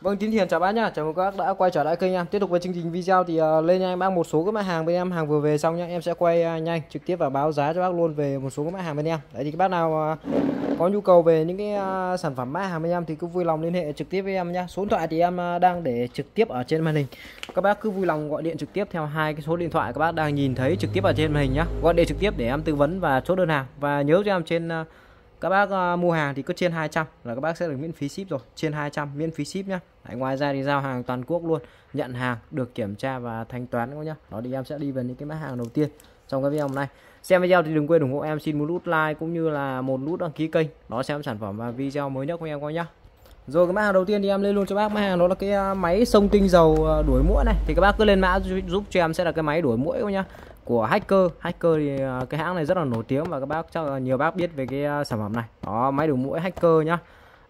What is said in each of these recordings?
Vâng, Tín Hiền chào bác nhá. Chào mừng các bác đã quay trở lại kênh em. Tiếp tục với chương trình video thì lên nha em bác một số các mã hàng bên em hàng vừa về xong nhá. Em sẽ quay nhanh trực tiếp và báo giá cho bác luôn về một số các mã hàng bên em. Đấy thì các bác nào có nhu cầu về những cái sản phẩm mã hàng bên em thì cứ vui lòng liên hệ trực tiếp với em nhá. Số điện thoại thì em đang để trực tiếp ở trên màn hình. Các bác cứ vui lòng gọi điện trực tiếp theo hai cái số điện thoại các bác đang nhìn thấy trực tiếp ở trên màn hình nhá. Gọi điện trực tiếp để em tư vấn và chốt đơn hàng. Và nhớ cho em trên các bác mua hàng thì cứ trên 200 là các bác sẽ được miễn phí ship rồi, trên 200 miễn phí ship nhá. Đấy, ngoài ra thì giao hàng toàn quốc luôn, nhận hàng được kiểm tra và thanh toán các nhá. Đó thì em sẽ đi về những cái mã hàng đầu tiên trong cái video hôm nay. Xem video thì đừng quên ủng hộ em, xin một nút like cũng như là một nút đăng ký kênh đó xem sản phẩm và video mới nhất của em coi nhá. Rồi cái mã hàng đầu tiên thì em lên luôn cho bác mã hàng đó là cái máy xông tinh dầu đuổi muỗi này. Thì các bác cứ lên mã giúp cho em sẽ là cái máy đuổi muỗi các nhá, của Hacker. Thì cái hãng này rất là nổi tiếng và các bác chắc là nhiều bác biết về cái sản phẩm này. Đó, máy đuổi muỗi Hacker nhá.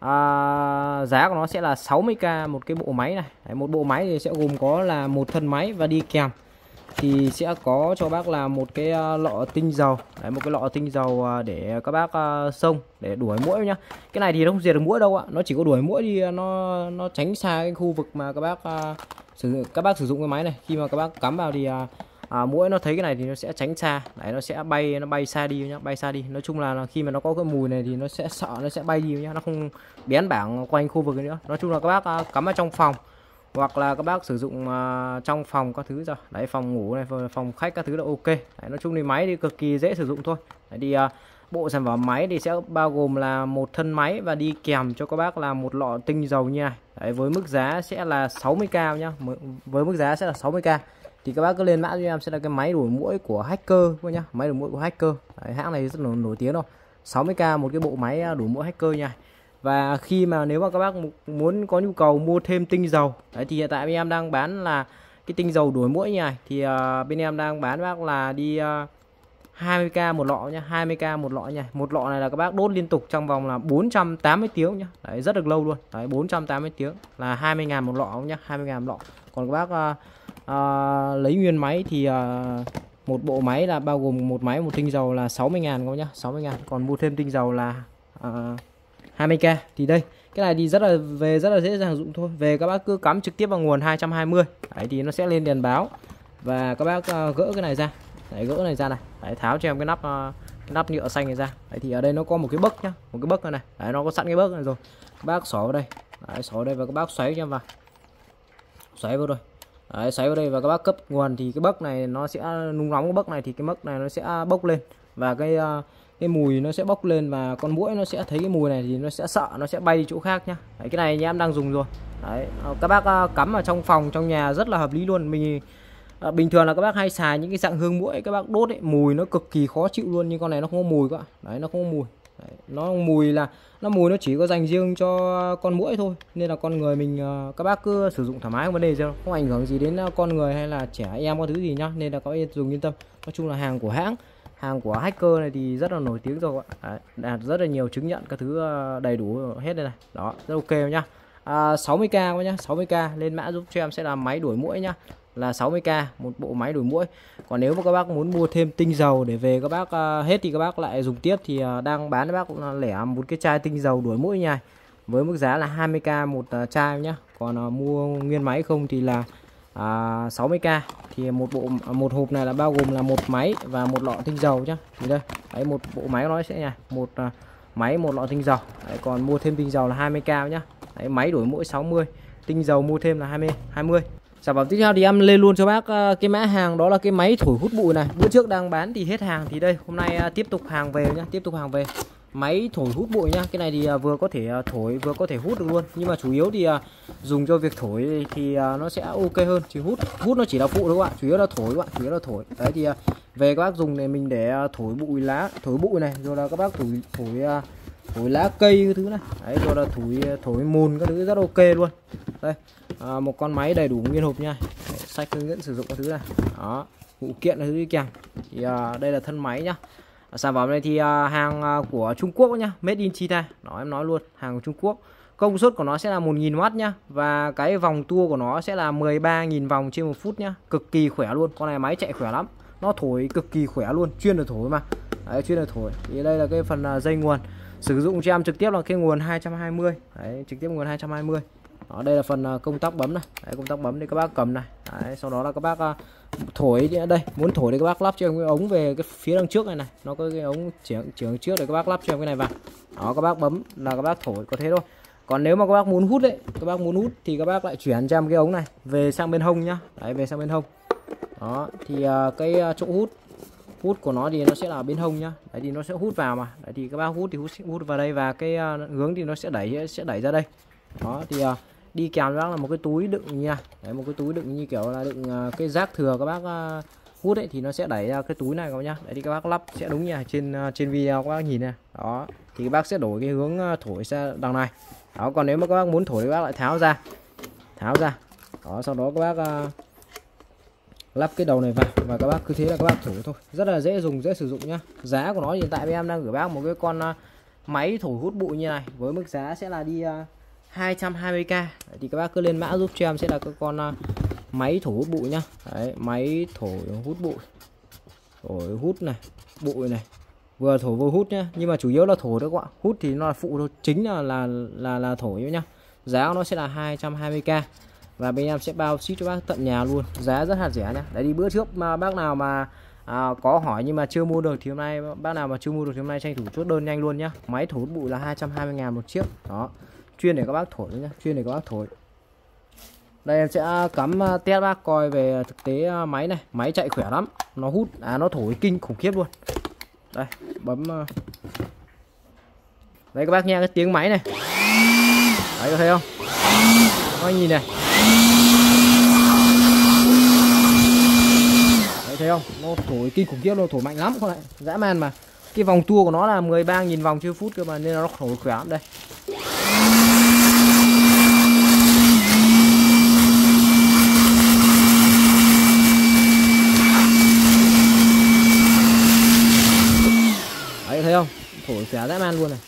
Giá của nó sẽ là 60k một cái bộ máy này. Đấy, một bộ máy thì sẽ gồm có là một thân máy và đi kèm thì sẽ có cho bác là một cái lọ tinh dầu. Đấy, một cái lọ tinh dầu để các bác xông để đuổi muỗi nhá. Cái này thì không diệt được muỗi đâu ạ, nó chỉ có đuổi muỗi thì nó tránh xa cái khu vực mà các bác sử dụng cái máy này. Khi mà các bác cắm vào thì muỗi nó thấy cái này thì nó sẽ tránh xa. Đấy, nó sẽ bay xa đi nhá, bay xa đi. Nói chung là khi mà nó có cái mùi này thì nó sẽ sợ, nó sẽ bay đi nhá, nó không bén bảng quanh khu vực nữa. Nói chung là các bác cắm ở trong phòng hoặc là các bác sử dụng trong phòng các thứ rồi. Đấy, phòng ngủ này, phòng khách các thứ là ok. Đấy, nói chung thì máy thì cực kỳ dễ sử dụng thôi. Đấy, thì bộ sản phẩm máy thì sẽ bao gồm là một thân máy và đi kèm cho các bác là một lọ tinh dầu như này. Đấy, với mức giá sẽ là 60k nhá. Với mức giá sẽ là 60k. Thì các bác cứ lên mã cho em sẽ là cái máy đuổi muỗi của Hacker nhá, máy đuổi muỗi của Hacker. Đấy, hãng này rất là nổi tiếng rồi. 60k một cái bộ máy đuổi muỗi Hacker nha. Và khi mà nếu mà các bác muốn có nhu cầu mua thêm tinh dầu, đấy thì hiện tại bên em đang bán là cái tinh dầu đuổi muỗi như này thì bên em đang bán bác là đi 20k một lọ nhá, 20k một lọ nha. Một lọ này là các bác đốt liên tục trong vòng là 480 tiếng nhá. Đấy, rất được lâu luôn. Đấy, 480 tiếng là 20.000 một lọ nhá, 20.000 một lọ. Còn các bác lấy nguyên máy thì một bộ máy là bao gồm một máy một tinh dầu là 60.000 các bác nhá, 60.000. Còn mua thêm tinh dầu là 20k. Thì đây, cái này thì rất là dễ dàng dụng thôi. Về các bác cứ cắm trực tiếp vào nguồn 220. Đấy thì nó sẽ lên đèn báo. Và các bác gỡ cái này ra. Đấy, gỡ này ra này. Đấy, tháo cho em cái nắp nhựa xanh này ra. Đấy thì ở đây nó có một cái bấc nhá, một cái bấc này. Đấy, nó có sẵn cái bấc này rồi. Các bác xỏ vào đây. Đấy, xỏ vào đây và các bác xoáy cho em vào. Xoáy vào rồi. Đấy, xoáy vào đây và các bác cấp nguồn thì cái bấc này nó sẽ nung nóng, cái bấc này thì cái bấc này nó sẽ bốc lên và cái mùi nó sẽ bốc lên và con muỗi nó sẽ thấy cái mùi này thì nó sẽ sợ, nó sẽ bay đi chỗ khác nhá. Đấy, cái này nhà em đang dùng rồi. Đấy, các bác cắm ở trong phòng trong nhà rất là hợp lý luôn. Mình bình thường là các bác hay xài những cái dạng hương muỗi các bác đốt ấy, mùi nó cực kỳ khó chịu luôn, nhưng con này nó không có mùi các bạn. Đấy, nó không có mùi. Đấy, nó mùi nó chỉ có dành riêng cho con muỗi thôi, nên là con người mình các bác cứ sử dụng thoải mái, không vấn đề gì đâu, không ảnh hưởng gì đến con người hay là trẻ em có thứ gì nhá, nên là các bác dùng yên tâm. Nói chung là hàng của hãng, hàng của Hacker này thì rất là nổi tiếng rồi ạ. Đấy, đạt rất là nhiều chứng nhận các thứ đầy đủ hết đây này. Đó, rất ok nhá. 60k các nhá, 60k. Lên mã giúp cho em sẽ là máy đuổi muỗi nhá, là 60k một bộ máy đuổi muỗi. Còn nếu mà các bác muốn mua thêm tinh dầu để về các bác hết thì các bác lại dùng tiếp thì đang bán các bác cũng là lẻ một cái chai tinh dầu đuổi muỗi nha, với mức giá là 20k một chai nhá. Còn mua nguyên máy không thì là 60k. Thì một hộp này là bao gồm là một máy và một lọ tinh dầu nhá. Thì đây, đấy, một bộ máy nó sẽ nha, một máy một lọ tinh dầu. Đấy, còn mua thêm tinh dầu là 20k nhá. Đấy, máy đuổi muỗi 60, tinh dầu mua thêm là 20. Sản phẩm tiếp theo thì em lên luôn cho bác cái mã hàng đó là cái máy thổi hút bụi này. Bữa trước đang bán thì hết hàng, thì đây hôm nay tiếp tục hàng về nhá, tiếp tục hàng về. Máy thổi hút bụi nhá. Cái này thì vừa có thể thổi vừa có thể hút được luôn, nhưng mà chủ yếu thì dùng cho việc thổi thì nó sẽ ok hơn. Chỉ hút nó chỉ là phụ thôi các bạn, chủ yếu là thổi các bạn, chủ yếu là thổi. Đấy thì về các bác dùng này mình để thổi bụi lá, thổi bụi này, rồi là các bác thổi lá cây cái thứ này. Đấy, rồi là thổi mùn các thứ rất ok luôn. Đây, một con máy đầy đủ nguyên hộp nha. Sách hướng dẫn sử dụng các thứ này. Đó, phụ kiện là thứ đi kèm. Thì đây là thân máy nhá. Sản phẩm này thì hàng của Trung Quốc nhá, made in China. Đó, em nói luôn, hàng của Trung Quốc. Công suất của nó sẽ là 1000W nhá, và cái vòng tua của nó sẽ là 13.000 vòng trên 1 phút nhá, cực kỳ khỏe luôn. Con này máy chạy khỏe lắm, nó thổi cực kỳ khỏe luôn, chuyên được thổi mà. Đấy, chuyên được thổi. Thì đây là cái phần dây nguồn. Sử dụng cho em trực tiếp là cái nguồn 220. Đấy, trực tiếp nguồn 220. Đó, đây là phần công tắc bấm này. Đấy, công tắc bấm thì các bác cầm này. Đấy, sau đó là các bác thổi đây, muốn thổi thì các bác lắp cho em cái ống về cái phía đằng trước này này, nó có cái ống trưởng trước để các bác lắp cho em cái này vào. Đó, các bác bấm là các bác thổi, có thế thôi. Còn nếu mà các bác muốn hút đấy, các bác muốn hút thì các bác lại chuyển cho em cái ống này về sang bên hông nhá. Đấy, về sang bên hông. Đó, thì cái chỗ hút của nó thì nó sẽ là bên hông nhá. Đấy thì nó sẽ hút vào mà. Đấy thì các bác hút thì hút vào đây, và cái hướng thì nó sẽ đẩy ra đây. Đó thì đi kèm với bác là một cái túi đựng nha. Đấy, một cái túi đựng như kiểu là đựng cái rác thừa các bác hút ấy, thì nó sẽ đẩy ra cái túi này các bác nhá. Đấy thì các bác lắp sẽ đúng như trên video các bác nhìn này. Đó thì các bác sẽ đổi cái hướng thổi sang đằng này. Đó, còn nếu mà các bác muốn thổi thì các bác lại tháo ra. Đó, sau đó các bác lắp cái đầu này vào và các bác cứ thế là các bác thổi thôi, rất là dễ dùng, dễ sử dụng nhá. Giá của nó hiện tại em đang gửi bác một cái con máy thổi hút bụi như này với mức giá sẽ là đi 220k. Đấy, thì các bác cứ lên mã giúp cho em sẽ là cái con máy thổi hút bụi nhá. Đấy, máy thổi hút bụi, thổi hút này, bụi này, vừa thổi vừa hút nhá, nhưng mà chủ yếu là thổi đó các bạn, hút thì nó là phụ thôi, chính là thổi nhá. Giá của nó sẽ là 220k và bên em sẽ bao ship cho bác tận nhà luôn, giá rất là rẻ nhá. Đấy, đi bữa trước mà bác nào mà có hỏi nhưng mà chưa mua được thì hôm nay bác nào mà chưa mua được thì hôm nay tranh thủ chốt đơn nhanh luôn nhá. Máy thổi hút bụi là 220.000 một chiếc. Đó, chuyên để các bác thổi nhá, chuyên để các bác thổi. Đây em sẽ cắm test bác coi về thực tế máy này, máy chạy khỏe lắm, nó hút nó thổi kinh khủng khiếp luôn. Đây, bấm đấy các bác nghe cái tiếng máy này. Đấy, có thấy không? Các anh nhìn này. Đấy, thấy không? Nó thổi kinh khủng khiếp luôn, thổi mạnh lắm các bạn, dã man mà. Cái vòng tua của nó là 13.000 vòng trên phút cơ mà, nên nó thổi khỏe lắm đây. Đấy, thấy không? Thổi khỏe dã man luôn này.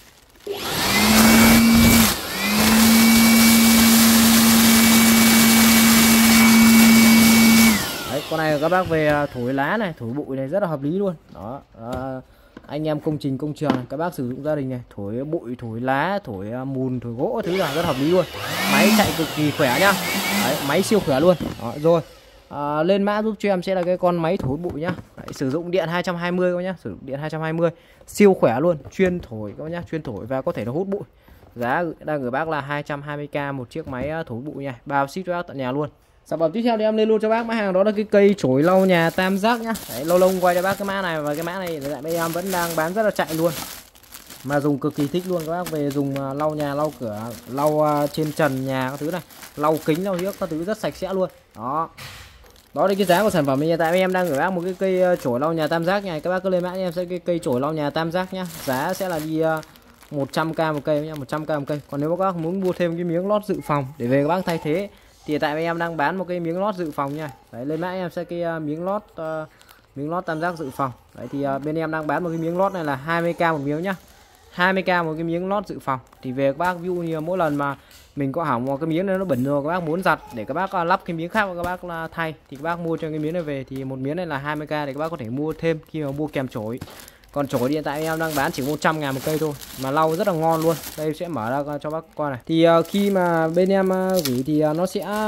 Đấy, con này các bác về thổi lá này, thổi bụi này rất là hợp lý luôn. Đó, anh em công trình công trường này, các bác sử dụng gia đình này, thổi bụi, thổi lá, thổi mùn, thổi gỗ thứ là rất hợp lý luôn. Máy chạy cực kỳ khỏe nhá. Đấy, máy siêu khỏe luôn. Đó, rồi lên mã giúp cho em sẽ là cái con máy thổi bụi nhá. Đấy, sử dụng điện 220 các bác nhá, sử dụng điện 220 siêu khỏe luôn, chuyên thổi các bác nhá, chuyên thổi và có thể nó hút bụi. Giá đang gửi bác là 220k một chiếc máy thổi bụi nha, bao ship cho bác tận nhà luôn. Sản phẩm tiếp theo thì em lên luôn cho bác mã hàng đó là cái cây chổi lau nhà tam giác nhá. Đấy, lâu lâu quay cho bác cái mã này, và cái mã này tại bên em vẫn đang bán rất là chạy luôn, mà dùng cực kỳ thích luôn. Các bác về dùng lau nhà, lau cửa, lau trên trần nhà các thứ này, lau kính, lau hiếc các thứ rất sạch sẽ luôn. Đó, đó là cái giá của sản phẩm này. Tại em đang gửi bác một cái cây chổi lau nhà tam giác này, các bác cứ lên mã em sẽ cái cây chổi lau nhà tam giác nhá. Giá sẽ là đi 100k một cây nhá, 100k một cây. Còn nếu các bác muốn mua thêm cái miếng lót dự phòng để về các bác thay thế thì tại em đang bán một cái miếng lót dự phòng nha. Đấy, lên mã em sẽ cái miếng lót tam giác dự phòng. Đấy thì bên em đang bán một cái miếng lót này là 20k một miếng nhá, 20k một cái miếng lót dự phòng. Thì về các bác ví dụ như mỗi lần mà mình có hỏng một cái miếng này nó bẩn rồi, các bác muốn giặt để các bác lắp cái miếng khác và các bác thay thì các bác mua cho cái miếng này về, thì một miếng này là 20k để các bác có thể mua thêm khi mà mua kèm chổi. Còn chổi hiện tại em đang bán chỉ 100.000 một cây thôi mà lau rất là ngon luôn. Đây sẽ mở ra cho bác coi này. Thì khi mà bên em gửi thì nó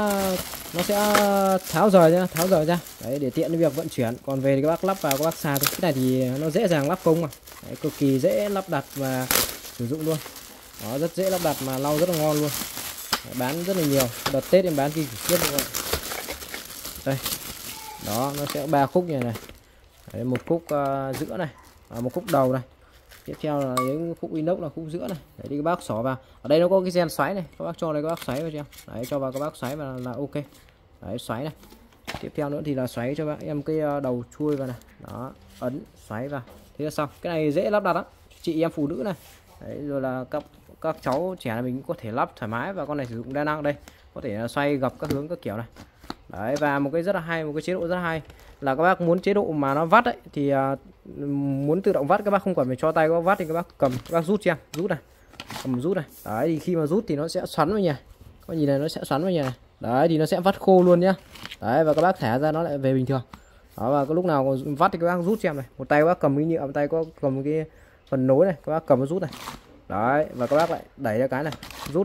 sẽ tháo rời nhá, tháo rời ra. Đấy, để tiện việc vận chuyển. Còn về thì các bác lắp vào các bác xài thôi. Cái này thì nó dễ dàng lắp công mà. Đấy, cực kỳ dễ lắp đặt và sử dụng luôn. Đó, rất dễ lắp đặt mà lau rất là ngon luôn. Đấy, bán rất là nhiều. Đợt Tết em bán kinh khủng khiếp luôn. Đây. Đó, nó sẽ 3 khúc như này. Đấy, một khúc giữa này, một khúc đầu này, tiếp theo là những khúc inox là khúc giữa này. Đấy, đi các bác xỏ vào. Ở đây nó có cái gen xoáy này, các bác cho đây các bác xoáy vào cho em. Đấy, cho vào các bác xoáy vào là ok. Đấy, xoáy này. Tiếp theo nữa thì là xoáy cho bác em cái đầu chui vào này. Đó, ấn xoáy vào. Thế là xong. Cái này dễ lắp đặt lắm. Chị em phụ nữ này. Đấy, rồi là các cháu trẻ này mình cũng có thể lắp thoải mái, và con này sử dụng đa năng đây. Có thể là xoay gập các hướng các kiểu này. Đấy, và một cái rất là hay, một cái chế độ rất là hay là các bác muốn chế độ mà nó vắt ấy thì muốn tự động vắt các bác không cần phải cho tay các bác vắt, thì các bác cầm, các bác rút cho em, rút này, cầm rút này. Đấy, thì khi mà rút thì nó sẽ xoắn vào nhỉ, có nhìn này, nó sẽ xoắn vào nhỉ này. Đấy, thì nó sẽ vắt khô luôn nhá. Đấy, và các bác thả ra nó lại về bình thường. Đó, và có lúc nào vắt thì các bác rút cho em này, một tay các bác cầm cái nhựa, một tay có cầm cái phần nối này, các bác cầm nó rút này. Đấy, và các bác lại đẩy ra cái này, rút này.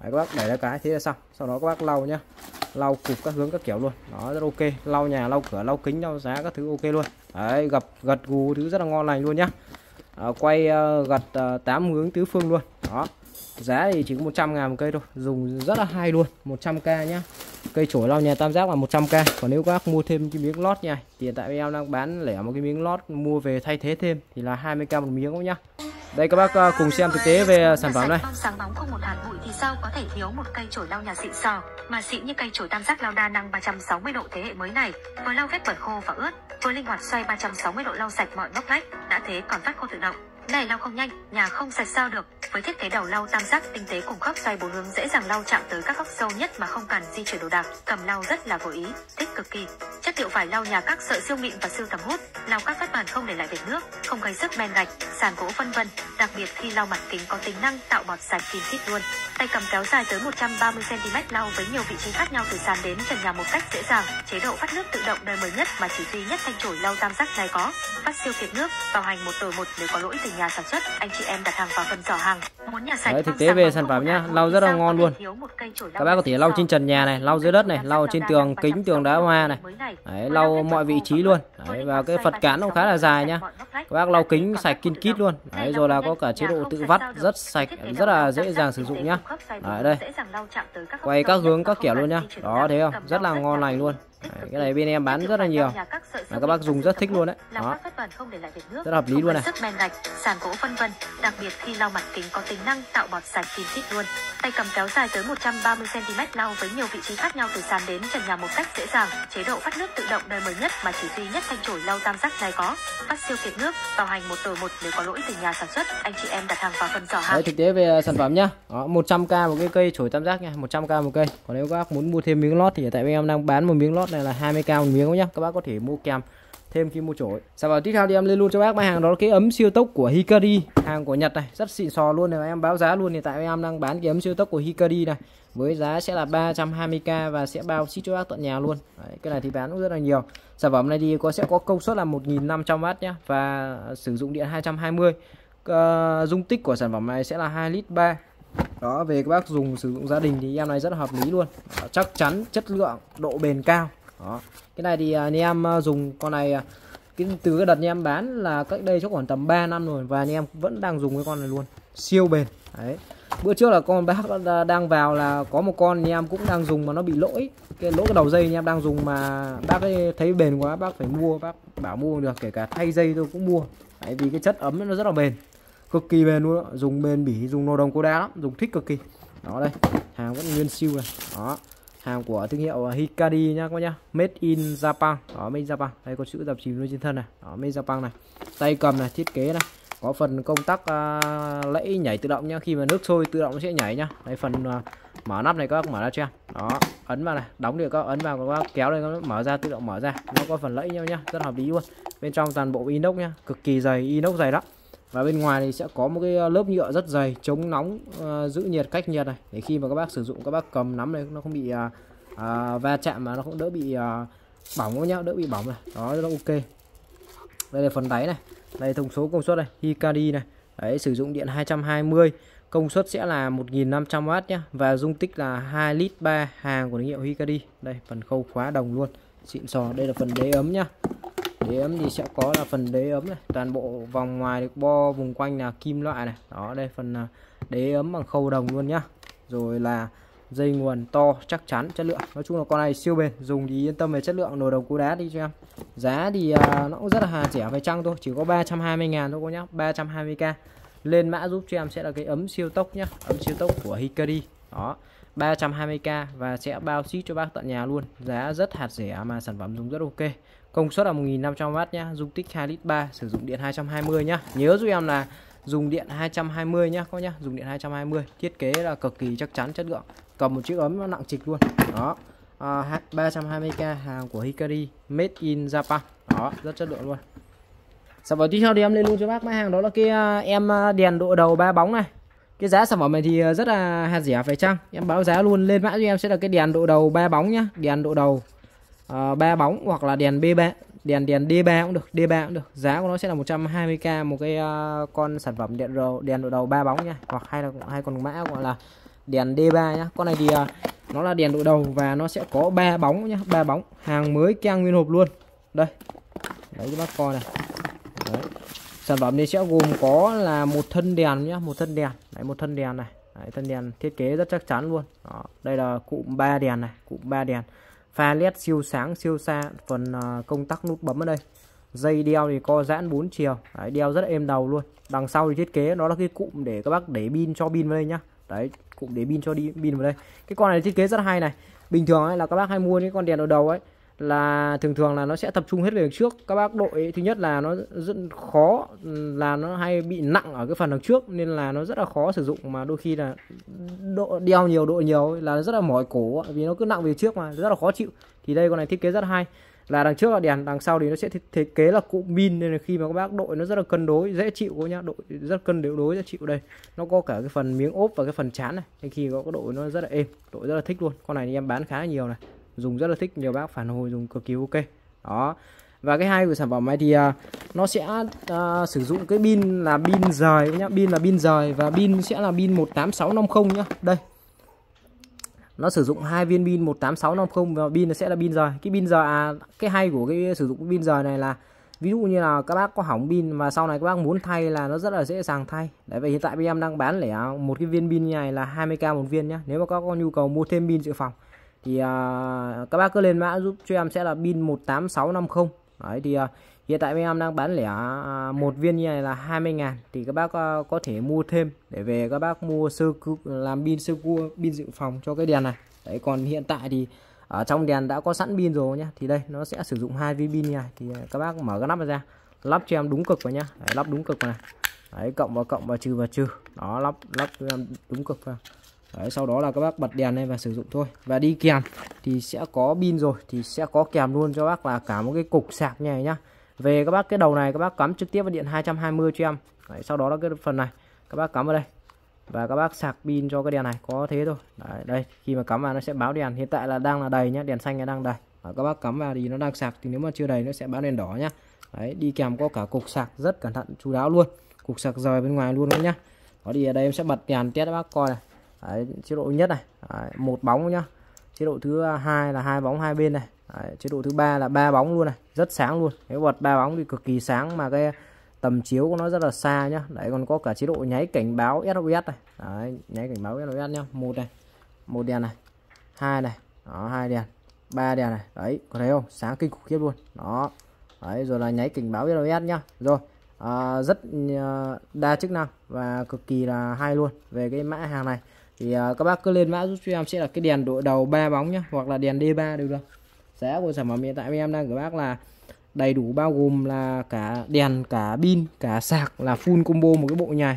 Đấy, các bác đẩy ra cái thế là xong. Sau đó các bác lau nhá, lau cục các hướng các kiểu luôn, nó rất ok. Lau nhà, lau cửa, lau kính, lau giá các thứ ok luôn. Đấy, gật gù thứ rất là ngon lành luôn nhá. Quay gật 8 hướng tứ phương luôn. Đó, giá thì chỉ có 100.000 một cây thôi, dùng rất là hay luôn. 100k nhá. Cây chổi lau nhà tam giác là 100k. Còn nếu các bác mua thêm cái miếng lót nha, thì hiện tại em đang bán lẻ một cái miếng lót, mua về thay thế thêm thì là 20k một miếng nhá. Đây các bác cùng xem thực tế về sản phẩm này. Sáng bóng không một hạt bụi thì sao có thể thiếu một cây chổi lau nhà xịn sò, mà xịn như cây chổi tam giác lau đa năng 360 độ thế hệ mới này, vừa lau vết bẩn khô và ướt, vừa linh hoạt xoay 360 độ lau sạch mọi ngóc ngách, đã thế còn phát khô tự động. Này lau không nhanh, nhà không sạch sao được. Với thiết kế đầu lau tam giác tinh tế cùng khớp xoay 4 hướng, dễ dàng lau chạm tới các góc sâu nhất mà không cần di chuyển đồ đạc, cầm lau rất là vô ý, thích cực kỳ. Chất liệu vải lau nhà các sợi siêu mịn và siêu tầm hút, lau các vết bẩn không để lại vệt nước, không gây sức men gạch, sàn gỗ vân vân. Đặc biệt khi lau mặt kính có tính năng tạo bọt sạch kín kít luôn. Tay cầm kéo dài tới 130 cm, lau với nhiều vị trí khác nhau từ sàn đến trần nhà một cách dễ dàng. Chế độ phát nước tự động đời mới nhất mà chỉ duy nhất thanh chổi lau tam giác này có. Phát siêu kiệt nước, bảo hành 1 đổi 1 nếu có lỗi từ nhà sản xuất. Anh chị em đặt hàng vào phần giỏ hàng. Muốn nhà sạch. Đấy, thực tế về sản phẩm nhá, lau rất là ngon luôn. Các bác có thể lau trên trần nhà này, lau dưới đất này, lau trên tường kính, tường đá hoa này. Đấy, lau mọi vị trí luôn. Đấy, và cái Phật cán nó khá là dài nhá. Các bác lau kính sạch kín kít luôn. Đấy, rồi là có cả chế độ tự vắt rất sạch, rất là dễ dàng sử dụng nhá. Đấy, đây. Quay các hướng các kiểu luôn nhá. Đó, thấy không? Rất là ngon lành luôn. Đấy, cái này bên em bán rất là nhiều, và các bác dùng rất thích luôn đấy. Đó, rất hợp lý luôn này. Sức men gạch, sàn gỗ vân vân. Đặc biệt khi lau mặt kính có tính năng tạo bọt sạch kín kít luôn. Tay cầm kéo dài tới 130 cm, lau với nhiều vị trí khác nhau từ sàn đến trần nhà một cách dễ dàng. Chế độ phát nước tự động đời mới nhất mà chỉ duy nhất thanh chổi lau tam giác này có. Phát siêu kiệt nước, bảo hành 1 đổi 1 nếu có lỗi từ nhà sản xuất. Anh chị em đặt hàng vào phần giỏ hàng. Đấy, thực tế về sản phẩm nhá. Đó, 100k một cái cây chổi tam giác nha, 100k một cây. Còn nếu các bác muốn mua thêm miếng lót thì tại vì em đang bán một miếng lót này là 20k một miếng nhá. Các bác có thể mua kèm thêm khi mua chổi. Sản phẩm tiếp theo thì em lên luôn cho bác máy hàng, đó là cái ấm siêu tốc của Hikari, hàng của Nhật này, rất xịn sò luôn này. Em báo giá luôn, hiện tại em đang bán cái ấm siêu tốc của Hikari này với giá sẽ là 320k và sẽ bao ship cho bác tận nhà luôn. Đấy, cái này thì bán cũng rất là nhiều. Sản phẩm này thì sẽ có công suất là 1500W nhá, và sử dụng điện 220. Dung tích của sản phẩm này sẽ là 2,3 lít. Đó, về các bác dùng sử dụng gia đình thì em này rất là hợp lý luôn. Đó, chắc chắn, chất lượng, độ bền cao. Đó, cái này thì anh em dùng con này từ cái đợt anh em bán là cách đây chắc khoảng tầm 3 năm rồi, và anh em vẫn đang dùng cái con này luôn, siêu bền. Đấy, bữa trước là con bác đang vào là có một con anh em cũng đang dùng mà nó bị lỗi cái đầu dây, anh em đang dùng mà bác ấy thấy bền quá bác phải mua, bác bảo mua được, kể cả thay dây tôi cũng mua. Đấy, vì cái chất ấm nó rất là bền, cực kỳ bền luôn, dùng bền bỉ, dùng nồi đồng cô đá lắm, dùng thích cực kỳ. Đó, đây hàng vẫn nguyên siêu này. Đó, hàng của thương hiệu Hikari nhá các bác nhá, made in Japan. Đó, made in Japan. Đây có chữ dập chìm luôn trên thân này. Đó, made in Japan này. Tay cầm này, thiết kế này, có phần công tắc lẫy nhảy tự động nhá, khi mà nước sôi tự động nó sẽ nhảy nhá. Đây, phần mở nắp này các bác mở ra cho em. Đó, ấn vào này, đóng được các bác ấn vào, các bác kéo đây nó mở ra, tự động mở ra. Nó có phần lẫy nhau nhá, rất hợp lý luôn. Bên trong toàn bộ inox nhá, cực kỳ dày, inox dày lắm. Và bên ngoài thì sẽ có một cái lớp nhựa rất dày, chống nóng, giữ nhiệt, cách nhiệt này, để khi mà các bác sử dụng, các bác cầm nắm này nó không bị va chạm, mà nó cũng đỡ bị bỏng nhá, đỡ bị bỏng này. Đó, rất là ok. Đây là phần đáy này, đây thông số công suất này, Hikari này. Đấy, sử dụng điện 220, công suất sẽ là 1500W nhá, và dung tích là 2,3 lít, hàng của thương hiệu Hikari. Đây, phần khâu khóa đồng luôn, xịn sò. Đây là phần đế ấm nhá. Đế ấm thì sẽ có là phần đế ấm này, toàn bộ vòng ngoài được bo vùng quanh là kim loại này. Đó, đây phần đế ấm bằng khâu đồng luôn nhá. Rồi là dây nguồn to, chắc chắn, chất lượng. Nói chung là con này siêu bền, dùng thì yên tâm về chất lượng, nồi đồng cú đá đi cho em. Giá thì nó cũng rất là rẻ, phải chăng thôi, chỉ có 320.000 thôi cô nhá, 320k. Lên mã giúp cho em sẽ là cái ấm siêu tốc nhá, ấm siêu tốc của Hikari. Đó, 320k và sẽ bao ship cho bác tận nhà luôn. Giá rất hạt rẻ mà sản phẩm dùng rất ok. Công suất là 1500W nhá, dung tích 2,3 lít, sử dụng điện 220 nhá. Nhớ giúp em là dùng điện 220 nhá các nhá, dùng điện 220. Thiết kế là cực kỳ chắc chắn, chất lượng. Cầm một chiếc ấm nó nặng trịch luôn. Đó. 320k, hàng của Hikari, made in Japan. Đó, rất chất lượng luôn. Sản phẩm tiếp theo thì em lên luôn cho bác máy hàng, đó là cái em đèn độ đầu 3 bóng này. Cái giá sản phẩm này thì rất là hạt rẻ phải chăng. Em báo giá luôn, lên mã cho em sẽ là cái đèn độ đầu 3 bóng nhá, đèn độ đầu 3 bóng hoặc là đèn B3, đèn D3 cũng được, D3 cũng được. Giá của nó sẽ là 120k một cái con sản phẩm đèn độ đầu 3 bóng nha, hoặc hay còn mã gọi là đèn D3 nhá. Con này thì nó là đèn đội đầu và nó sẽ có 3 bóng nhá, 3 bóng, hàng mới keng nguyên hộp luôn. Đây. Đấy các bác coi này. Đấy. Sản phẩm này sẽ gồm có là một thân đèn nhá, một thân đèn. Đấy, một thân đèn này. Đấy, thân đèn thiết kế rất chắc chắn luôn. Đó, đây là cụm 3 đèn này, cụm 3 đèn. Pha led siêu sáng siêu xa, phần công tắc nút bấm ở đây. Dây đeo thì co giãn 4 chiều. Đấy, đeo rất êm đầu luôn. Đằng sau thì thiết kế đó là cái cụm để các bác để pin, cho pin vào đây nhá. Đấy, cụm để pin cho đi pin vào đây. Cái con này thiết kế rất hay này. Bình thường ấy là các bác hay mua những con đèn ở đầu ấy là thường là nó sẽ tập trung hết về đằng trước. Các bác đội ấy, thứ nhất là nó rất khó, là nó hay bị nặng ở cái phần đằng trước nên là nó rất là khó sử dụng, mà đôi khi là đeo nhiều, độ nhiều ấy, là rất là mỏi cổ vì nó cứ nặng về trước mà rất là khó chịu. Thì đây con này thiết kế rất hay, là đằng trước là đèn, đằng sau thì nó sẽ thiết kế là cụm pin, nên là khi mà các bác đội nó rất là cân đối, dễ chịu cô nhá, đội rất cân đối, dễ chịu. Đây nó có cả cái phần miếng ốp và cái phần chán này, nên khi có cái đội nó rất là êm, đội rất là thích luôn. Con này thì em bán khá là nhiều này, dùng rất là thích, nhiều bác phản hồi dùng cực kỳ ok. Đó. Và cái hay của sản phẩm này thì nó sẽ sử dụng cái pin là pin rời nhá, pin là pin rời và pin sẽ là pin 18650 nhá. Đây. Nó sử dụng 2 viên pin 18650 và pin nó sẽ là pin rời. Cái pin rời cái hay của cái sử dụng pin rời này là ví dụ như là các bác có hỏng pin và sau này các bác muốn thay là nó rất là dễ dàng thay. Đấy, vậy hiện tại bên em đang bán lẻ một cái viên pin như này là 20k một viên nhá. Nếu mà các bác có nhu cầu mua thêm pin dự phòng thì các bác cứ lên mã giúp cho em sẽ là pin 18650. Đấy thì hiện tại bên em đang bán lẻ một viên như này là 20.000 thì các bác có thể mua thêm để về các bác mua làm pin sơ cua, pin dự phòng cho cái đèn này. Đấy, còn hiện tại thì ở trong đèn đã có sẵn pin rồi nhá. Thì đây nó sẽ sử dụng 2 viên pin này, thì các bác mở cái nắp ra, lắp cho em đúng cực vào nhá. Đấy, lắp đúng cực vào này. Đấy, cộng và trừ. Đó, lắp cho em đúng cực vào. Đấy, sau đó là các bác bật đèn lên và sử dụng thôi. Và đi kèm thì sẽ có pin rồi thì sẽ có kèm luôn cho bác là cả một cái cục sạc như này nhá. Về các bác cái đầu này các bác cắm trực tiếp vào điện 220 cho em. Đấy, sau đó là cái phần này các bác cắm vào đây và các bác sạc pin cho cái đèn này, có thế thôi. Đấy, đây khi mà cắm vào nó sẽ báo đèn, hiện tại là đang là đầy nhá, đèn xanh này đang đầy. Các bác cắm vào thì nó đang sạc, thì nếu mà chưa đầy nó sẽ báo đèn đỏ nhá. Đấy, đi kèm có cả cục sạc rất cẩn thận chú đáo luôn, cục sạc rời bên ngoài luôn nhá. Đó thì ở đây em sẽ bật đèn test các bác coi này. Đấy, chế độ nhất này, đấy, một bóng nhá. Chế độ thứ hai là 2 bóng hai bên này. Đấy, chế độ thứ ba là 3 bóng luôn này, rất sáng luôn. Nếu bật 3 bóng thì cực kỳ sáng, mà cái tầm chiếu của nó rất là xa nhá. Đấy, còn có cả chế độ nháy cảnh báo SOS này. Đấy, nháy cảnh báo SOS nhá. Một đèn này, hai này, đó, 2 đèn, 3 đèn này. Đấy, có thấy không? Sáng kinh khủng khiếp luôn. Đó. Đấy, rồi là nháy cảnh báo SOS nhá. Rồi. Rất đa chức năng và cực kỳ là hay luôn. Về cái mã hàng này thì các bác cứ lên mã giúp cho em sẽ là cái đèn đội đầu 3 bóng nhá, hoặc là đèn D3 đều được. Giá của sản phẩm hiện tại em đang gửi bác là đầy đủ, bao gồm là cả đèn, cả pin, cả sạc, là full combo một cái bộ nhài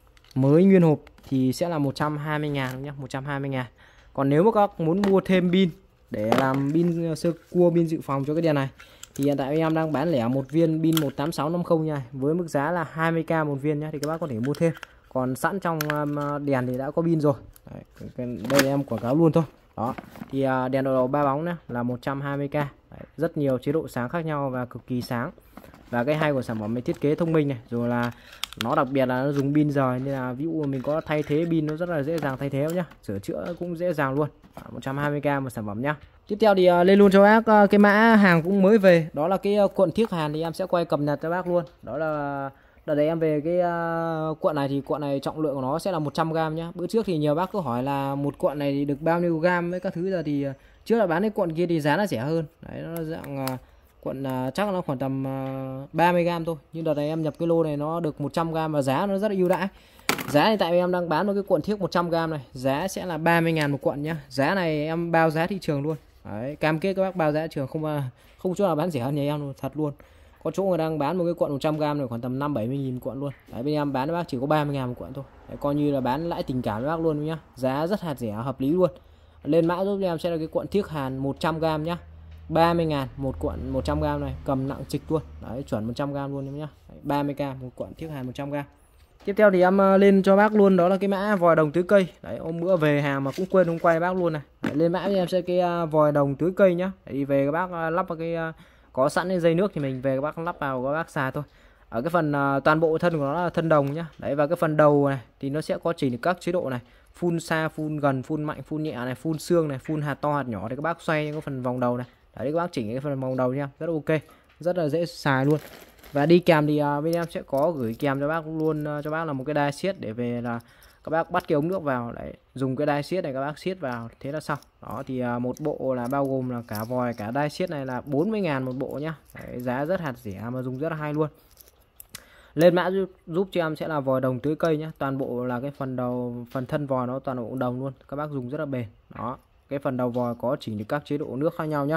mới nguyên hộp thì sẽ là 120.000 nhá, 120.000. Còn nếu mà các bác muốn mua thêm pin để làm pin sơ cua, pin dự phòng cho cái đèn này thì hiện tại em đang bán lẻ một viên pin 18650 nha, với mức giá là 20k một viên nhá, thì các bác có thể mua thêm. Còn sẵn trong đèn thì đã có pin rồi. Đấy, đây em quảng cáo luôn thôi. Đó, thì đèn đầu 3 bóng nhá là 120k. Đấy, rất nhiều chế độ sáng khác nhau và cực kỳ sáng. Và cái hay của sản phẩm này thiết kế thông minh này, rồi là nó đặc biệt là nó dùng pin rời, nên là ví dụ mình có thay thế pin nó rất là dễ dàng thay thế nhá, sửa chữa cũng dễ dàng luôn. 120k một sản phẩm nhá. Tiếp theo thì lên luôn cho bác cái mã hàng cũng mới về, đó là cái cuộn thiếc hàn, thì em sẽ quay cập nhật cho bác luôn. Đó là đợt đấy em về cái cuộn này, thì cuộn này trọng lượng của nó sẽ là 100g nhá. Bữa trước thì nhiều bác cứ hỏi là một cuộn này thì được bao nhiêu gam với các thứ, giờ thì trước là bán cái cuộn kia thì giá nó rẻ hơn. Đấy, nó dạng cuộn chắc là nó khoảng tầm 30g thôi, nhưng đợt này em nhập cái lô này nó được 100g và giá nó rất là ưu đãi. Giá thì tại vì em đang bán một cái cuộn thiếc 100g này, giá sẽ là 30.000 một cuộn nhá. Giá này em bao giá thị trường luôn. Đấy, cam kết các bác bao giá thị trường, không chỗ nào bán rẻ hơn nhà em luôn, thật luôn. Có chỗ người đang bán một cái cuộn 100g này khoảng tầm 50-70.000 cuộn luôn. Đấy, bên em bán với bác chỉ có 30.000 một cuộn thôi. Đấy, coi như là bán lãi tình cảm với bác luôn nhá. Giá rất hạt rẻ, hợp lý luôn. Lên mã giúp em sẽ là cái cuộn thiếc hàn 100g nhá. 30.000 một cuộn 100g này, cầm nặng trịch luôn. Đấy, chuẩn 100g luôn nhá. Đấy, 30k một cuộn thiếc hàn 100g. Tiếp theo thì em lên cho bác luôn đó là cái mã vòi đồng tưới cây. Đấy, hôm bữa về hàng mà cũng quên không quay bác luôn này. Đấy, lên mã cho em sẽ cái vòi đồng tưới cây nhá. Đấy, về các bác lắp vào cái có sẵn cái dây nước thì mình về các bác lắp vào các bác xài thôi. Ở cái phần toàn bộ thân của nó là thân đồng nhá. Đấy, và cái phần đầu này thì nó sẽ có chỉnh các chế độ này, phun xa, phun gần, phun mạnh, phun nhẹ này, phun xương này, phun hạt to hạt nhỏ thì các bác xoay cái phần vòng đầu này. Đấy, các bác chỉnh cái phần vòng đầu nha, rất ok, rất là dễ xài luôn. Và đi kèm thì bên em sẽ có gửi kèm cho bác luôn, cho bác là một cái đai siết để về là các bác bắt cái ống nước vào, đấy, dùng cái đai siết này các bác siết vào thế là xong. Đó thì một bộ là bao gồm là cả vòi cả đai siết này là 40.000 một bộ nhá. Đấy, giá rất hạt rẻ mà dùng rất là hay luôn. Lên mã giúp cho em sẽ là vòi đồng tưới cây nhá, toàn bộ là cái phần đầu, phần thân vòi nó toàn bộ đồng luôn, các bác dùng rất là bền. Đó, cái phần đầu vòi có chỉnh được các chế độ nước khác nhau nhá.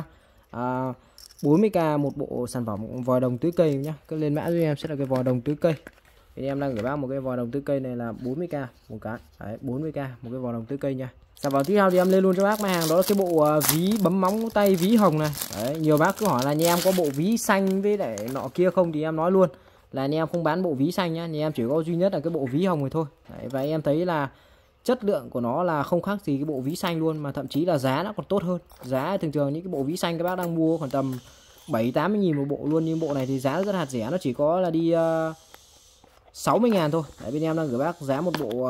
40k một bộ sản phẩm vòi đồng tưới cây nhá. Cái lên mã giúp em sẽ là cái vòi đồng tưới cây. Thì em đang gửi bác một cái vòi đồng tưới cây này là 40k một cái. Đấy, 40k một cái vòi đồng tưới cây nha. Sản phẩm tiếp theo thì em lên luôn cho bác mặt hàng đó là cái bộ ví bấm móng tay ví hồng này. Đấy, nhiều bác cứ hỏi là nhà em có bộ ví xanh với lại nọ kia không, thì em nói luôn là nhà em không bán bộ ví xanh nhá, nhà em chỉ có duy nhất là cái bộ ví hồng này thôi. Đấy, và em thấy là chất lượng của nó là không khác gì cái bộ ví xanh luôn, mà thậm chí là giá nó còn tốt hơn. Giá thường thường những cái bộ ví xanh các bác đang mua khoảng tầm 70-80.000 một bộ luôn, nhưng bộ này thì giá rất hạt rẻ, nó chỉ có là đi 60.000 thôi. Đấy, bên em đang gửi bác giá một bộ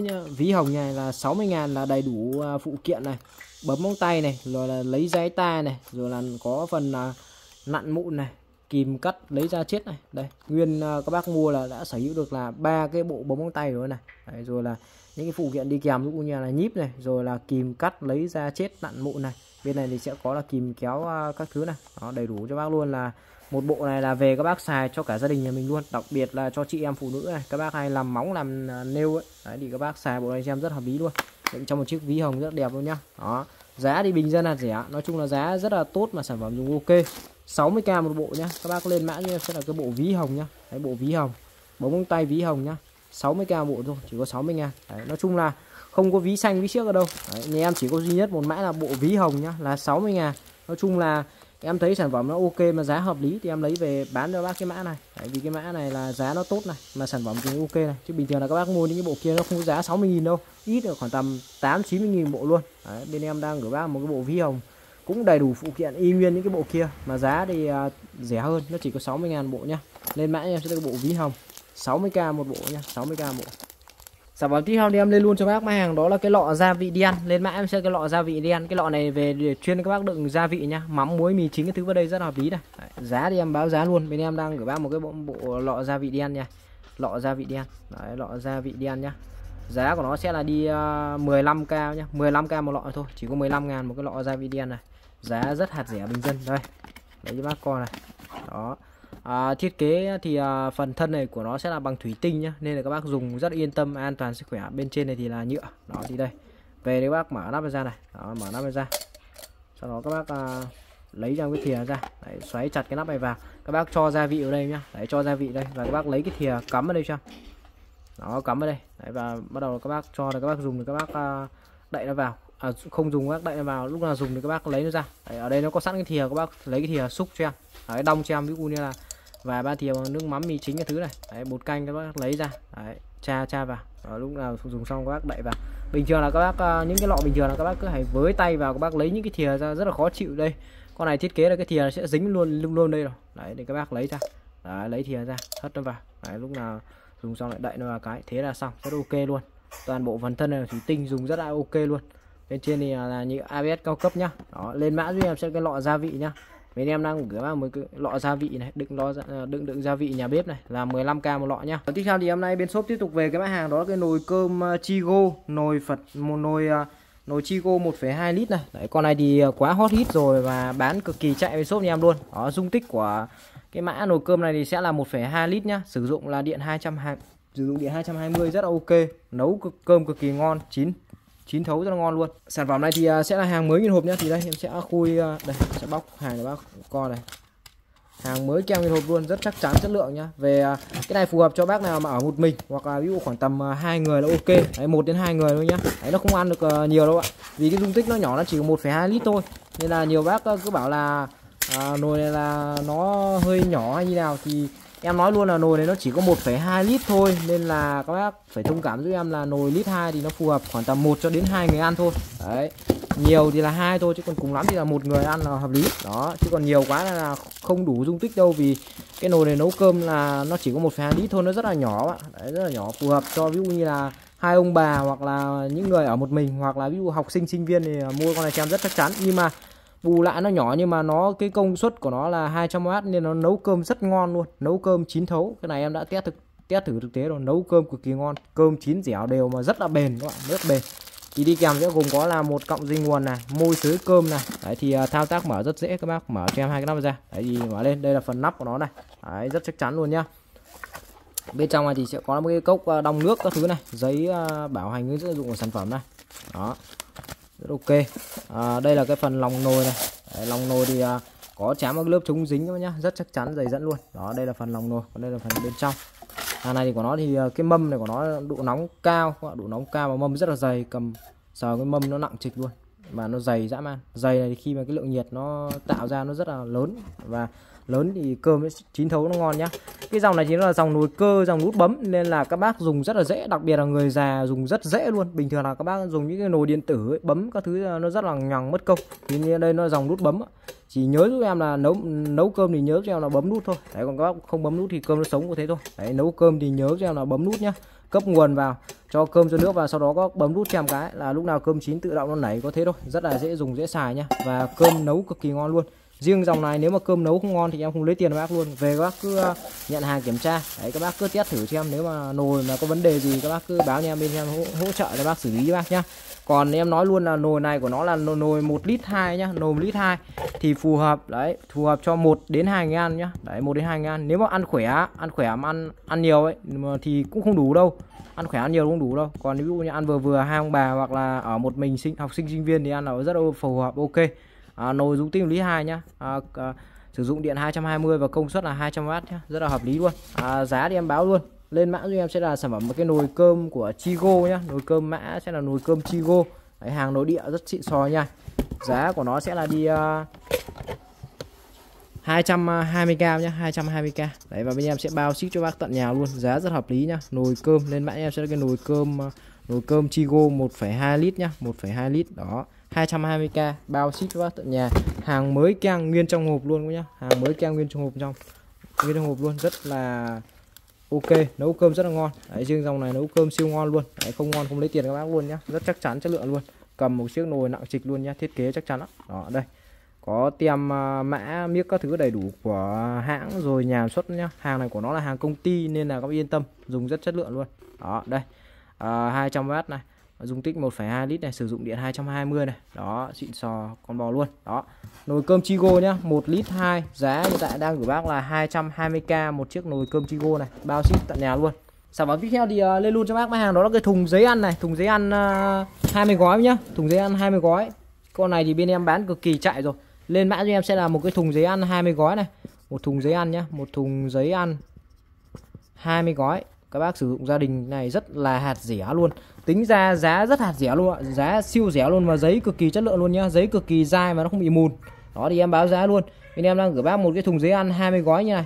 ví hồng này là 60.000, là đầy đủ phụ kiện này, bấm móng tay này, rồi là lấy giấy tay này, rồi là có phần nặn mụn này, kìm cắt lấy ra chết này. Đây, nguyên các bác mua là đã sở hữu được là 3 cái bộ bấm móng tay rồi này. Đấy, rồi là những cái phụ kiện đi kèm ví dụ như là nhíp này, rồi là kìm cắt lấy ra chết, nặn mụn này. Bên này thì sẽ có là kìm kéo các thứ này. Đó, đầy đủ cho bác luôn. Là một bộ này là về các bác xài cho cả gia đình nhà mình luôn, đặc biệt là cho chị em phụ nữ này, các bác hay làm móng làm nêu ấy. Đấy, thì các bác xài bộ này cho em rất hợp lý luôn. Đựng trong một chiếc ví hồng rất đẹp luôn nhá. Đó, giá thì bình dân là rẻ, nói chung là giá rất là tốt mà sản phẩm dùng ok. 60k một bộ nhá. Các bác lên mã như em sẽ là cái bộ ví hồng nhá. Đấy, bộ ví hồng, bấm móng tay ví hồng nhá. 60k bộ thôi, chỉ có 60.000. Đấy, nói chung là không có ví xanh ví xiếc ở đâu. Đấy, nhà em chỉ có duy nhất một mã là bộ ví hồng nhá, là 60.000. Nói chung là em thấy sản phẩm nó ok mà giá hợp lý thì em lấy về bán cho bác cái mã này. Đấy, vì cái mã này là giá nó tốt này, mà sản phẩm cũng ok này. Chứ bình thường là các bác mua những cái bộ kia nó không có giá 60.000 đâu, ít được khoảng tầm 80-90.000 bộ luôn. Đấy, bên em đang gửi bác một cái bộ ví hồng cũng đầy đủ phụ kiện y nguyên những cái bộ kia, mà giá thì rẻ hơn, nó chỉ có 60.000 bộ nhá. Lên mã em sẽ được bộ ví hồng 60k một bộ nhá, 60k bộ. Sản phẩm tiếp theo thì em lên luôn cho bác mặt hàng đó là cái lọ gia vị đen. Lên mã em sẽ cái lọ gia vị đen. Cái lọ này về để chuyên các bác đựng gia vị nhá, mắm muối mì chính cái thứ vào đây rất là hợp lý này. Đấy, giá thì em báo giá luôn. Bên em đang gửi bác một cái bộ lọ gia vị đen nha. Lọ gia vị đen. Đấy, lọ gia vị đen nhá. Giá của nó sẽ là đi 15k nhá, 15k một lọ thôi, chỉ có 15.000 một cái lọ gia vị đen này. Giá rất hạt rẻ bình dân đây. Đấy cho bác coi này. Đó. Thiết kế thì phần thân này của nó sẽ là bằng thủy tinh nhá, nên là các bác dùng rất yên tâm, an toàn sức khỏe. Bên trên này thì là nhựa. Đó thì đây. Về đấy bác mở nắp ra này. Đó, mở nắp ra. Sau đó các bác lấy ra cái thìa ra. Đấy, xoáy chặt cái nắp này vào. Các bác cho gia vị vào đây nhá. Đấy, cho gia vị đây và các bác lấy cái thìa cắm vào đây cho. Đó, cắm vào đây. Đấy, và bắt đầu các bác cho là các bác dùng thì các bác đậy nó vào. Không dùng các bác đậy nó vào, lúc nào dùng thì các bác lấy nó ra. Đấy, ở đây nó có sẵn cái thìa, các bác lấy cái thìa xúc cho em. Đấy, đong cho em ví dụ như là và 3 thìa nước mắm mì chính cái thứ này. Đấy, bột canh các bác lấy ra. Đấy, cha vào. Đó, lúc nào dùng xong các bác đậy vào. Bình thường là các bác những cái lọ bình thường là các bác cứ phải với tay vào, các bác lấy những cái thìa ra rất là khó chịu. Đây, con này thiết kế là cái thìa nó sẽ dính luôn đây rồi. Đấy, để các bác lấy ra. Đấy, lấy thìa ra, hất nó vào. Đấy, lúc nào dùng xong lại đậy nó vào cái, thế là xong, rất ok luôn. Toàn bộ phần thân này là thủy tinh, dùng rất là ok luôn. Bên trên thì là như ABS cao cấp nhá. Đó, lên mã giúp em sẽ cái lọ gia vị nhá. Bên em đang gửi một cái lọ gia vị này, đựng gia vị nhà bếp này là 15k một lọ nhá. Tiếp theo thì hôm nay bên shop tiếp tục về cái mặt hàng đó là cái nồi cơm Chigo, nồi Chigo 1,2 lít này. Đấy, con này thì quá hot hit rồi và bán cực kỳ chạy bên shop nhà em luôn. Đó, dung tích của cái mã nồi cơm này thì sẽ là 1,2 lít nhá, sử dụng là điện 220 rất là ok, nấu cơm cực kỳ ngon, chín thấu rất là ngon luôn. Sản phẩm này thì sẽ là hàng mới nguyên hộp nhá. Thì đây em sẽ khui đây, sẽ bóc hàng để bác coi này. Hàng mới keo nguyên hộp luôn, rất chắc chắn, chất lượng nhá. Về cái này phù hợp cho bác nào mà ở một mình hoặc là ví dụ khoảng tầm 2 người là ok. Đấy, 1 đến 2 người thôi nhá. Đấy, nó không ăn được nhiều đâu ạ. Vì cái dung tích nó nhỏ, nó chỉ có 1,2 lít thôi. Nên là nhiều bác cứ bảo là nồi này là nó hơi nhỏ hay như nào, thì em nói luôn là nồi này nó chỉ có 1,2 lít thôi. Nên là các bác phải thông cảm giúp em là nồi lít 2 thì nó phù hợp khoảng tầm 1 cho đến 2 người ăn thôi. Đấy, nhiều thì là 2 thôi, chứ còn cùng lắm thì là 1 người ăn là hợp lý. Đó, chứ còn nhiều quá là không đủ dung tích đâu. Vì cái nồi này nấu cơm là nó chỉ có 1,2 lít thôi, nó rất là nhỏ ạ. Đấy, rất là nhỏ, phù hợp cho ví dụ như là hai ông bà hoặc là những người ở một mình, hoặc là ví dụ học sinh sinh viên thì mua con này cho em rất chắc chắn. Nhưng mà bù lại nó nhỏ, nhưng mà nó cái công suất của nó là 200W nên nó nấu cơm rất ngon luôn, nấu cơm chín thấu. Cái này em đã test thử thực tế rồi, nấu cơm cực kỳ ngon, cơm chín dẻo đều mà rất là bền các bạn, rất bền. Thì đi kèm sẽ gồm có là một cọng dây nguồn này, môi xới cơm này. Đấy thì thao tác mở rất dễ, các bác mở cho em hai cái nắp ra. Đấy thì mở lên, đây là phần nắp của nó này. Đấy, rất chắc chắn luôn nhá. Bên trong này thì sẽ có một cái cốc đong nước các thứ này, giấy bảo hành hướng dẫn sử dụng của sản phẩm này. Đó, rất ok. Đây là cái phần lòng nồi này. Đấy, lòng nồi thì có chám một lớp chống dính các nhá, rất chắc chắn, dày dẫn luôn. Đó, đây là phần lòng nồi, còn đây là phần bên trong. Hàng này thì của nó thì cái mâm này của nó độ nóng cao, độ nóng cao và mâm rất là dày, cầm sờ cái mâm nó nặng trịch luôn, mà nó dày dã man. Dày này thì khi mà cái lượng nhiệt nó tạo ra nó rất là lớn, và lớn thì cơm nó chín thấu, nó ngon nhá. Cái dòng này chính là dòng nồi cơ, dòng nút bấm, nên là các bác dùng rất là dễ, đặc biệt là người già dùng rất dễ luôn. Bình thường là các bác dùng những cái nồi điện tử ấy, bấm các thứ nó rất là nhằng mất công. Thì như đây nó là dòng nút bấm, chỉ nhớ giúp em là nấu cơm thì nhớ cho em là bấm nút thôi. Đấy, còn các bác không bấm nút thì cơm nó sống như thế thôi. Đấy, nấu cơm thì nhớ cho em là bấm nút nhá, cấp nguồn vào, cho cơm cho nước vào, sau đó có bấm nút cho em cái là lúc nào cơm chín tự động nó nảy, có thế thôi. Rất là dễ dùng, dễ xài nhá, và cơm nấu cực kỳ ngon luôn. Riêng dòng này nếu mà cơm nấu không ngon thì em không lấy tiền các bác luôn, về các bác cứ nhận hàng kiểm tra. Đấy, các bác cứ test thử cho em, nếu mà nồi mà có vấn đề gì các bác cứ báo cho em, bên em hỗ trợ cho bác xử lý cho bác nhá. Còn em nói luôn là nồi này của nó là nồi 1,2 lít nhá, nồi 1,2 lít thì phù hợp. Đấy, phù hợp cho 1 đến 2 người ăn nhá. Đấy, 1 đến 2 người ăn. Nếu mà ăn khỏe mà ăn nhiều ấy mà thì cũng không đủ đâu. Ăn khỏe ăn nhiều không đủ đâu. Còn ví dụ như ăn vừa vừa, hai ông bà hoặc là ở một mình học sinh sinh viên thì ăn là rất là phù hợp, ok. Nồi dung tích 1,2 lít nhá. Sử dụng điện 220 và công suất là 200W nhá, rất là hợp lý luôn. Giá thì em báo luôn. Lên mã cho em sẽ là sản phẩm một cái nồi cơm của Chigo nhá, nồi cơm mã sẽ là nồi cơm Chigo. Đấy, hàng nội địa rất xịn sò nha. Giá của nó sẽ là đi 220k nhá, 220k. Đấy, và bên em sẽ bao ship cho bác tận nhà luôn, giá rất hợp lý nhá. Nồi cơm lên mã em sẽ là cái nồi cơm Chigo 1,2 lít nhá, 1,2 lít đó. 220k bao ship cho bác tận nhà. Hàng mới keng nguyên trong hộp luôn nhá, hàng mới keng nguyên trong hộp luôn, rất là ok, nấu cơm rất là ngon. Đấy, riêng dòng này nấu cơm siêu ngon luôn. Đấy, không ngon không lấy tiền các bác luôn nhá, rất chắc chắn, chất lượng luôn. Cầm một chiếc nồi nặng trịch luôn nhá, thiết kế chắc chắn lắm. Đó, đây có tem mã miếc các thứ đầy đủ của hãng rồi, nhà xuất nhá. Hàng này của nó là hàng công ty nên là các bác yên tâm, dùng rất chất lượng luôn. Đó, đây 200W này, dung tích 1,2 lít này, sử dụng điện 220 này. Đó, xịn sò con bò luôn. Đó, nồi cơm Chigo nhá, 1,2 lít, giá hiện tại đang gửi bác là 220k một chiếc nồi cơm Chigo này, bao ship tận nhà luôn. Sản phẩm tiếp theo thì lên luôn cho bác hàng đó là cái thùng giấy ăn này, thùng giấy ăn 20 gói nhá, thùng giấy ăn 20 gói. Con này thì bên em bán cực kỳ chạy rồi. Lên mã cho em sẽ là một cái thùng giấy ăn 20 gói này, một thùng giấy ăn nhá, một thùng giấy ăn 20 gói. Các bác sử dụng gia đình này rất là hạt rẻ luôn. Tính ra giá rất hạt rẻ luôn ạ, giá siêu rẻ luôn, và giấy cực kỳ chất lượng luôn nhá, giấy cực kỳ dai mà nó không bị mùn. Đó thì em báo giá luôn. Bên em đang gửi bác một cái thùng giấy ăn 20 gói như này,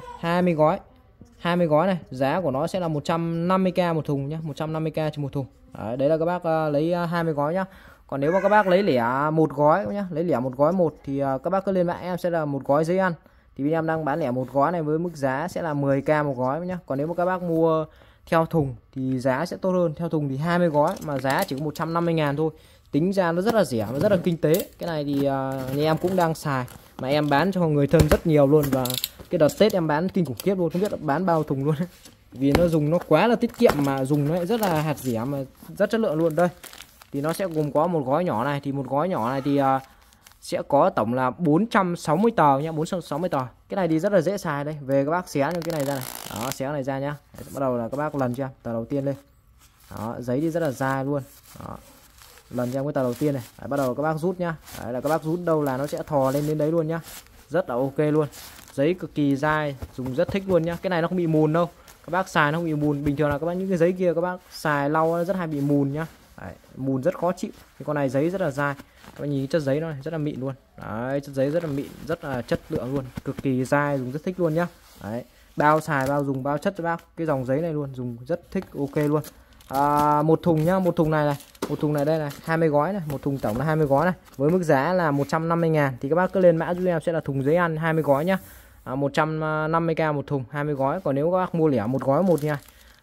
20 gói này, giá của nó sẽ là 150k một thùng nhá, 150k cho một thùng. Đấy là các bác lấy 20 gói nhá. Còn nếu mà các bác lấy lẻ một gói nhá, lấy lẻ một gói một thì các bác cứ lên mã em sẽ là một gói giấy ăn. Thì bên em đang bán lẻ một gói này với mức giá sẽ là 10k một gói nhá. Còn nếu mà các bác mua theo thùng thì giá sẽ tốt hơn. Theo thùng thì 20 gói mà giá chỉ có 150.000 thôi. Tính ra nó rất là rẻ và rất là kinh tế. Cái này thì nhà em cũng đang xài, mà em bán cho người thân rất nhiều luôn. Và cái đợt Tết em bán kinh khủng khiếp luôn, không biết là bán bao thùng luôn. Vì nó dùng nó quá là tiết kiệm, mà dùng nó rất là hạt rẻ mà rất chất lượng luôn. Đây thì nó sẽ gồm có một gói nhỏ này, thì một gói nhỏ này thì sẽ có tổng là 460 tờ nhá, 460 tờ. Cái này thì rất là dễ xài đây. Về các bác xé những cái này ra này. Đó, xé cái này ra nhá. Đấy, bắt đầu là các bác lần cho em tờ đầu tiên lên. Đó, giấy thì rất là dai luôn. Đó, lần cho em cái tờ đầu tiên này. Đấy, bắt đầu các bác rút nhá. Đấy là các bác rút đâu là nó sẽ thò lên đến đấy luôn nhá. Rất là ok luôn. Giấy cực kỳ dai, dùng rất thích luôn nhá. Cái này nó không bị mùn đâu. Các bác xài nó không bị mùn. Bình thường là các bác những cái giấy kia các bác xài lau nó rất hay bị mùn nhá. Đấy, mùn rất khó chịu. Thì con này giấy rất là dai. Các bạn nhìn chất giấy nó này, rất là mịn luôn. Đấy, chất giấy rất là mịn, rất là chất lượng luôn, cực kỳ dai, dùng rất thích luôn nhá. Đấy, bao xài, bao dùng, bao chất cho bác cái dòng giấy này luôn, dùng rất thích, ok luôn. Một thùng nhá, một thùng này một thùng này đây này, 20 gói này, một thùng tổng là 20 gói này, với mức giá là 150.000. Thì các bác cứ lên mã giúp em sẽ là thùng giấy ăn 20 gói nhá. 150k một thùng 20 gói. Còn nếu các bác mua lẻ một gói một nha,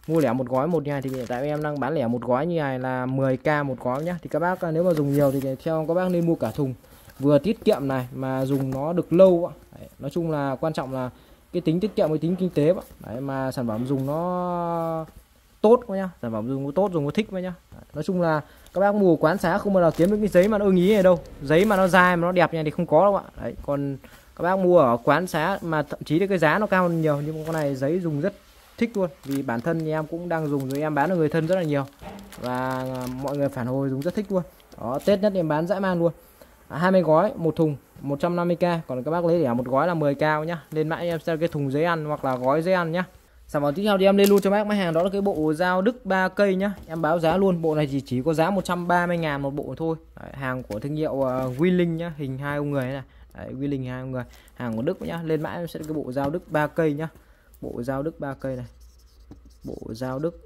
mua lẻ một gói một như này thì hiện tại em đang bán lẻ một gói như này là 10k một gói nhá. Thì các bác nếu mà dùng nhiều thì theo các bác nên mua cả thùng, vừa tiết kiệm này mà dùng nó được lâu. Đấy, nói chung là quan trọng là cái tính tiết kiệm với tính kinh tế. Đấy, mà sản phẩm dùng nó tốt quá nhá, sản phẩm dùng nó tốt, dùng nó thích quá nhá. Đấy, nói chung là các bác mua quán xá không bao giờ kiếm được cái giấy mà nó ưng ý này đâu, giấy mà nó dài mà nó đẹp như này thì không có đâu ạ. Đấy, còn các bác mua ở quán xá mà thậm chí cái giá nó cao hơn nhiều, nhưng mà con này giấy dùng rất thích luôn, vì bản thân nhà em cũng đang dùng rồi, em bán cho người thân rất là nhiều và mọi người phản hồi dùng rất thích luôn. Đó, Tết nhất em bán dã man luôn. 20 gói một thùng 150k, còn các bác lấy lẻ một gói là 10k nhá. Lên mãi em sẽ cái thùng giấy ăn hoặc là gói giấy ăn nhá. Sản phẩm tiếp theo thì em lên luôn cho bác máy hàng, đó là cái bộ dao Đức 3 cây nhá. Em báo giá luôn, bộ này chỉ có giá 130.000 một bộ thôi. Đấy, hàng của thương hiệu Winling nhá, hình hai ông người này. Đấy, Winling hai ông người, hàng của Đức nhá. Lên mãi em sẽ cái bộ dao Đức 3 cây nhá. Bộ dao Đức 3 cây này. Bộ dao Đức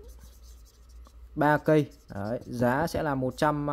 3 cây. Đấy, giá sẽ là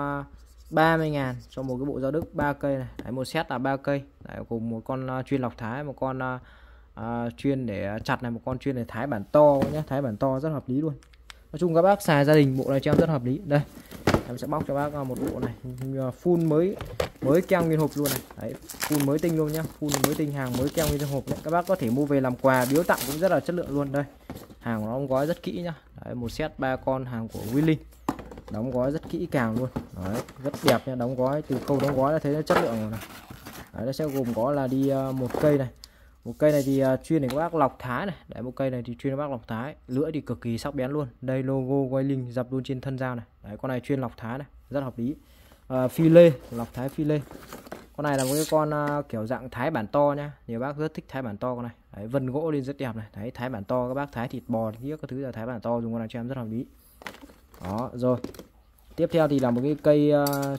130.000 cho một cái bộ dao Đức 3 cây này. Đấy, một set là 3 cây. Đấy, cùng một con chuyên lọc thái, một con chuyên để chặt này, một con chuyên để thái bản to nhé, thái bản to rất hợp lý luôn. Nói chung các bác xài gia đình bộ này cho em rất hợp lý. Đây em sẽ bóc cho bác một bộ này full mới keo nguyên hộp luôn này. Đấy, full mới tinh luôn nhá, full mới tinh, hàng mới keo nguyên hộp đấy. Các bác có thể mua về làm quà biếu tặng cũng rất là chất lượng luôn. Đây hàng nó đóng gói rất kỹ nhá. Đấy, một set 3 con, hàng của Winling, đóng gói rất kỹ càng luôn. Đấy, rất đẹp nha, đóng gói từ khâu đóng gói là thấy nó chất lượng rồi này. Đấy, nó sẽ gồm có là đi một cây này. Một cây này thì chuyên để các bác lọc thái này. Đấy, một cây này thì chuyên các bác lọc thái, lưỡi thì cực kỳ sắc bén luôn. Đây logo Winling dập luôn trên thân dao này. Đấy, con này chuyên lọc thái này, rất hợp lý. Phi lê, lọc thái phi lê. Con này là một cái con kiểu dạng thái bản to nhá, nhiều bác rất thích thái bản to con này. Đấy, vân gỗ lên rất đẹp này. Đấy, thái bản to, các bác thái thịt bò thì các thứ là thái bản to, dùng con này cho em rất hợp lý. Đó, rồi. Tiếp theo thì là một cái cây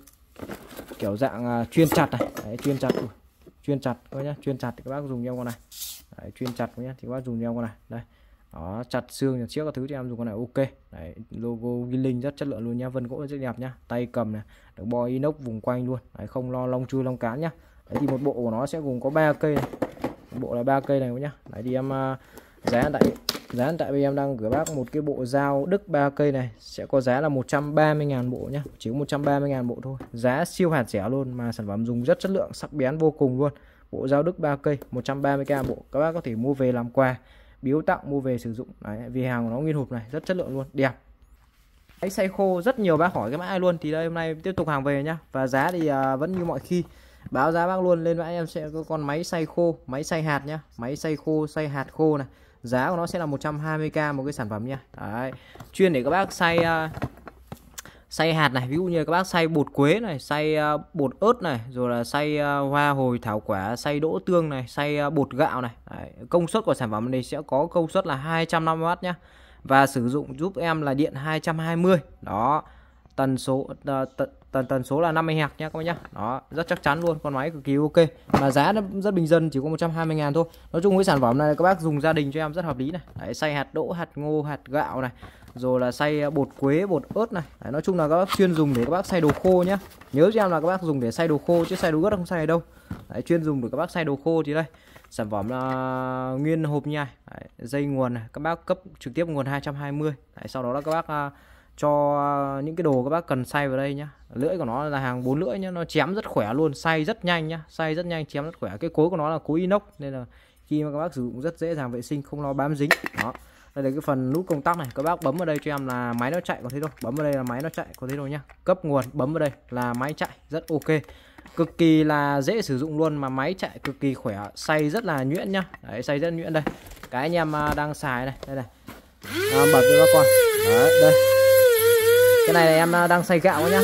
kiểu dạng chuyên chặt này. Đấy, chuyên chặt. Chuyên chặt các nhá, chuyên chặt thì các bác dùng cho em con này. Đấy, chuyên chặt nhá thì các bác dùng cho em con này. Đây. Đó, chặt xương chặt chiếc các thứ cho em dùng con này ok. Đấy, logo Winling rất chất lượng luôn nhá, vân gỗ rất đẹp nhá. Tay cầm này, được bo inox vùng quanh luôn. Đấy, không lo lông chui lông cán nhá. Đấy, thì một bộ của nó sẽ gồm có 3 cây này. Một bộ là 3 cây này nhá. Đấy thì em giá tại vì em đang gửi bác một cái bộ dao Đức 3 cây này sẽ có giá là 130.000 bộ nhá, chỉ có 130.000 bộ thôi, giá siêu hạt rẻ luôn, mà sản phẩm dùng rất chất lượng, sắc bén vô cùng luôn. Bộ dao Đức 3 cây 130k bộ, các bác có thể mua về làm quà biếu tặng, mua về sử dụng. Đấy, vì hàng của nó nguyên hộp này, rất chất lượng luôn, đẹp. Máy xay khô rất nhiều bác hỏi cái mã luôn, thì đây hôm nay tiếp tục hàng về nhá. Và giá thì vẫn như mọi khi, báo giá bác luôn. Lên mã em sẽ có con máy xay khô, máy xay hạt nhá, máy xay khô, xay hạt khô này. Giá của nó sẽ là 120k một cái sản phẩm nha. Đấy, chuyên để các bác xay hạt này, ví dụ như các bác xay bột quế này, xay bột ớt này, rồi là xay hoa hồi thảo quả, xay đỗ tương này, xay bột gạo này. Đấy, công suất của sản phẩm này sẽ có công suất là 250W nhá, và sử dụng giúp em là điện 220. Đó, tần số là 50 Hz nhá các bác nhá. Đó, rất chắc chắn luôn, con máy cực kỳ ok, mà giá nó rất bình dân, chỉ có 120.000 thôi. Nói chung với sản phẩm này các bác dùng gia đình cho em rất hợp lý này. Đấy, xay hạt đỗ, hạt ngô, hạt gạo này, rồi là xay bột quế, bột ớt này. Đấy, nói chung là các bác chuyên dùng để các bác xay đồ khô nhá. Nhớ cho em là các bác dùng để xay đồ khô chứ xay đồ ướt không xay đâu. Đấy, chuyên dùng để các bác xay đồ khô. Thì đây sản phẩm là nguyên hộp nha. Đấy, dây nguồn này, các bác cấp trực tiếp nguồn 220. Đấy, sau đó là các bác cho những cái đồ các bác cần xay vào đây nhá. Lưỡi của nó là hàng 4 lưỡi nhá, nó chém rất khỏe luôn, xay rất nhanh nhá, xay rất nhanh, chém rất khỏe. Cái cối của nó là cối inox nên là khi mà các bác sử dụng rất dễ dàng vệ sinh, không lo bám dính. Đó, đây là cái phần nút công tắc này, các bác bấm vào đây cho em là máy nó chạy, có thấy đâu, bấm vào đây là máy nó chạy, có thấy đâu nhá. Cấp nguồn bấm vào đây là máy chạy, rất ok, cực kỳ là dễ sử dụng luôn, mà máy chạy cực kỳ khỏe, xay rất là nhuyễn nhá. Đấy, xay rất nhuyễn. Đây cái anh em đang xài này, đây này, bật cho các con. Đấy, đây cái này là em đang xay gạo nhá.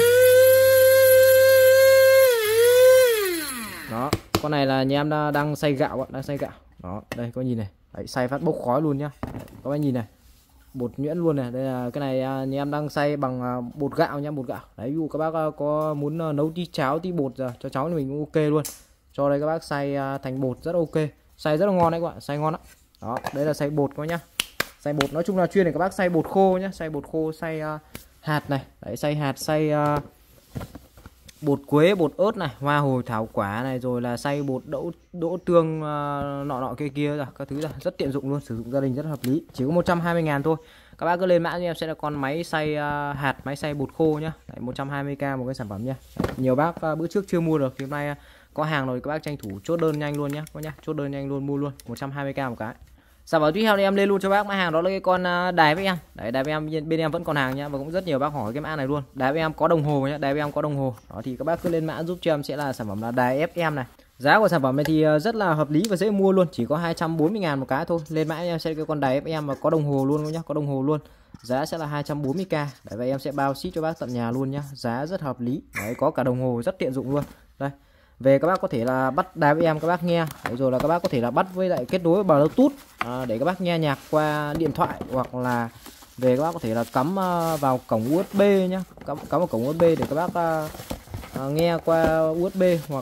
Đó, con này là nhà em đang xay gạo, đang xay gạo. Đó, đây có nhìn này. Đấy, xay phát bốc khói luôn nhá. Các bác nhìn này, bột nhuyễn luôn này. Đây là cái này nhà em đang xay bằng bột gạo nhá, bột gạo. Đấy, ví dụ các bác có muốn nấu tí cháo, tí bột ra cho cháu thì mình cũng ok luôn. Cho đây các bác xay thành bột rất ok, xay rất là ngon đấy các bạn, xay ngon lắm. Đó, đây là xay bột các nhá. Xay bột nói chung là chuyên để các bác xay bột khô nhá, xay bột khô, xay hạt này. Đấy, xay hạt, xay bột quế, bột ớt này, hoa hồi thảo quả này, rồi là xay bột đỗ tương nọ kia ra, các thứ ra, rất tiện dụng luôn, sử dụng gia đình rất hợp lý, chỉ có 120.000 thôi. Các bác cứ lên mã cho em sẽ là con máy xay hạt, máy xay bột khô nhá. Đấy, 120k một cái sản phẩm nhá. Đấy, nhiều bác bữa trước chưa mua được thì hôm nay có hàng rồi, các bác tranh thủ chốt đơn nhanh luôn nhá, có nhá, chốt đơn nhanh luôn, mua luôn 120k một cái. Sản phẩm tiếp theo thì em lên luôn cho bác mã hàng đó là cái con đài với em. Đấy, đài với em bên em vẫn còn hàng nhá, và cũng rất nhiều bác hỏi cái mã này luôn. Đài với em có đồng hồ nhá, đài với em có đồng hồ. Đó thì các bác cứ lên mã giúp cho em sẽ là sản phẩm là đài FM này. Giá của sản phẩm này thì rất là hợp lý và dễ mua luôn, chỉ có 240.000 một cái thôi. Lên mã em sẽ cái con đài FM và có đồng hồ luôn nhá, có đồng hồ luôn. Giá sẽ là 240k. Đấy, và em sẽ bao ship cho bác tận nhà luôn nhá. Giá rất hợp lý. Đấy, có cả đồng hồ rất tiện dụng luôn. Đây. Về các bác có thể là bắt đài với em các bác nghe. Đấy, rồi là các bác có thể là bắt với lại kết nối Bluetooth để các bác nghe nhạc qua điện thoại, hoặc là về các bác có thể là cắm vào cổng USB nhá, cắm vào cổng USB để các bác nghe qua USB,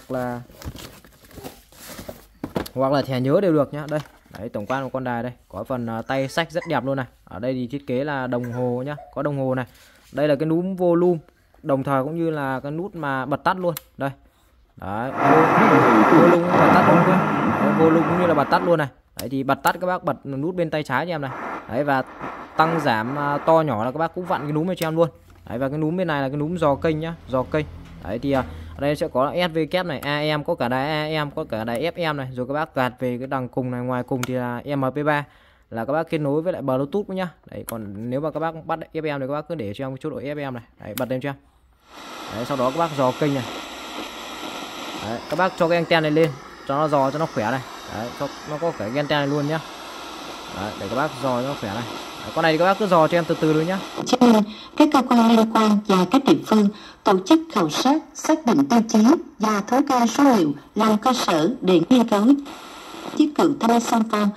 hoặc là thẻ nhớ đều được nhá. Đây, đấy, tổng quan của con đài đây, có phần tay sách rất đẹp luôn này. Ở đây thì thiết kế là đồng hồ nhá, có đồng hồ này. Đây là cái núm volume, đồng thời cũng như là cái nút mà bật tắt luôn. Đây. Đấy, volume bật tắt luôn nhá. Volume cũng như là bật tắt luôn này. Đấy thì bật tắt các bác bật nút bên tay trái cho em này. Đấy, và tăng giảm to nhỏ là các bác cũng vặn cái núm này cho em luôn. Đấy, và cái núm bên này là cái núm dò kênh nhá, dò kênh. Đấy thì ở đây sẽ có SVK này, AM, có cả đài AM, có cả đài FM này. Rồi các bác gạt về cái đằng cùng này, ngoài cùng thì là MP3, là các bác kết nối với lại Bluetooth nhá. Đấy, còn nếu mà các bác bắt FM thì các bác cứ để cho em cái chế độ FM này. Đấy, bật lên cho em. Đấy, sau đó các bác dò kênh này. Đấy, các bác cho cái anten này lên cho nó dò cho nó khỏe này. Đấy, cho nó có cái anten này luôn nhá. Đấy, để các bác dò cho nó khỏe này. Đấy, con này thì các bác cứ dò cho em từ từ thôi nhá. Cho nên các cơ quan liên quan và các địa phương tổ chức khảo sát, xác định tiêu chí và thống kê số liệu làm cơ sở để nghiên cứu chiếc cựu thanh song phong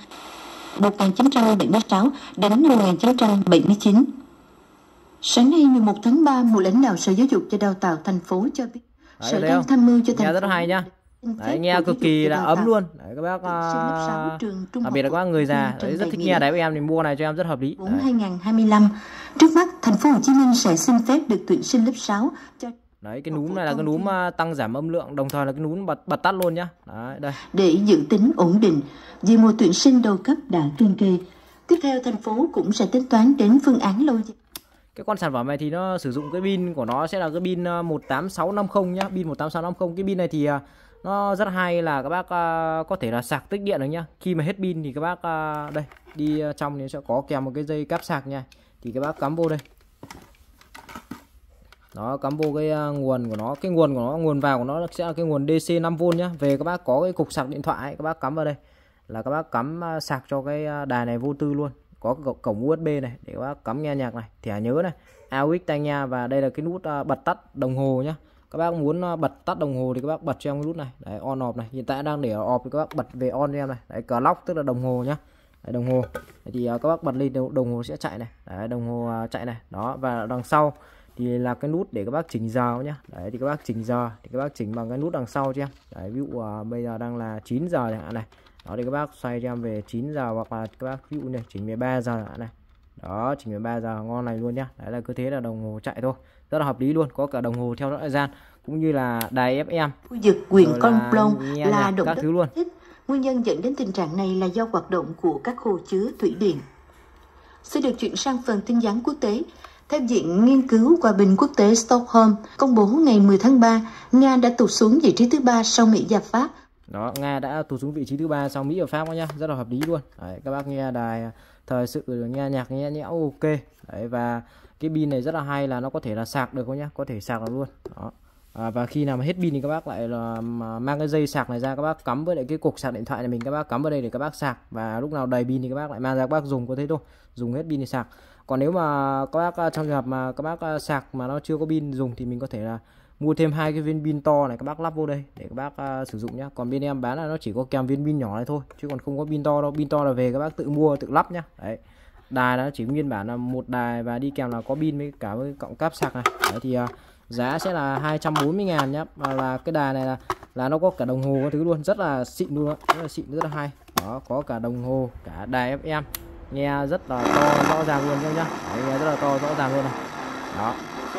1976 đến 1979. Sáng nay 11 tháng 3, một lãnh đạo Sở Giáo dục và Đào tạo thành phố cho biết Sở đang tham mưu cho thành phố. Nghe rất hay nhá. Đấy, nghe cực kỳ là ấm luôn. Đấy, các bác đặc biệt là các bác người già đấy, rất thích nghe. Đấy, em thì mua này cho em rất hợp lý. 2025, trước mắt thành phố Hồ Chí Minh sẽ xin phép được tuyển sinh lớp 6 cho. Đấy, cái núm này là cái núm tăng giảm âm lượng, đồng thời là cái núm bật tắt luôn nhá. Đấy, đây. Để dự tính ổn định vì mùa tuyển sinh đầu cấp đã cận kề. Tiếp theo thành phố cũng sẽ tính toán đến phương án lâu dài. Cái con sản phẩm này thì nó sử dụng cái pin của nó sẽ là cái pin 18650 nhá, pin 18650. Cái pin này thì nó rất hay là các bác có thể là sạc tích điện được nhá. Khi mà hết pin thì các bác đây đi trong thì sẽ có kèm một cái dây cáp sạc nha. Thì các bác cắm vô đây. Đó, cắm vô cái nguồn của nó, cái nguồn của nó, nguồn vào của nó sẽ là cái nguồn DC 5V nhá. Về các bác có cái cục sạc điện thoại ấy, các bác cắm vào đây là các bác cắm sạc cho cái đài này vô tư luôn. Có cổng USB này để các bác cắm nghe nhạc này, thẻ nhớ này, AUX tai nghe, và đây là cái nút bật tắt đồng hồ nhá. Các bác muốn bật tắt đồng hồ thì các bác bật cho em cái nút này, đấy, on off này. Hiện tại đang để ở off thì các bác bật về on cho em này. Đấy, clock tức là đồng hồ nhá. Đấy, đồng hồ. Đấy, thì các bác bật lên đồng hồ sẽ chạy này. Đấy, đồng hồ chạy này. Đó, và đằng sau thì là cái nút để các bác chỉnh giờ nhá. Đấy, thì các bác chỉnh giờ thì các bác chỉnh bằng cái nút đằng sau cho em. Đấy, ví dụ bây giờ đang là 9 giờ chẳng hạn này. Đó thì các bác xoay cho em về 9 giờ, hoặc là các bác ví dụ này chỉnh 13 giờ này. Đó, chỉnh 13 giờ ngon này luôn nhá. Đấy là cứ thế là đồng hồ chạy thôi. Rất là hợp lý luôn, có cả đồng hồ theo dõi thời gian cũng như là đài FM. Khu vực huyện Con Plong là động đất thứ luôn. Nguyên nhân dẫn đến tình trạng này là do hoạt động của các hồ chứa thủy điện. Sẽ được chuyển sang phần tin vắn quốc tế. Theo Viện Nghiên cứu Hòa bình Quốc tế Stockholm công bố ngày 10 tháng 3, Nga đã tụt xuống vị trí thứ 3 sau Mỹ và Pháp. Đó, Nga đã tụt xuống vị trí thứ 3 sau Mỹ và Pháp nhá, rất là hợp lý luôn. Đấy, các bác nghe đài thời sự, nghe nhạc nghe nhẽo ok. Đấy, và cái pin này rất là hay là nó có thể là sạc được nhá, có thể sạc được luôn. Đó. Và khi nào mà hết pin thì các bác lại là mang cái dây sạc này ra, các bác cắm với lại cái cục sạc điện thoại này mình, các bác cắm vào đây để các bác sạc, và lúc nào đầy pin thì các bác lại mang ra các bác dùng, có thế thôi, dùng hết pin thì sạc. Còn nếu mà các bác trong trường hợp mà các bác sạc mà nó chưa có pin dùng thì mình có thể là mua thêm 2 cái viên pin to này, các bác lắp vô đây để các bác sử dụng nhá. Còn bên em bán là nó chỉ có kèm viên pin nhỏ này thôi, chứ còn không có pin to đâu. Pin to là về các bác tự mua tự lắp nhá. Đấy, đài nó chỉ nguyên bản là một đài và đi kèm là có pin với cả với cọng cáp sạc này. Đấy thì giá sẽ là 240.000 nhá. Và là cái đài này là nó có cả đồng hồ các thứ luôn, rất là xịn luôn, rất là xịn, rất là hay. Đó, có cả đồng hồ, cả đài FM, nghe rất là to rõ ràng luôn nhá. Đấy, nghe rất là to rõ ràng luôn này. Đó.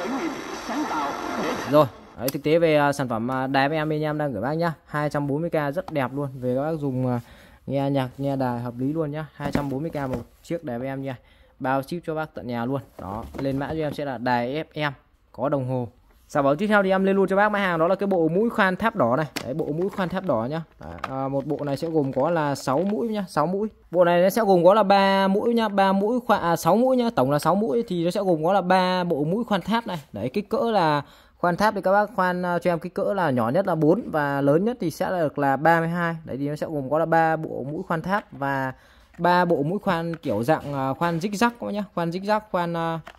Rồi, đấy, thực tế về sản phẩm đài FM bên em đang gửi bác nhá, 240k rất đẹp luôn. Về các bác dùng nghe nhạc, nghe đài hợp lý luôn nhá. 240k một chiếc đài FM nha. bao ship cho bác tận nhà luôn. Đó, lên mã cho em sẽ là đài FM, có đồng hồ. Sản phẩm tiếp theo thì em lên luôn cho bác mã hàng đó là cái bộ mũi khoan tháp đỏ này. Đấy, bộ mũi khoan tháp đỏ nhá. Một bộ này sẽ gồm có là 6 mũi nhá, 6 mũi. Bộ này nó sẽ gồm có là 3 mũi nhá, 3 mũi khoan 6 mũi nhá, tổng là 6 mũi thì nó sẽ gồm có là 3 bộ mũi khoan tháp này. Đấy, kích cỡ là khoan tháp thì các bác khoan cho em kích cỡ là nhỏ nhất là 4 và lớn nhất thì sẽ được là 32. Đấy thì nó sẽ gồm có là 3 bộ mũi khoan tháp và 3 bộ mũi khoan kiểu dạng khoan zigzag các bác nhá, khoan zigzag, khoan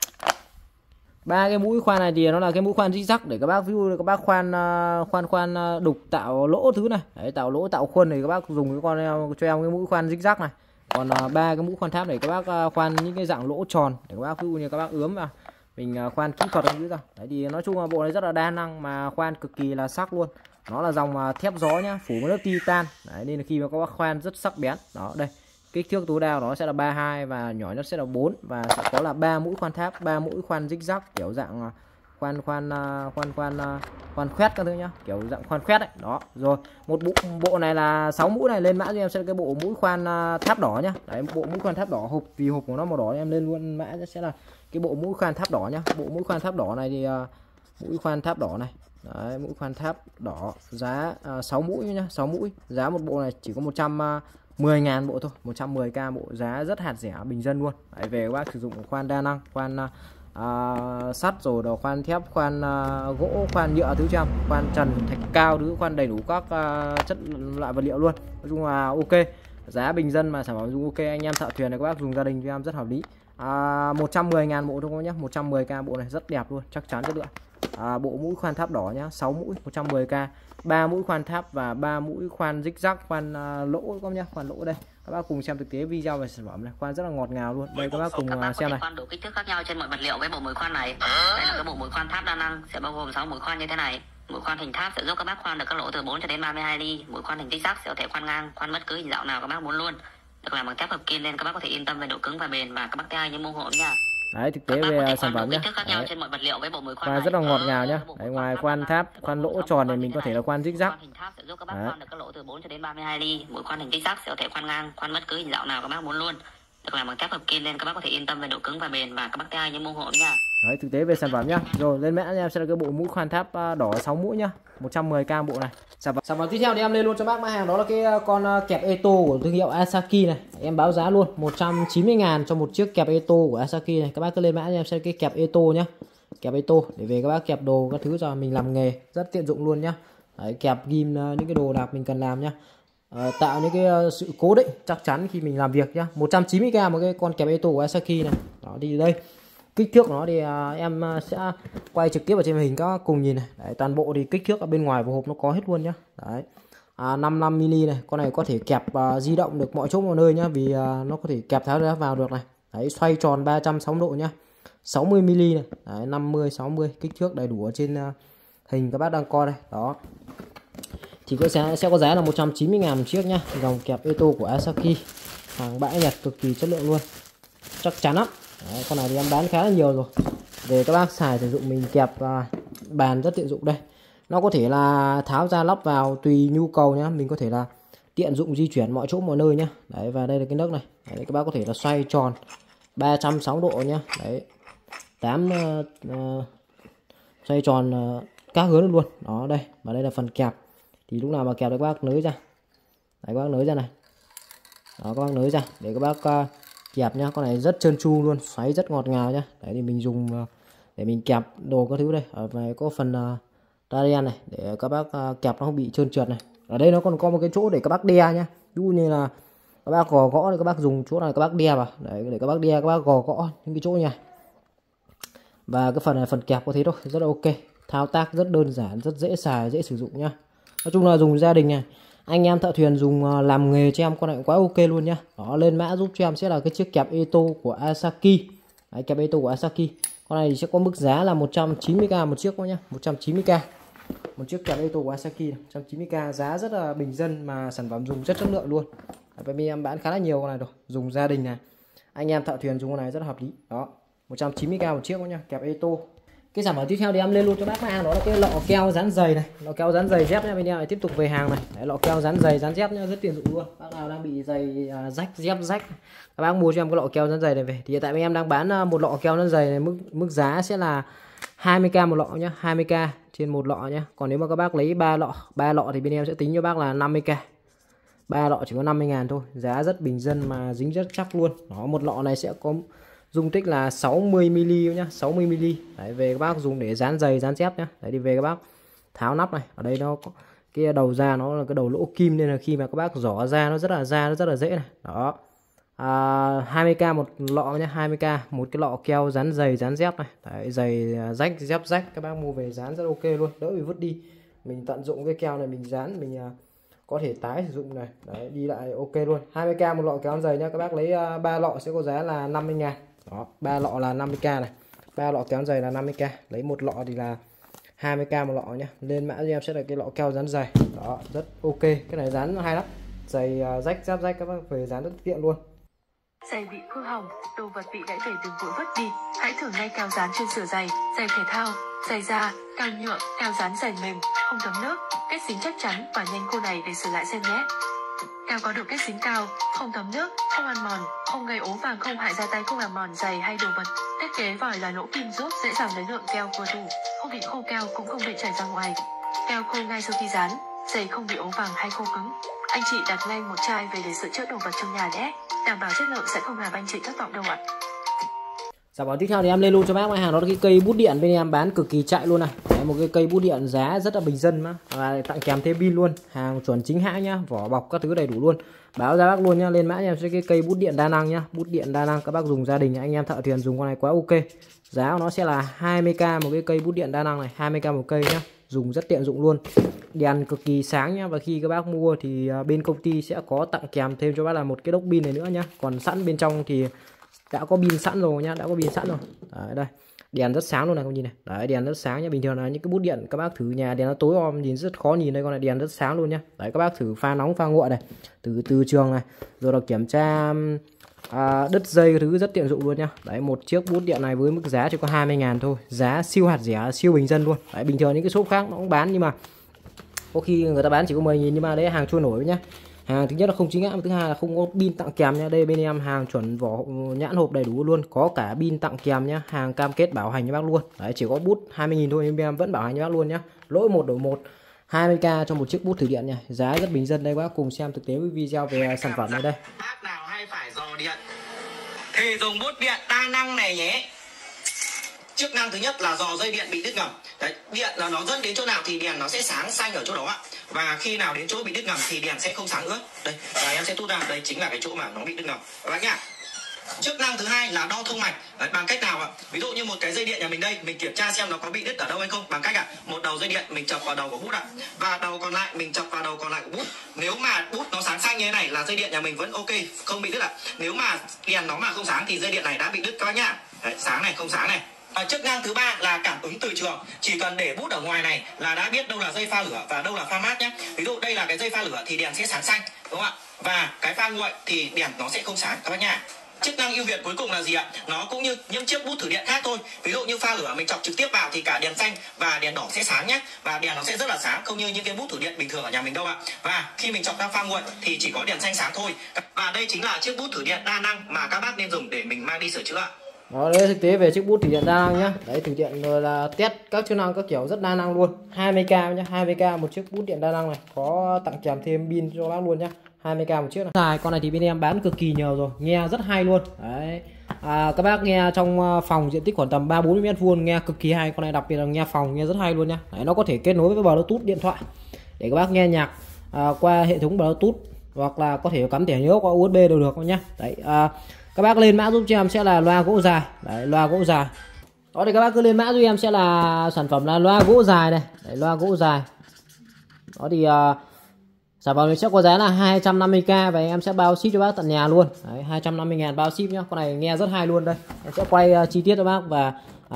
3 cái mũi khoan này thì nó là cái mũi khoan zigzag để các bác ví dụ các bác khoan đục tạo lỗ thứ này. Đấy, tạo lỗ tạo khuôn thì các bác dùng cái con cho em cái mũi khoan zigzag này. Còn 3 cái mũi khoan tháp để các bác khoan những cái dạng lỗ tròn để các bác ví dụ như các bác ướm vào mình khoan kỹ thuật như thế. Đấy thì nói chung là bộ này rất là đa năng mà khoan cực kỳ là sắc luôn. Nó là dòng thép gió nhá, phủ với lớp titan. Đấy, nên là khi mà các bác khoan rất sắc bén. Đó, đây. Kích thước tối đa nó sẽ là 32 và nhỏ nhất sẽ là 4 và sẽ có là 3 mũi khoan tháp, 3 mũi khoan zigzag kiểu dạng khoan khoét các thứ nhá, kiểu dạng khoan khoét đấy. Đó. Rồi, một bộ này là 6 mũi này, lên mã cho em sẽ là cái bộ mũi khoan tháp đỏ nhá. Đấy, bộ mũi khoan tháp đỏ, hộp vì hộp của nó màu đỏ em lên luôn mã sẽ là cái bộ mũi khoan tháp đỏ nhá. Bộ mũi khoan tháp đỏ này thì mũi khoan tháp đỏ này. Đấy, mũi khoan tháp đỏ giá 6 mũi nhá, 6 mũi. Giá một bộ này chỉ có 110.000 bộ thôi, 110k bộ, giá rất hạt rẻ bình dân luôn. Đấy, về các bác sử dụng khoan đa năng, khoan sắt rồi đồ khoan thép, khoan gỗ, khoan nhựa thứ trăm, khoan trần, thạch cao thứ, khoan đầy đủ các chất loại vật liệu luôn. Nói chung là ok, giá bình dân mà sản phẩm dùng ok, anh em thợ thuyền này các bác dùng gia đình cho em rất hợp lý. 110.000 bộ thôi nhé, 110k bộ này rất đẹp luôn, chắc chắn chất lượng. Bộ mũi khoan tháp đỏ nhá, 6 mũi 110k, 3 mũi khoan tháp và 3 mũi khoan zigzag, khoan lỗ các nhá, khoan lỗ đây. Các bác cùng xem thực tế video về sản phẩm này, khoan rất là ngọt ngào luôn. Đây các bác cùng xem này. Khoan đủ kích thước khác nhau trên mọi vật liệu với bộ mũi khoan này. Đây là cái bộ mũi khoan tháp đa năng sẽ bao gồm 6 mũi khoan như thế này. Mũi khoan hình tháp sẽ giúp các bác khoan được các lỗ từ 4 cho đến 32 ly. Mũi khoan hình zigzag sẽ có thể khoan ngang, khoan bất cứ hình dạng nào các bác muốn luôn. Được làm bằng thép hợp kim nên các bác có thể yên tâm về độ cứng và bền và các bác tay những mô hộp nha. Đấy, thực tế về sản phẩm nhé. Và rất là ngọt ngào nhá. Đấy, ngoài khoan tháp, khoan lỗ tròn này mình có thể là khoan zigzag. Mũi khoan hình zigzag sẽ có thể khoan ngang, khoan bất cứ hình dạng nào các bác muốn luôn. Được làm bằng thép hợp kim nên các bác có thể yên tâm về độ cứng và bền và các bác tay những mô hộp nha. Đấy, thực tế về sản phẩm nhá. Rồi lên mã em sẽ là cái bộ mũi khoan tháp đỏ 6 mũi nhá, 110k bộ này. Sản phẩm tiếp theo thì em lên luôn cho bác mã hàng đó là cái con kẹp Eto của thương hiệu Asaki này. Em báo giá luôn 190.000 cho một chiếc kẹp Eto của Asaki này. Các bác cứ lên mã em sẽ cái kẹp Eto nhá. Kẹp Eto để về các bác kẹp đồ các thứ cho mình làm nghề rất tiện dụng luôn nhá. Đấy, kẹp ghim những cái đồ đạc mình cần làm nhá. Tạo những cái sự cố định chắc chắn khi mình làm việc nhá. 190k một cái con kẹp Eto của Asaki này. Đó thì đây kích thước của nó thì em sẽ quay trực tiếp ở trên màn hình các bác cùng nhìn này. Đấy, toàn bộ thì kích thước ở bên ngoài của hộp nó có hết luôn nhá. Đấy, 55mm này, con này có thể kẹp di động được mọi chỗ mọi nơi nhá, vì nó có thể kẹp tháo ra vào được này. Đấy, xoay tròn 360 độ nhá, 60mm này. Đấy, 50 60 kích thước đầy đủ ở trên hình các bác đang coi đây. Đó thì sẽ có giá là 190.000 một chiếc nhá, dòng kẹp Eto của Asaki, hàng bãi Nhật cực kỳ chất lượng luôn, chắc chắn lắm. Đấy, con này thì em bán khá là nhiều rồi, về các bác xài sử dụng mình kẹp bàn rất tiện dụng. Đây nó có thể là tháo ra lắp vào tùy nhu cầu nhá, mình có thể là tiện dụng di chuyển mọi chỗ mọi nơi nhá. Đấy, và đây là cái nấc này. Đấy, các bác có thể là xoay tròn 360 độ nhá. Đấy, 8 xoay tròn các hướng luôn. Đó, đây, và đây là phần kẹp, thì lúc nào mà kẹp được các bác nới ra. Đấy, các bác nới ra này. Đó, các bác nới ra để các bác kẹp nhá. Con này rất trơn tru luôn, xoáy rất ngọt ngào nhá. Đấy thì mình dùng để mình kẹp đồ các thứ đây. Ở này có phần radian này để các bác kẹp nó không bị trơn trượt này. Ở đây nó còn có một cái chỗ để các bác đe nhá. Ví dụ như là các bác gò gõ thì các bác dùng chỗ này các bác đe vào. Đấy, để các bác đe, các bác gò gõ những cái chỗ này. Và cái phần này phần kẹp có thế thôi, rất là ok. Thao tác rất đơn giản, rất dễ xài, dễ sử dụng nhá. Nói chung là dùng gia đình này, anh em thợ thuyền dùng làm nghề cho em con này quá ok luôn nhá. Đó, lên mã giúp cho em sẽ là cái chiếc kẹp Eto của Asaki. Đấy, kẹp Eto của Asaki. Con này thì sẽ có mức giá là 190k một chiếc nhá, 190k. Một chiếc kẹp Eto của Asaki này, 190k, giá rất là bình dân mà sản phẩm dùng rất chất lượng luôn. Bởi vì em bán khá là nhiều con này rồi, dùng gia đình này, anh em thợ thuyền dùng con này rất là hợp lý. Đó, 190k một chiếc nhá, kẹp Eto. Cái sản phẩm tiếp theo thì em lên luôn cho bác hàng, đó là cái lọ keo dán giày này, lọ keo dán giày dép nhá. Bên em lại tiếp tục về hàng này. Đấy, lọ keo dán giày dán dép nhá, rất tiện dụng luôn. Bác nào đang bị giày rách dép rách, các bác mua cho em cái lọ keo dán giày này về. Thì hiện tại bên em đang bán một lọ keo dán giày này, mức giá sẽ là 20k một lọ nhá, 20k trên một lọ nhá. Còn nếu mà các bác lấy 3 lọ thì bên em sẽ tính cho bác là 50k. 3 lọ chỉ có 50.000 thôi, giá rất bình dân mà dính rất chắc luôn. Đó, một lọ này sẽ có dung tích là 60ml nhá, 60ml. Đấy, về các bác dùng để dán giày dán dép nhá. Đấy, đi về các bác tháo nắp này, ở đây nó có cái đầu ra, nó là cái đầu lỗ kim nên là khi mà các bác giỏ ra nó rất là dễ này. Đó, 20k một lọ nhá, 20k một cái lọ keo dán giày dán dép này. Đấy, giày rách dép rách các bác mua về dán rất ok luôn, đỡ bị vứt đi. Mình tận dụng cái keo này mình dán, mình có thể tái sử dụng này. Đấy, đi lại ok luôn. 20k một lọ keo dán giày nhá, các bác lấy 3 lọ sẽ có giá là 50.000. Đó, 3 lọ là 50k này, 3 lọ keo giày là 50k, lấy một lọ thì là 20k một lọ nhá. Lên mã cho em sẽ là cái lọ keo dán giày. Đó, rất ok, cái này dán hay lắm, giày rách giáp rách các bác về dán rất tiện luôn. Giày bị hư hỏng, đồ vật bị gãy để đừng vội vứt đi, hãy thử ngay keo dán chuyên sửa giày, giày thể thao, giày da, keo nhựa, keo dán giày mềm, không thấm nước, kết dính chắc chắn và nhanh khô này để sửa lại xem nhé. Keo có độ kết dính cao, không thấm nước, không ăn mòn, không gây ố vàng, không hại da tay, không làm mòn giày hay đồ vật. Thiết kế vòi là lỗ kim giúp dễ dàng lấy lượng keo vừa đủ, không bị khô keo cũng không bị chảy ra ngoài. Keo khô ngay sau khi dán, giày không bị ố vàng hay khô cứng. Anh chị đặt ngay một chai về để sửa chữa đồ vật trong nhà nhé, đảm bảo chất lượng sẽ không làm anh chị thất vọng đâu ạ. Sản phẩm tiếp theo thì em lên luôn cho bác mặt hàng, đó là cái cây bút điện bên em bán cực kỳ chạy luôn này. Đấy, một cái cây bút điện giá rất là bình dân mà, và tặng kèm thêm pin luôn, hàng chuẩn chính hãng nhá, vỏ bọc các thứ đầy đủ luôn. Báo giá bác luôn nhá, lên mã em sẽ cái cây bút điện đa năng nhá, bút điện đa năng các bác dùng gia đình anh em thợ thuyền dùng con này quá ok. Giá của nó sẽ là 20k một cái cây bút điện đa năng này, 20k một cây nhá, dùng rất tiện dụng luôn. Đèn cực kỳ sáng nhá, và khi các bác mua thì bên công ty sẽ có tặng kèm thêm cho bác là một cái đốc pin này nữa nhá. Còn sẵn bên trong thì đã có pin sẵn rồi nhá, đã có pin sẵn rồi. Đấy, đây đèn rất sáng luôn này, không nhìn này. Đấy, đèn rất sáng nhá. Bình thường là những cái bút điện các bác thử nhà đèn nó tối om nhìn rất khó nhìn, đây con này đèn rất sáng luôn nhá. Đấy, các bác thử pha nóng pha nguội này, từ trường này, rồi là kiểm tra đứt dây thứ rất tiện dụng luôn nhá. Đấy, một chiếc bút điện này với mức giá chỉ có 20.000 thôi, giá siêu hạt rẻ, siêu bình dân luôn. Đấy, bình thường những cái shop khác nó cũng bán nhưng mà có khi người ta bán chỉ có 10.000, nhưng mà đấy hàng trôi nổi nhá. Hàng thứ nhất là không chính hãng, thứ hai là không có pin tặng kèm nha. Đây bên em hàng chuẩn vỏ nhãn hộp đầy đủ luôn, có cả pin tặng kèm nhá, hàng cam kết bảo hành cho bác luôn. Đấy, chỉ có bút 20.000 thôi nhưng bên em vẫn bảo hành cho bác luôn nhá. Lỗi 1 đổi 1, 20k cho một chiếc bút thử điện nha, giá rất bình dân. Đây bác cùng xem thực tế với video về sản phẩm này đây. Bác nào hay phải dò điện thì dùng bút điện đa năng này nhé. Chức năng thứ nhất là dò dây điện bị đứt ngầm. Đấy, điện là nó dẫn đến chỗ nào thì đèn nó sẽ sáng xanh ở chỗ đó ạ. Và khi nào đến chỗ bị đứt ngầm thì đèn sẽ không sáng nữa. Đây, và em sẽ tút ra, đây chính là cái chỗ mà nó bị đứt ngầm các bác nhá. Chức năng thứ hai là đo thông mạch. Đấy, bằng cách nào ạ? Ví dụ như một cái dây điện nhà mình đây, mình kiểm tra xem nó có bị đứt ở đâu hay không. Bằng cách một đầu dây điện mình chọc vào đầu của bút ạ, và đầu còn lại mình chọc vào đầu còn lại của bút. Nếu mà bút nó sáng xanh như thế này là dây điện nhà mình vẫn ok, không bị đứt ạ. Nếu mà đèn nó mà không sáng thì dây điện này đã bị đứt các bác nhá. Đấy, sáng này không sáng này. Chức năng thứ ba là cảm ứng từ trường. Chỉ cần để bút ở ngoài này là đã biết đâu là dây pha lửa và đâu là pha mát nhé. Ví dụ đây là cái dây pha lửa thì đèn sẽ sáng xanh, đúng không ạ? Và cái pha nguội thì đèn nó sẽ không sáng các bác nha. Chức năng ưu việt cuối cùng là gì ạ? Nó cũng như những chiếc bút thử điện khác thôi. Ví dụ như pha lửa mình chọc trực tiếp vào thì cả đèn xanh và đèn đỏ sẽ sáng nhé. Và đèn nó sẽ rất là sáng, không như những cái bút thử điện bình thường ở nhà mình đâu ạ. Và khi mình chọc ra pha nguội thì chỉ có đèn xanh sáng thôi. Và đây chính là chiếc bút thử điện đa năng mà các bác nên dùng để mình mang đi sửa chữa ạ. Đó, đây thực tế về chiếc bút thử điện đa năng nhá. Đấy, thử điện rồi là test các chức năng các kiểu rất đa năng luôn. 20k nhá, 20k một chiếc bút điện đa năng này, có tặng kèm thêm pin cho bác luôn nhá. 20k một chiếc này. Dài con này thì bên em bán cực kỳ nhiều rồi, nghe rất hay luôn. Đấy. Các bác nghe trong phòng diện tích khoảng tầm 3-40 m2 nghe cực kỳ hay. Con này đặc biệt là nghe phòng nghe rất hay luôn nhá. Đấy, nó có thể kết nối với Bluetooth điện thoại để các bác nghe nhạc qua hệ thống Bluetooth, hoặc là có thể cắm thẻ nhớ qua USB đều được nhá. Đấy, các bác lên mã giúp cho em sẽ là loa gỗ dài. Đấy, loa gỗ dài. Đó thì các bác cứ lên mã giúp em sẽ là sản phẩm là loa gỗ dài này. Đấy, loa gỗ dài. Đó thì sản phẩm này sẽ có giá là 250k và em sẽ bao ship cho bác tận nhà luôn. Đấy, 250.000 bao ship nhá. Con này nghe rất hay luôn đây. Em sẽ quay chi tiết cho bác và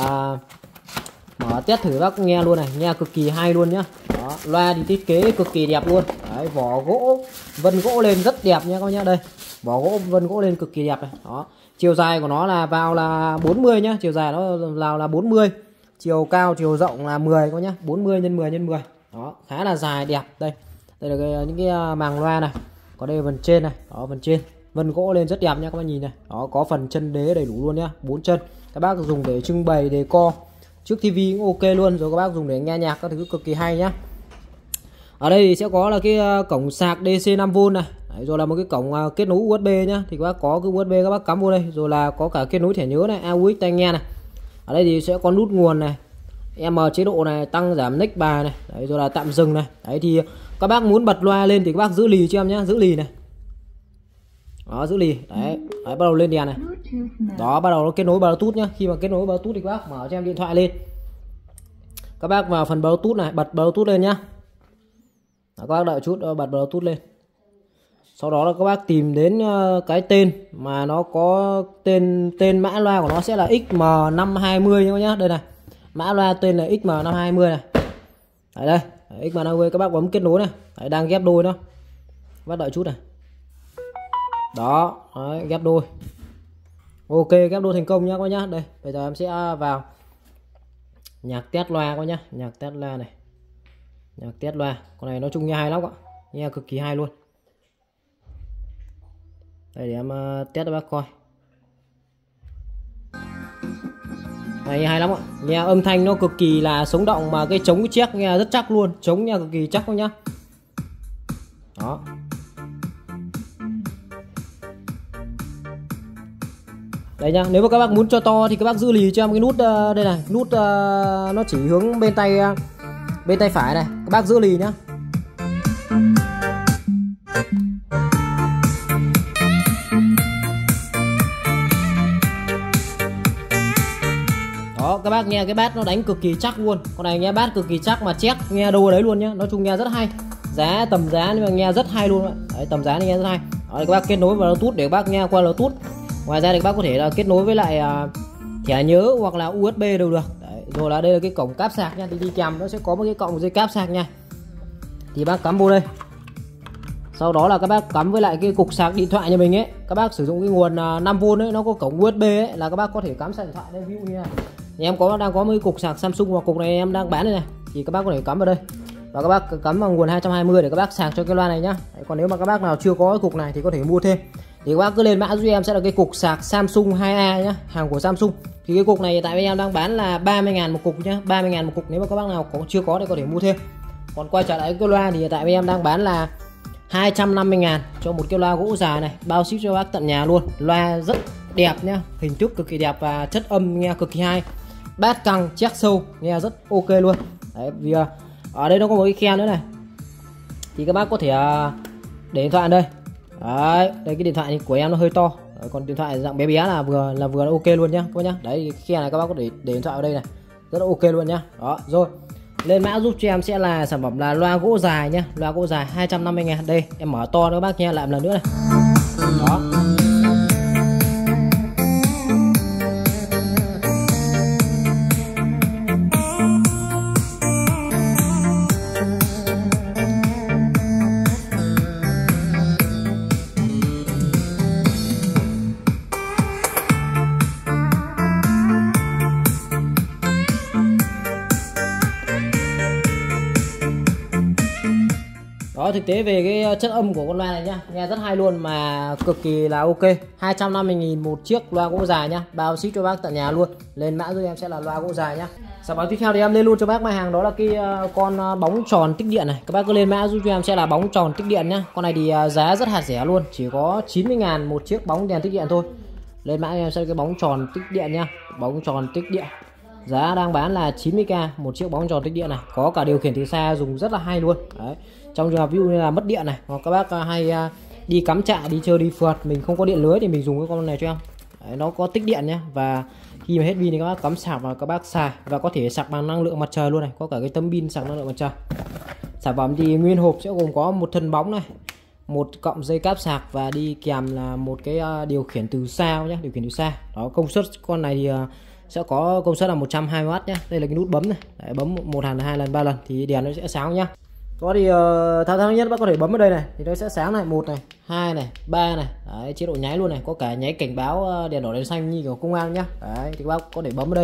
mở test thử bác nghe luôn này, nghe cực kỳ hay luôn nhá. Đó, loa thì thiết kế cực kỳ đẹp luôn. Đấy, vỏ gỗ, vân gỗ lên rất đẹp nhá các bác nhá. Đây, vỏ gỗ vân gỗ lên cực kỳ đẹp này. Đó, chiều dài của nó là vào là 40 nhá, chiều dài nó vào là 40 chiều cao chiều rộng là 10 các nhá, 40 x 10 x 10. Đó, khá là dài đẹp. Đây là những cái màng loa này. Có đây phần trên này, đó phần trên. Vân gỗ lên rất đẹp nha các bạn nhìn này. Đó, có phần chân đế đầy đủ luôn nhá, 4 chân. Các bác dùng để trưng bày đề co trước tivi cũng ok luôn, rồi các bác dùng để nghe nhạc các thứ cực kỳ hay nhá. Ở đây thì sẽ có là cái cổng sạc DC 5V này. Đấy, rồi là một cái cổng kết nối USB nhá. Thì các bác có cái USB các bác cắm vô đây, rồi là có cả kết nối thẻ nhớ này, AUX tai nghe này. Ở đây thì sẽ có nút nguồn này, M chế độ này, tăng giảm next bài này. Đấy, rồi là tạm dừng này. Đấy thì các bác muốn bật loa lên thì các bác giữ lì cho em nhá, giữ lì này. Đó, giữ lì. Đấy, bắt đầu lên đèn này. Đó, bắt đầu nó kết nối Bluetooth nhá. Khi mà kết nối Bluetooth thì các bác mở cho em điện thoại lên. Các bác vào phần Bluetooth này, bật Bluetooth lên nhá. Đó, các bác đợi chút bật Bluetooth lên. Sau đó là các bác tìm đến cái tên mà nó có tên mã loa của nó sẽ là XM520 nhá. Đây này. Mã loa tên là XM520 này. Đấy đây, XM520 các bác bấm kết nối này. Đấy, đang ghép đôi đó. Các bác đợi chút này. Đó, đấy, ghép đôi. Ok, ghép đôi thành công nhá các bác nhá. Đây, bây giờ em sẽ vào nhạc test loa các bác nhá, nhạc test loa này. Nhạc test loa. Con này nói chung nghe hay lắm ạ. Nghe cực kỳ hay luôn. Đây để em test cho bác coi. Này hay lắm ạ. Nghe âm thanh nó cực kỳ là sống động, mà cái trống cái check nghe rất chắc luôn. Trống nghe cực kỳ chắc không nhá. Đó. Đấy nhá, nếu mà các bác muốn cho to thì các bác giữ lì cho em cái nút đây này, nút nó chỉ hướng bên tay phải này, các bác giữ lì nhá. Đó, các bác nghe cái bass nó đánh cực kỳ chắc luôn. Con này nghe bass cực kỳ chắc mà check nghe đâu đấy luôn nhá. Nói chung nghe rất hay. Tầm giá nhưng mà nghe rất hay luôn. Đấy, tầm giá này nghe rất hay. Đó, các bác kết nối vào Bluetooth để các bác nghe qua Bluetooth. Ngoài ra thì các bác có thể là kết nối với lại thẻ nhớ hoặc là USB đều được. Đấy, rồi là đây là cái cổng cáp sạc nha. Thì đi kèm nó sẽ có một cái cổng dây cáp sạc nha. Thì bác cắm vô đây. Sau đó là các bác cắm với lại cái cục sạc điện thoại nhà mình ấy. Các bác sử dụng cái nguồn 5V ấy, nó có cổng USB ấy, là các bác có thể cắm sạc điện thoại đây. Ví dụ như này, thì em đang có mấy cục sạc Samsung, hoặc cục này em đang bán đây này, thì các bác có thể cắm vào đây. Và các bác cắm vào nguồn 220 để các bác sạc cho cái loa này nhá. Đấy, còn nếu mà các bác nào chưa có cái cục này thì có thể mua thêm. Thì các bác cứ lên mã giúp em sẽ là cái cục sạc Samsung 2A nhá, hàng của Samsung. Thì cái cục này tại bên em đang bán là 30.000 một cục nhá, 30.000 một cục. Nếu mà các bác nào chưa có thì có thể mua thêm. Còn quay trở lại cái loa thì tại bên em đang bán là 250.000 cho một cái loa gỗ dài này, bao ship cho bác tận nhà luôn. Loa rất đẹp nhá, hình thức cực kỳ đẹp và chất âm nghe cực kỳ hay. Bass căng, check sâu, nghe rất ok luôn. Đấy, vì ở đây nó có một cái khe nữa này. Thì các bác có thể để điện thoại ở đây. Đấy, đây cái điện thoại của em nó hơi to. Đấy, còn điện thoại dạng bé bé là vừa ok luôn nhá, các bác nhá. Đấy, cái khe này các bác có thể để điện thoại ở đây này. Rất là ok luôn nhá. Đó, rồi. Lên mã giúp cho em sẽ là sản phẩm là loa gỗ dài nhá, loa gỗ dài 250.000. Đây, em mở to nữa các bác nghe lại một lần nữa này. Đó. Đó, thực tế về cái chất âm của con loa này nhá, nghe rất hay luôn mà cực kỳ là ok. 250.000 một chiếc loa gỗ dài nhá, bao ship cho bác tận nhà luôn. Lên mã giúp em sẽ là loa gỗ dài nhá. Sản phẩm tiếp theo thì em lên luôn cho bác mặt hàng đó là cái con bóng tròn tích điện này. Các bác cứ lên mã giúp cho em sẽ là bóng tròn tích điện nhá. Con này thì giá rất hạt rẻ luôn, chỉ có 90.000 một chiếc bóng đèn tích điện thôi. Lên mã em sẽ là cái bóng tròn tích điện nhá, bóng tròn tích điện. Giá đang bán là 90k một chiếc bóng tròn tích điện này, có cả điều khiển từ xa, dùng rất là hay luôn. Đấy. Trong trường hợp ví dụ như là mất điện này, hoặc các bác hay đi cắm trại, đi chơi, đi phượt, mình không có điện lưới thì mình dùng cái con này cho em. Đấy, nó có tích điện nhé, và khi mà hết pin thì các bác cắm sạc và các bác xài, và có thể sạc bằng năng lượng mặt trời luôn này, có cả cái tấm pin sạc năng lượng mặt trời. Sản phẩm thì nguyên hộp sẽ gồm có một thân bóng này, một cọng dây cáp sạc và đi kèm là một cái điều khiển từ xa nhé, điều khiển từ xa. Đó, công suất con này thì sẽ có công suất là 120W nhé. Đây là cái nút bấm này. Đấy, bấm một lần, 2 lần, 3 lần thì đèn nó sẽ sáng nhá. Có thì thao tác nhất bác có thể bấm ở đây này thì nó sẽ sáng này, 1 này, 2 này, 3 này. Đấy, chế độ nháy luôn này, có cả nháy cảnh báo đèn đỏ đèn xanh như của công an nhá. Đấy, thì các bác có thể bấm ở đây.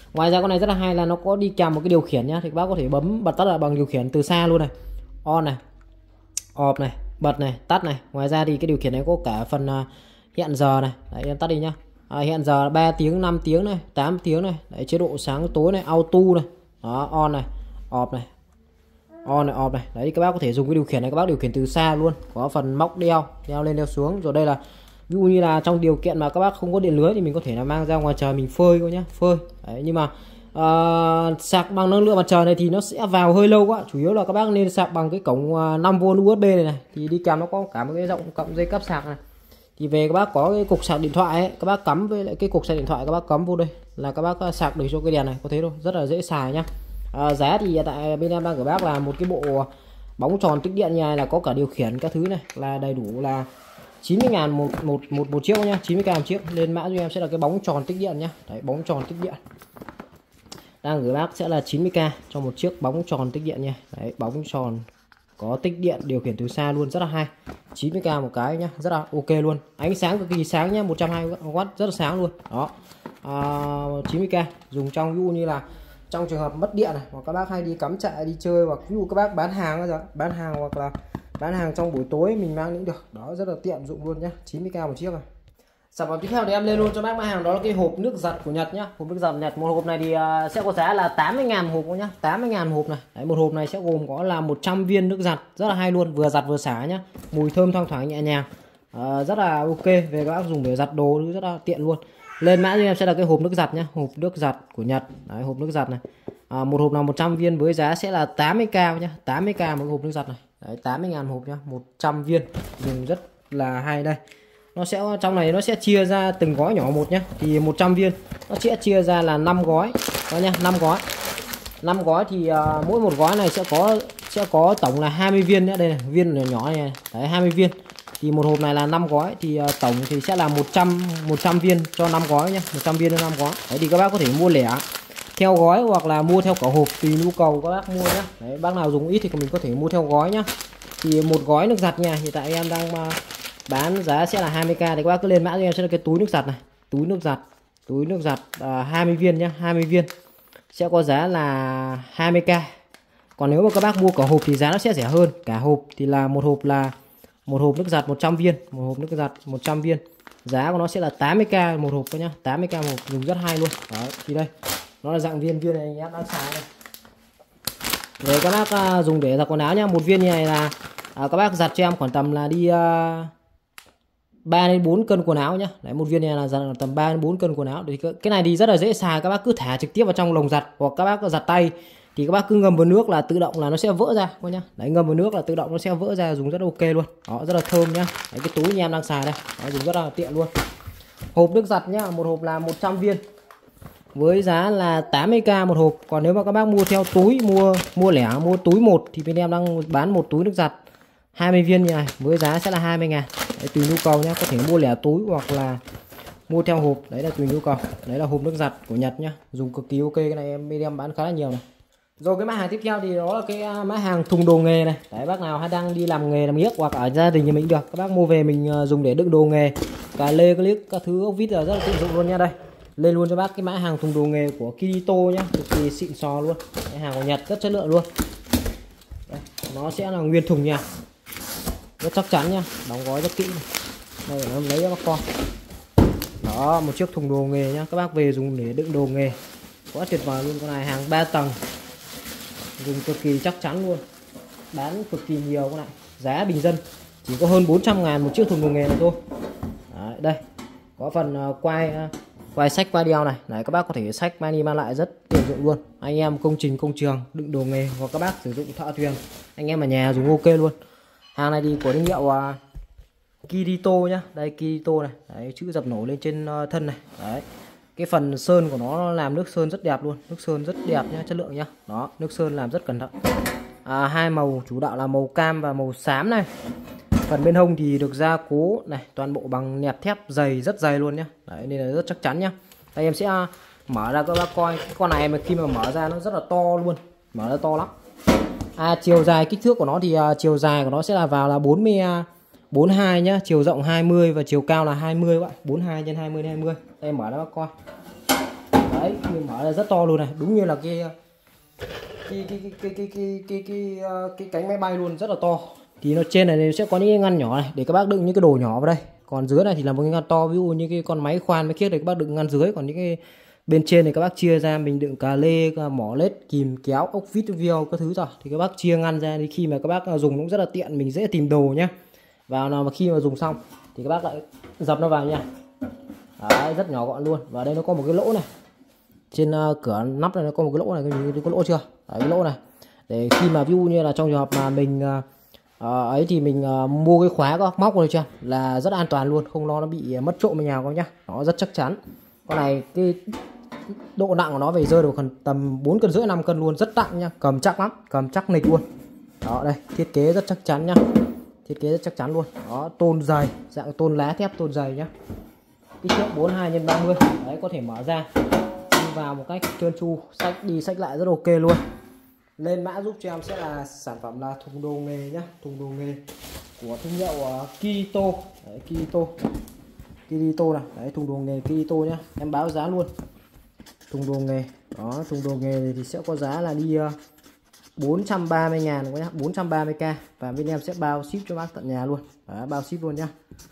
Ngoài ra con này rất là hay là nó có đi kèm một cái điều khiển nhá, thì các bác có thể bấm bật tắt là bằng điều khiển từ xa luôn này, on này, off này, bật này, tắt này. Ngoài ra thì cái điều khiển này có cả phần hẹn giờ này. Đấy, em tắt đi nhá. Hẹn giờ 3 tiếng, 5 tiếng này, 8 tiếng này. Đấy, chế độ sáng tối này, auto này. Đó, on này, off này. On này, off này. Đấy thì các bác có thể dùng cái điều khiển này, các bác điều khiển từ xa luôn. Có phần móc đeo lên đeo xuống. Rồi đây là ví dụ như là trong điều kiện mà các bác không có điện lưới thì mình có thể là mang ra ngoài trời mình phơi thôi nhá, phơi. Đấy, nhưng mà sạc bằng năng lượng mặt trời này thì nó sẽ vào hơi lâu quá. Chủ yếu là các bác nên sạc bằng cái cổng 5V USB này, thì đi kèm nó có cả một cái rộng cộng dây cáp sạc này. Thì về các bác có cái cục sạc điện thoại ấy, các bác cắm với lại cái cục sạc điện thoại, các bác cắm vô đây là các bác sạc được cho cái đèn này, có thế thôi, rất là dễ xài nhá. Giá thì hiện tại bên em đang gửi bác là một cái bộ bóng tròn tích điện như này, là có cả điều khiển các thứ này, là đầy đủ là 90.000 một chiếc nhá, 90k một chiếc. Lên mã cho em sẽ là cái bóng tròn tích điện nhá. Đấy, bóng tròn tích điện đang gửi bác sẽ là 90k cho một chiếc bóng tròn tích điện nha. Đấy, bóng tròn có tích điện, điều khiển từ xa luôn, rất là hay. 90k một cái nhá, rất là ok luôn. Ánh sáng cực kỳ sáng nhá, 120W rất là sáng luôn. Đó. 90k dùng trong ví dụ như là trong trường hợp mất điện này, hoặc các bác hay đi cắm trại đi chơi, hoặc ví dụ các bác bán hàng hoặc là bán hàng trong buổi tối mình mang cũng được. Đó, rất là tiện dụng luôn nhá. 90k một chiếc này. Sản phẩm tiếp theo thì em lên luôn cho bác mã hàng, đó là cái hộp nước giặt của Nhật nhá. Hộp nước giặt Nhật, một hộp này thì sẽ có giá là 80.000 một hộp nhá, 80.000 hộp này. Đấy, một hộp này sẽ gồm có là 100 viên nước giặt, rất là hay luôn, vừa giặt vừa xả nhá. Mùi thơm thoang thoảng nhẹ nhàng. Rất là ok, về các bác dùng để giặt đồ rất là tiện luôn. Lên mã cho em sẽ là cái hộp nước giặt nhá, hộp nước giặt của Nhật. Đấy, hộp nước giặt này. Một hộp là 100 viên với giá sẽ là 80k nhá, 80k một hộp nước giặt này. Đấy, 80.000 hộp nhá, 100 viên, dùng rất là hay đây. Nó sẽ trong này nó sẽ chia ra từng gói nhỏ một nhá, thì 100 viên nó sẽ chia ra là 5 gói đó nha, 5 gói thì mỗi một gói này sẽ có tổng là 20 viên nhá. Đây này, viên nhỏ nhỏ này. Đấy, 20 viên thì một hộp này là 5 gói thì tổng thì sẽ là 100 viên cho 5 gói nhá, 100 viên cho 5 gói. Đấy thì các bác có thể mua lẻ theo gói hoặc là mua theo cả hộp, tùy nhu cầu các bác mua nhá. Đấy, bác nào dùng ít thì mình có thể mua theo gói nhá. Thì một gói nước giặt nha, hiện tại em đang bán giá sẽ là 20k, thì các bác cứ lên mã cho em sẽ là cái túi nước giặt này, túi nước giặt 20 viên nhá, 20 viên sẽ có giá là 20k. Còn nếu mà các bác mua cả hộp thì giá nó sẽ rẻ hơn. Cả hộp thì là một hộp nước giặt 100 viên, một hộp nước giặt 100 viên giá của nó sẽ là 80k một hộp nhá, 80k một hộp, dùng rất hay luôn. Đó, thì đây nó là dạng viên này em đang xài đây. Rồi các bác dùng để giặt quần áo nhá, một viên như này là các bác giặt cho em khoảng tầm là đi 3 đến 4 cân quần áo nhá. Đấy, một viên này là giặt tầm 3 đến 4 cân quần áo. Thì cái này thì rất là dễ xài, các bác cứ thả trực tiếp vào trong lồng giặt, hoặc các bác giặt tay thì các bác cứ ngâm vào nước là tự động là nó sẽ vỡ ra nhá. Đấy, ngâm vào nước là tự động nó sẽ vỡ ra, dùng rất là ok luôn. Đó, rất là thơm nhá. Đấy, cái túi như em đang xài đây. Đó, dùng rất là tiện luôn. Hộp nước giặt nhá, một hộp là 100 viên với giá là 80k một hộp. Còn nếu mà các bác mua theo túi, mua lẻ, mua túi một thì bên em đang bán một túi nước giặt 20 viên như này với giá sẽ là 20.000. Đấy, tùy nhu cầu nhá, có thể mua lẻ túi hoặc là mua theo hộp, đấy là tùy nhu cầu. Đấy là hộp nước giặt của Nhật nhá, dùng cực kỳ ok. Cái này bên em bán khá là nhiều này. Rồi cái mã hàng tiếp theo thì đó là cái mã hàng thùng đồ nghề này. Đấy, bác nào hay đang đi làm nghề làm nghiếc hoặc ở gia đình nhà mình được, các bác mua về mình dùng để đựng đồ nghề, cà lê clip các thứ ốc vít là rất là tiện dụng luôn nha. Đây lên luôn cho bác cái mã hàng thùng đồ nghề của Kirito nhá, cực kỳ xịn sò luôn. Cái hàng của Nhật rất chất lượng luôn. Đây, nó sẽ là nguyên thùng nha, rất chắc chắn nha, đóng gói rất kỹ này. Đây nó lấy cho bác con. Đó, một chiếc thùng đồ nghề nhá, các bác về dùng để đựng đồ nghề quá tuyệt vời luôn. Con này hàng 3 tầng, dùng cực kỳ chắc chắn luôn, bán cực kỳ nhiều. Con này giá bình dân chỉ có hơn 400.000 một chiếc thùng đồ nghề này thôi. Đấy, đây có phần quai sách quai đeo này. Đấy, các bác có thể sách mang đi mang lại rất tiện dụng luôn. Anh em công trình công trường đựng đồ nghề, hoặc các bác sử dụng thợ thuyền, anh em ở nhà dùng ok luôn. Hàng này thì của thương hiệu Kirito nhá. Đây Kirito này. Đấy, chữ dập nổi lên trên thân này. Đấy, cái phần sơn của nó làm nước sơn rất đẹp luôn, nước sơn rất đẹp nhá, chất lượng nhá. Đó, nước sơn làm rất cẩn thận. Hai màu chủ đạo là màu cam và màu xám này. Phần bên hông thì được gia cố này, toàn bộ bằng nẹp thép dày, rất dày luôn nhá. Đấy, nên là rất chắc chắn nhá. Đây em sẽ mở ra các bác coi. Cái con này mà khi mà mở ra nó rất là to luôn, mở ra to lắm. Chiều dài kích thước của nó thì chiều dài của nó sẽ là vào là 42 nhá, chiều rộng 20 và chiều cao là 20 các bạn, 42 x 20 x 20. Đây mở ra bác coi. Đấy, mình mở ra rất to luôn này, đúng như là cái cánh máy bay luôn, rất là to. Thì nó trên này sẽ có những cái ngăn nhỏ này để các bác đựng những cái đồ nhỏ vào đây. Còn dưới này thì là một cái ngăn to, ví dụ như cái con máy khoan máy khiếc này các bác đựng ngăn dưới. Còn những cái bên trên này các bác chia ra, mình đựng cà lê, mỏ lết, kìm kéo, ốc vít, viêu các thứ rồi thì các bác chia ngăn ra, thì khi mà các bác dùng cũng rất là tiện, mình dễ tìm đồ nhá. Vào nào mà khi mà dùng xong thì các bác lại dập nó vào nha. Đấy, rất nhỏ gọn luôn. Và đây nó có một cái lỗ này, trên cửa nắp này nó có một cái lỗ này, cái có lỗ chưa? Đấy, cái lỗ này để khi mà ví dụ như là trong trường hợp mà mình ấy thì mình mua cái khóa có móc rồi chưa là rất an toàn luôn, không lo nó bị mất trộm ở nhà các nhá. Nó rất chắc chắn. Con này cái độ nặng của nó về rơi được tầm 4,5 cân 5 cân luôn, rất nặng nha, cầm chắc lắm, cầm chắc nịch luôn. Đó, đây thiết kế rất chắc chắn nhá, thiết kế rất chắc chắn luôn. Đó, tôn dày, dạng tôn lá thép tôn dày nhá, kích thước 42x30. Đấy, có thể mở ra vào một cách trơn tru, xách đi xách lại rất ok luôn. Lên mã giúp cho em sẽ là sản phẩm là thùng đồ nghề nhá, thùng đồ nghề của thương hiệu Kirito. Đấy, Kirito này, đấy thùng đồ nghề Kirito nhá, em báo giá luôn. Thùng đồ nghề, đó thùng đồ nghề thì sẽ có giá là đi 430.000 nhá, 430k, và bên em sẽ bao ship cho bác tận nhà luôn. Đó, bao ship luôn nhá.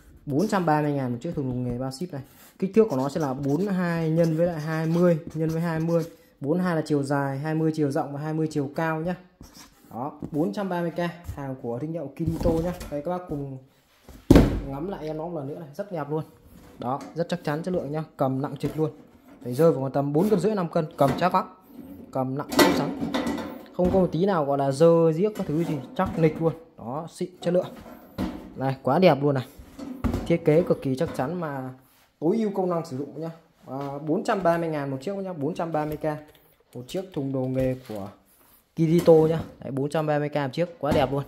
430.000 một chiếc thùng đồ nghề bao ship này. Kích thước của nó sẽ là 42 nhân với lại 20 nhân với 20. 42 là chiều dài, 20 chiều rộng và 20 chiều cao nhá. Đó, 430k, hàng của thương hiệu Kirito nhá. Đây các bác cùng ngắm lại em nó một lần nữa này, rất đẹp luôn. Đó, rất chắc chắn chất lượng nhá, cầm nặng trịch luôn. Phải rơi vào tầm 4,5 cân 5 cân, cầm chắc lắm. Cầm nặng chắc chắn. Không có một tí nào gọi là dơ giếc các thứ gì, chắc nịch luôn. Đó, xịn chất lượng. Này, quá đẹp luôn này. Thiết kế cực kỳ chắc chắn mà tối ưu công năng sử dụng nhá. 430.000 một chiếc nhá, 430k một chiếc thùng đồ nghề của Kirito nhá. Đấy, 430k một chiếc, quá đẹp luôn.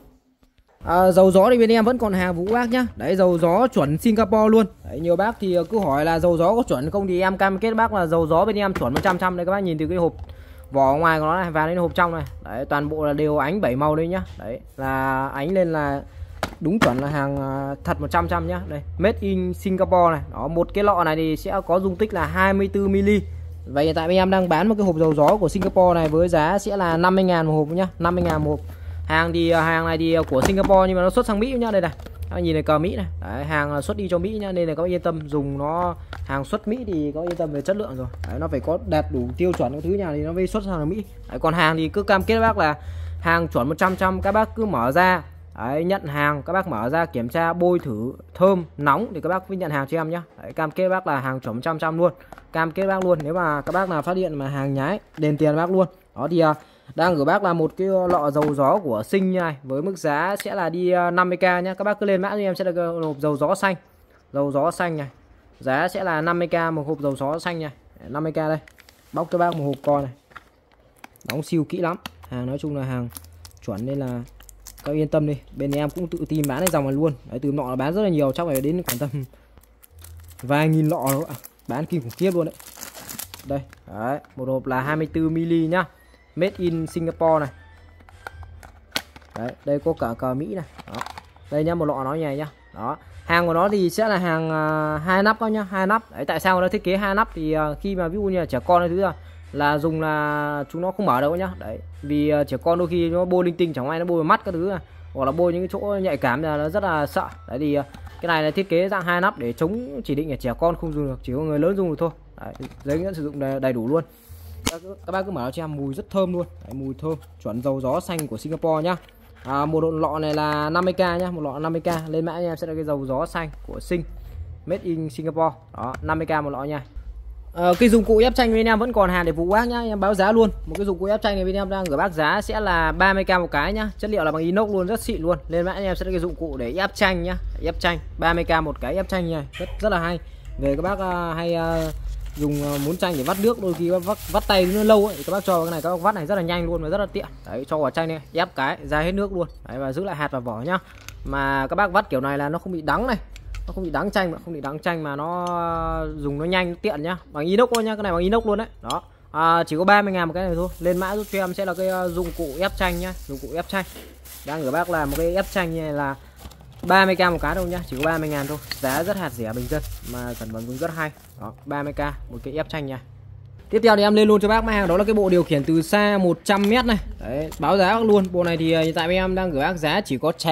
Dầu gió thì bên em vẫn còn hàng vũ bác nhá. Đấy, dầu gió chuẩn Singapore luôn. Đấy, nhiều bác thì cứ hỏi là dầu gió có chuẩn không, thì em cam kết bác là dầu gió bên em chuẩn 100%. Đây các bác nhìn từ cái hộp vỏ ngoài của nó này và đến hộp trong này. Đấy, toàn bộ là đều ánh 7 màu đây nhá. Đấy, là ánh lên là đúng chuẩn là hàng thật 100% nhá. Đây, made in Singapore này. Đó, một cái lọ này thì sẽ có dung tích là 24 ml. Vậy hiện tại bên em đang bán một cái hộp dầu gió của Singapore này với giá sẽ là 50.000 một hộp nhá, 50.000 một hộp. Hàng này thì của Singapore nhưng mà nó xuất sang Mỹ nhá. Đây này, các bạn nhìn này, cờ Mỹ này. Đấy, hàng xuất đi cho Mỹ nhá, nên là các bạn yên tâm dùng nó, hàng xuất Mỹ thì các bạn yên tâm về chất lượng rồi. Đấy, nó phải có đạt đủ tiêu chuẩn các thứ nhà thì nó mới xuất sang Mỹ. Đấy, còn hàng thì cứ cam kết với bác là hàng chuẩn 100%, các bác cứ mở ra. Đấy, nhận hàng các bác mở ra kiểm tra bôi thử thơm nóng thì các bác mới nhận hàng cho em nhé. Đấy, cam kết bác là hàng chuẩn 100% luôn, cam kết bác luôn. Nếu mà các bác nào phát hiện mà hàng nhái đền tiền bác luôn. Đó thì đang gửi bác là một cái lọ dầu gió của Sinh như này với mức giá sẽ là đi 50k nhé. Các bác cứ lên mã cho em sẽ được hộp dầu gió xanh, dầu gió xanh này, giá sẽ là 50k một hộp dầu gió xanh này, 50k đây. Bóc cho bác một hộp con này, đóng siêu kỹ lắm, hàng nói chung là hàng chuẩn nên là các yên tâm đi, bên em cũng tự tin bán cái dòng này luôn. Đấy, từ nọ là bán rất là nhiều, chắc phải đến khoảng tầm vài nghìn lọ đó ạ, bán kinh khủng khiếp luôn đấy. Đây, đấy, một hộp là 24 ml nhá, made in Singapore này. Đấy, đây có cả cờ Mỹ này. Đó, đây nhá, một lọ nó như này nhá. Đó, hàng của nó thì sẽ là hàng 2 nắp đó nhá, 2 nắp. Đấy, tại sao nó thiết kế 2 nắp thì khi mà ví dụ như là trẻ con hay thứ là dùng là chúng nó không mở đâu nhá. Đấy, vì trẻ con đôi khi nó bôi linh tinh, chẳng may nó bôi vào mắt các thứ hoặc là bôi những cái chỗ nhạy cảm là nó rất là sợ. Đấy thì cái này là thiết kế dạng 2 nắp để chống chỉ định là trẻ con không dùng được, chỉ có người lớn dùng được thôi. Đấy, giấy hướng dẫn sử dụng đầy đủ luôn. Các bác cứ mở cho em, mùi rất thơm luôn. Đấy, mùi thơm chuẩn dầu gió xanh của Singapore nhá. Một lọ này là 50k nhá, một lọ 50k. Lên mã em sẽ là cái dầu gió xanh của Sing, made in Singapore. Đó, 50k một lọ nha. Cái dụng cụ ép tranh bên em vẫn còn hàng để phục bác nhá, em báo giá luôn. Một cái dụng cụ ép tranh này bên em đang gửi bác giá sẽ là 30k một cái nhá, chất liệu là bằng inox luôn, rất xịn luôn. Lên mã em sẽ là cái dụng cụ để ép tranh nhá, ép tranh 30k một cái ép tranh nha, rất là hay. Về các bác hay dùng muốn tranh để vắt nước, đôi khi vắt tay nó lâu ấy, thì các bác cho vào cái này, các bác vắt này rất là nhanh luôn và rất là tiện. Đấy, cho vào tranh này ép cái ra hết nước luôn. Đấy, và giữ lại hạt và vỏ nhá. Mà các bác vắt kiểu này là nó không bị đắng này, nó không bị đắng tranh, mà không bị đắng tranh mà nó dùng nó nhanh tiện nhá. Bằng inox thôi nhá, cái này bằng inox luôn đấy. Đó, chỉ có 30.000 một cái này thôi. Lên mã giúp cho em sẽ là cái dụng cụ ép tranh nhá, dụng cụ ép tranh. Đang gửi bác là một cái ép tranh như này là 30k một cái đâu nhá, chỉ có 30.000 thôi. Giá rất hạt rẻ bình dân mà sản phẩm dùng rất hay. Đó, 30k một cái ép tranh nha. Tiếp theo thì em lên luôn cho bác máy hàng đó là cái bộ điều khiển từ xa 100m này. Đấy, báo giá bác luôn. Bộ này thì hiện tại em đang gửi bác giá chỉ có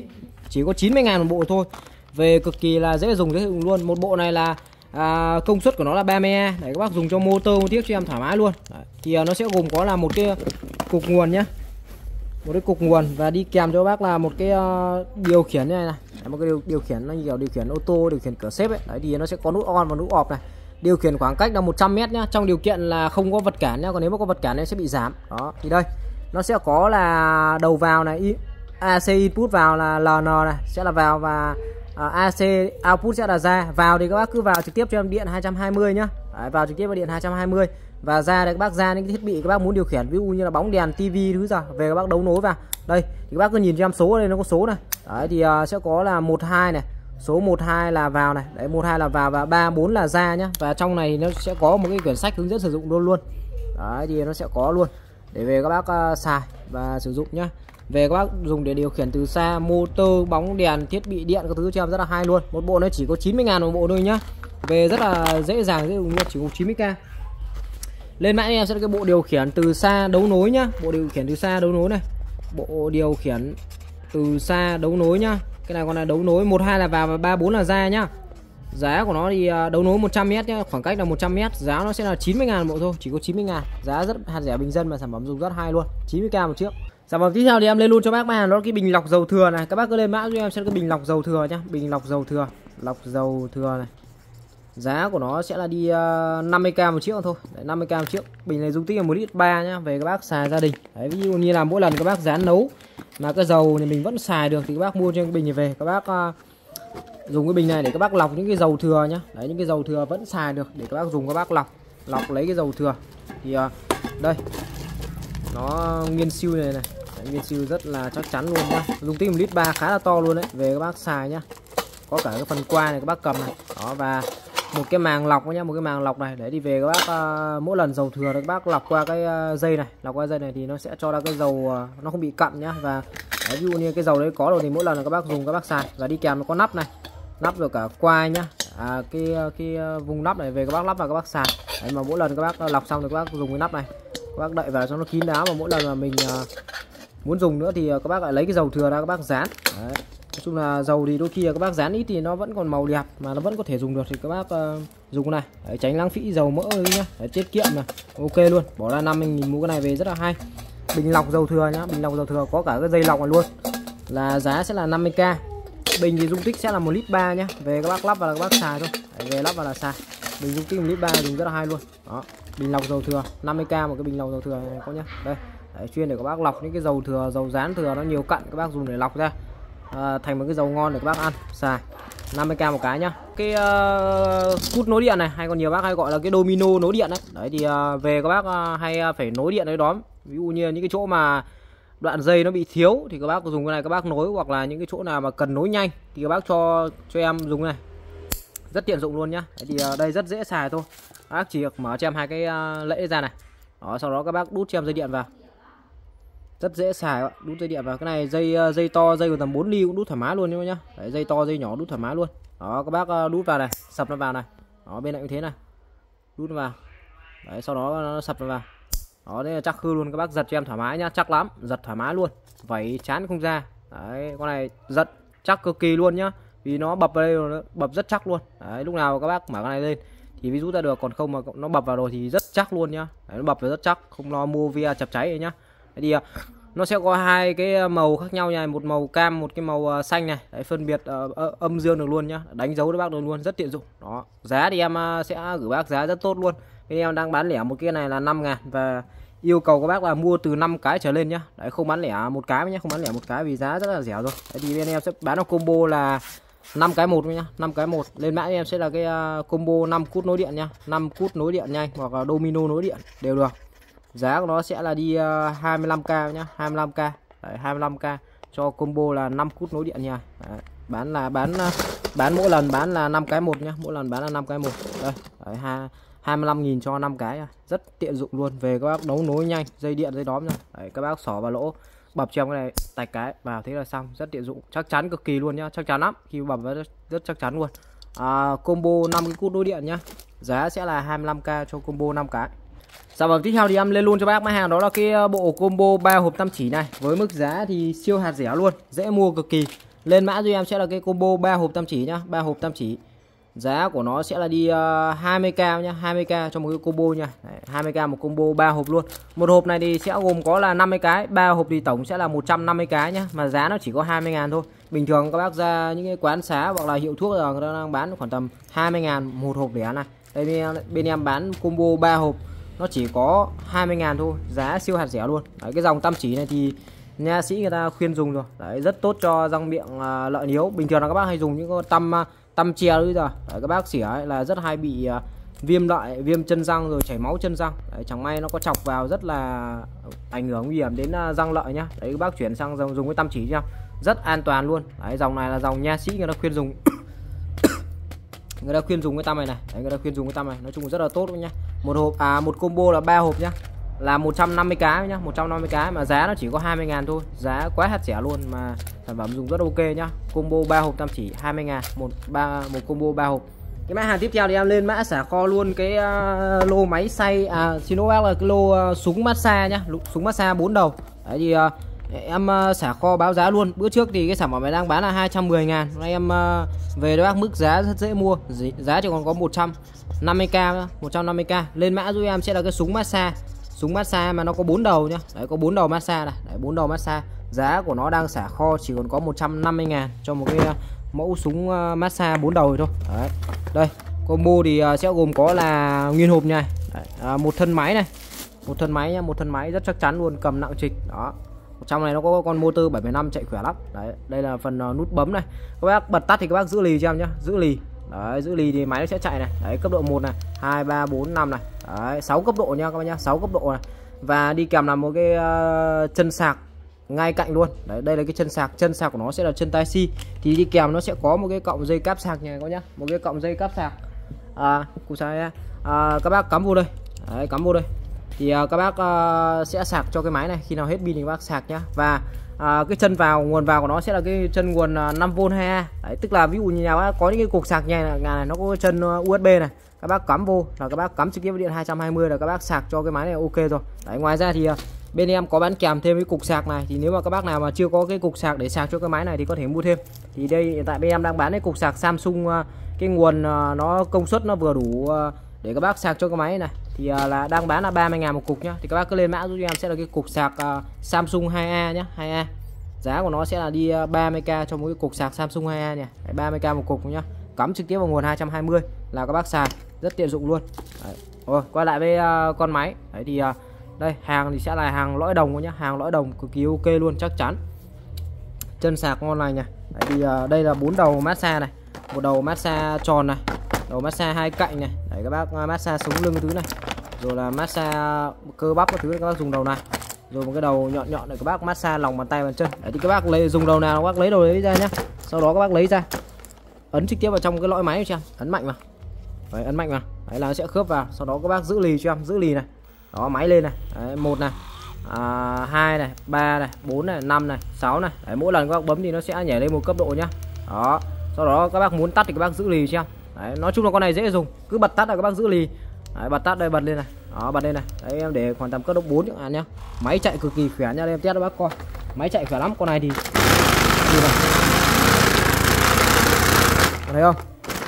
90.000 một bộ thôi. Về cực kỳ là dễ dùng luôn. Một bộ này là công suất của nó là 30A. Đấy, các bác dùng cho motor một tiếc cho em thoải mái luôn. Đấy, thì nó sẽ gồm có là một cái cục nguồn nhá. Một cái cục nguồn và đi kèm cho bác là một cái điều khiển như này này. Đấy, một cái điều khiển nó như kiểu điều khiển ô tô, điều khiển cửa xếp ấy. Đấy thì nó sẽ có nút on và nút off này. Điều khiển khoảng cách là 100m nhá, trong điều kiện là không có vật cản nhá, còn nếu mà có vật cản nó sẽ bị giảm. Đó, thì đây nó sẽ có là đầu vào này, AC input vào là LN này sẽ là vào và AC output sẽ là ra. Vào thì các bác cứ vào trực tiếp cho em điện 220 nhá. Đấy, vào trực tiếp vào điện 220 và ra đây các bác ra những cái thiết bị các bác muốn điều khiển, ví dụ như là bóng đèn, tivi thứ giờ về các bác đấu nối vào. Đây thì các bác cứ nhìn cho em số ở đây nó có số này. Đấy thì sẽ có là 12 này. Số 12 là vào này, đấy 12 là vào và 34 là ra nhá. Và trong này nó sẽ có một cái quyển sách hướng dẫn sử dụng luôn. Đấy thì nó sẽ có luôn để về các bác xài và sử dụng nhá. Về các bác dùng để điều khiển từ xa, motor, bóng đèn, thiết bị điện các thứ cho em rất là hay luôn. Một bộ nó chỉ có 90.000 một bộ thôi nhá. Về rất là dễ dàng dễ dùng luôn, chỉ có 90k. Lên mã em sẽ là cái bộ điều khiển từ xa đấu nối nhá. Bộ điều khiển từ xa đấu nối này. Bộ điều khiển từ xa đấu nối nhá. Cái này còn là đấu nối 12 là vào và 34 là ra nhá. Giá của nó thì đấu nối 100m nhá, khoảng cách là 100m, giá nó sẽ là 90.000 bộ thôi, chỉ có 90.000. Giá rất hạt rẻ bình dân mà sản phẩm dùng rất hay luôn, 90k một chiếc. Sản phẩm tiếp theo thì em lên luôn cho bác hàng đó là cái bình lọc dầu thừa này. Các bác cứ lên mã cho em sẽ là cái bình lọc dầu thừa nhá, bình lọc dầu thừa này. Giá của nó sẽ là đi 50k một chiếc thôi. Đấy, 50k một chiếc. Bình này dung tích là 1,3 lít nhá, về các bác xài gia đình. Đấy, ví dụ như là mỗi lần các bác rán nấu mà cái dầu này mình vẫn xài được thì các bác mua trên cái bình này về, các bác dùng cái bình này để các bác lọc những cái dầu thừa nhá. Đấy, những cái dầu thừa vẫn xài được để các bác dùng, các bác lọc lấy cái dầu thừa. Thì đây nó nguyên siêu này. Đấy, nguyên siêu rất là chắc chắn luôn nhá. Dung tích 1,3 lít khá là to luôn đấy, về các bác xài nhá. Có cả cái phần quai này các bác cầm này. Đó, và một cái màng lọc nhá, một cái màng lọc này. Đấy thì về các bác mỗi lần dầu thừa các bác lọc qua cái dây này, lọc qua dây này thì nó sẽ cho ra cái dầu nó không bị cặn nhá. Và đấy, ví dụ như cái dầu đấy có rồi thì mỗi lần là các bác dùng các bác xài. Và đi kèm nó có nắp này, nắp rồi cả quai nhá. Cái vùng nắp này về các bác lắp vào các bác xài. Đấy, mà mỗi lần các bác lọc xong thì các bác dùng cái nắp này, các bác đậy vào cho nó kín đáo, mà mỗi lần mà mình muốn dùng nữa thì các bác lại lấy cái dầu thừa ra các bác dán. Đấy. Nói chung là dầu thì đôi khi là các bác dán ít thì nó vẫn còn màu đẹp mà nó vẫn có thể dùng được thì các bác dùng cái này. Đấy, tránh lãng phí dầu mỡ nhá. Đấy, tiết kiệm này, ok luôn. Bỏ ra 50.000 mua cái này về rất là hay. Bình lọc dầu thừa nhá, bình lọc dầu thừa có cả cái dây lọc này luôn. Là giá sẽ là 50k. Bình thì dung tích sẽ là 1,3 lít nhá. Về các bác lắp vào là các bác xài thôi. Đấy, về lắp vào là xài. Bình dung tích 1,3 lít dùng rất là hay luôn. Đó, bình lọc dầu thừa 50k một cái bình lọc dầu thừa này có nhá. Đây. Đấy, chuyên để các bác lọc những cái dầu thừa, dầu rán thừa nó nhiều cặn các bác dùng để lọc ra thành một cái dầu ngon để các bác ăn xài. 50k một cái nhá. Cái cút nối điện này hay còn nhiều bác hay gọi là cái domino nối điện đấy. Đấy thì về các bác hay phải nối điện đấy đó. Ví dụ như những cái chỗ mà đoạn dây nó bị thiếu thì các bác dùng cái này các bác nối, hoặc là những cái chỗ nào mà cần nối nhanh thì các bác cho em dùng cái này. Rất tiện dụng luôn nhá. Đấy thì đây rất dễ xài thôi. Các bác chỉ mở cho em hai cái lẫy ra này. Đó, sau đó các bác đút cho em dây điện vào. Rất dễ xài, đút dây điện vào. Cái này dây to, dây của tầm 4 ly cũng đút thoải mái luôn nhá. Đấy, dây to, dây nhỏ đút thoải mái luôn. Đó, các bác đút vào này, sập nó vào này. Đó, bên này cũng thế này. Đút nó vào. Đấy, sau đó nó sập nó vào. Đó, đây là chắc hư luôn, các bác giật cho em thoải mái nhá, chắc lắm, giật thoải mái luôn. Vảy chán không ra. Đấy, con này giật chắc cực kỳ luôn nhá. Vì nó bập vào đây rồi, nó bập rất chắc luôn. Đấy, lúc nào các bác mở cái này lên thì ví rút ra được, còn không mà nó bập vào rồi thì rất chắc luôn nhá. Đấy, nó bập vào rất chắc, không lo mua via chập cháy này nhá. Đấy thì nó sẽ có hai cái màu khác nhau nha, một màu cam, một cái màu xanh này. Đấy, phân biệt âm dương được luôn nhá, đánh dấu cho bác được luôn, rất tiện dụng. Đó, giá thì em sẽ gửi bác giá rất tốt luôn. Bên em đang bán lẻ một cái này là 5.000 và yêu cầu các bác là mua từ 5 cái trở lên nhá. Đấy, không bán lẻ một cái nhá, không bán lẻ một cái vì giá rất là rẻ rồi. Đấy thì bên em sẽ bán được combo là 5 cái một nhá, 5 cái một. Lên mã em sẽ là cái combo 5 cút nối điện nhá, 5 cút nối điện nhanh hoặc là domino nối điện đều được. Giá của nó sẽ là đi 25k nhá, 25k. Đấy, 25k cho combo là 5 cút nối điện nha. Đấy, bán mỗi lần bán là 5 cái một nhá, mỗi lần bán là 5 cái một. Đây, đấy, 25.000 cho 5 cái nha. Rất tiện dụng luôn, về các bác đấu nối nhanh, dây điện dây đóm nha. Đấy, các bác xỏ vào lỗ, bập trong cái này tạch cái vào thế là xong, rất tiện dụng, chắc chắn cực kỳ luôn nhá, chắc chắn lắm, khi bập vào rất chắc chắn luôn. Combo 5 cái cút nối điện nhá. Giá sẽ là 25k cho combo 5 cái. Sản phẩm tiếp theo thì em lên luôn cho bác máy hàng đó là cái bộ combo 3 hộp tam chỉ này, với mức giá thì siêu hạt rẻ luôn, dễ mua cực kỳ. Lên mã cho em sẽ là cái combo 3 hộp tam chỉ nhá, 3 hộp tam chỉ. Giá của nó sẽ là đi 20k nhá, 20k cho một cái combo nha. Đấy, 20k một combo 3 hộp luôn. Một hộp này thì sẽ gồm có là 50 cái, 3 hộp thì tổng sẽ là 150 cái nhá, mà giá nó chỉ có 20.000 thôi. Bình thường các bác ra những cái quán xá hoặc là hiệu thuốc là người ta đang bán khoảng tầm 20.000 một hộp lẻ này. Đây bên em bán combo 3 hộp nó chỉ có 20.000 thôi, giá siêu hạt rẻ luôn. Đấy, cái dòng tam chỉ này thì nha sĩ người ta khuyên dùng rồi. Đấy, rất tốt cho răng miệng lợi yếu. Bình thường là các bác hay dùng những con tăm che bây giờ. Đấy, các bác xỉa ấy là rất hay bị viêm lợi, viêm chân răng rồi chảy máu chân răng. Đấy, chẳng may nó có chọc vào rất là ảnh hưởng nguy hiểm đến răng lợi nhá. Đấy, các bác chuyển sang dùng cái tăm chỉ nhá, rất an toàn luôn. Đấy, dòng này là dòng nha sĩ người ta khuyên dùng. Người ta khuyên dùng cái tăm này này. Đấy, người ta khuyên dùng cái tăm này, nói chung rất là tốt luôn nhá. Một hộp một combo là 3 hộp nhá, là 150 cái nhá, 150 cái mà giá nó chỉ có 20.000 thôi, giá quá hạt rẻ luôn mà sản phẩm dùng rất ok nhá. Combo 3 hộp tam chỉ 20.000 một combo 3 hộp. Cái mã hàng tiếp theo thì em lên mã xả kho luôn cái lô máy xay, xin lỗi bác là cái lô súng massage nhá, súng massage 4 đầu. Đấy thì em xả kho báo giá luôn. Bữa trước thì cái sản phẩm này đang bán là 210.000, nay em về đó bác mức giá rất dễ mua, giá chỉ còn có 150k, 150k. Lên mã giúp em sẽ là cái súng massage mà nó có 4 đầu nhá. Đấy, có 4 đầu massage này, đấy, 4 đầu massage. Giá của nó đang xả kho chỉ còn có 150.000 cho một cái mẫu súng massage 4 đầu thôi. Đấy. Đây, combo thì sẽ gồm có là nguyên hộp nha. Đấy, một thân máy này. Một thân máy nhá, một thân máy rất chắc chắn luôn, cầm nặng trịch. Đó. Trong này nó có con motor 75 chạy khỏe lắm. Đấy, đây là phần nút bấm này. Các bác bật tắt thì các bác giữ lì cho em nhá, giữ lì. Đấy, giữ lì thì máy nó sẽ chạy này. Đấy, cấp độ 1 này, 2 3 4 5 này. Đấy, 6 cấp độ nha các bác nhá, 6 cấp độ này. Và đi kèm là một cái chân sạc ngay cạnh luôn. Đấy, đây là cái chân sạc của nó sẽ là chân tai si. Thì đi kèm nó sẽ có một cái cọng dây cáp sạc nha các bác nhá, một cái cọng dây cáp sạc. Các bác cắm vô đây. Đấy, cắm vô đây. Thì các bác sẽ sạc cho cái máy này, khi nào hết pin thì các bác sạc nhá. Và cái chân vào, nguồn vào của nó sẽ là cái chân nguồn 5V 2A. Đấy, tức là ví dụ như nhà bác có những cái cục sạc nhà này nó có cái chân USB này, các bác cắm vô là các bác cắm trực tiếp với điện 220 là các bác sạc cho cái máy này ok rồi. Đấy, ngoài ra thì bên em có bán kèm thêm cái cục sạc này, thì nếu mà các bác nào mà chưa có cái cục sạc để sạc cho cái máy này thì có thể mua thêm. Thì đây hiện tại bên em đang bán cái cục sạc Samsung, cái nguồn nó công suất nó vừa đủ để các bác sạc cho cái máy này thì là đang bán là 30.000 một cục nhá. Thì các bác cứ lên mã giúp em sẽ là cái cục sạc Samsung 2A nhá, 2A. Giá của nó sẽ là đi 30k cho mỗi cái cục sạc Samsung 2A nhỉ. 30k một cục nhá. Cắm trực tiếp vào nguồn 220 là các bác sạc rất tiện dụng luôn. Đấy. Rồi quay lại với con máy. Đấy thì đây hàng thì sẽ là hàng lõi đồng nhá, hàng lõi đồng cực kỳ ok luôn, chắc chắn. Chân sạc ngon này nhỉ. Đấy thì đây là 4 đầu massage này, một đầu massage tròn này, đầu massage hai cạnh này. Đấy, các bác massage sống lưng thứ này, rồi là massage cơ bắp các thứ các bác dùng đầu này, rồi một cái đầu nhọn nhọn để các bác massage lòng bàn tay bàn chân. Đấy thì các bác dùng đầu nào các bác lấy đầu đấy ra nhá, sau đó các bác lấy ra ấn trực tiếp vào trong cái lõi máy cho em, ấn mạnh vào. Đấy, ấn mạnh vào. Đấy là nó sẽ khớp vào, sau đó các bác giữ lì cho em, giữ lì này. Đó, máy lên này. Đấy, 1 này, 2 này, 3 này, 4 này, 5 này, 6 này. Đấy, mỗi lần các bác bấm thì nó sẽ nhảy lên một cấp độ nhá. Đó. Sau đó các bác muốn tắt thì các bác giữ lì cho em. Đấy, nói chung là con này dễ dùng, cứ bật tắt là các bác giữ lì. Đấy, bật tắt đây, bật lên này. Đó, bật lên này. Đấy, em để khoảng tầm cấp độ 4 chẳng hạn nhá. Máy chạy cực kỳ khỏe nha, em test cho bác coi. Máy chạy khỏe lắm, con này thì thấy không?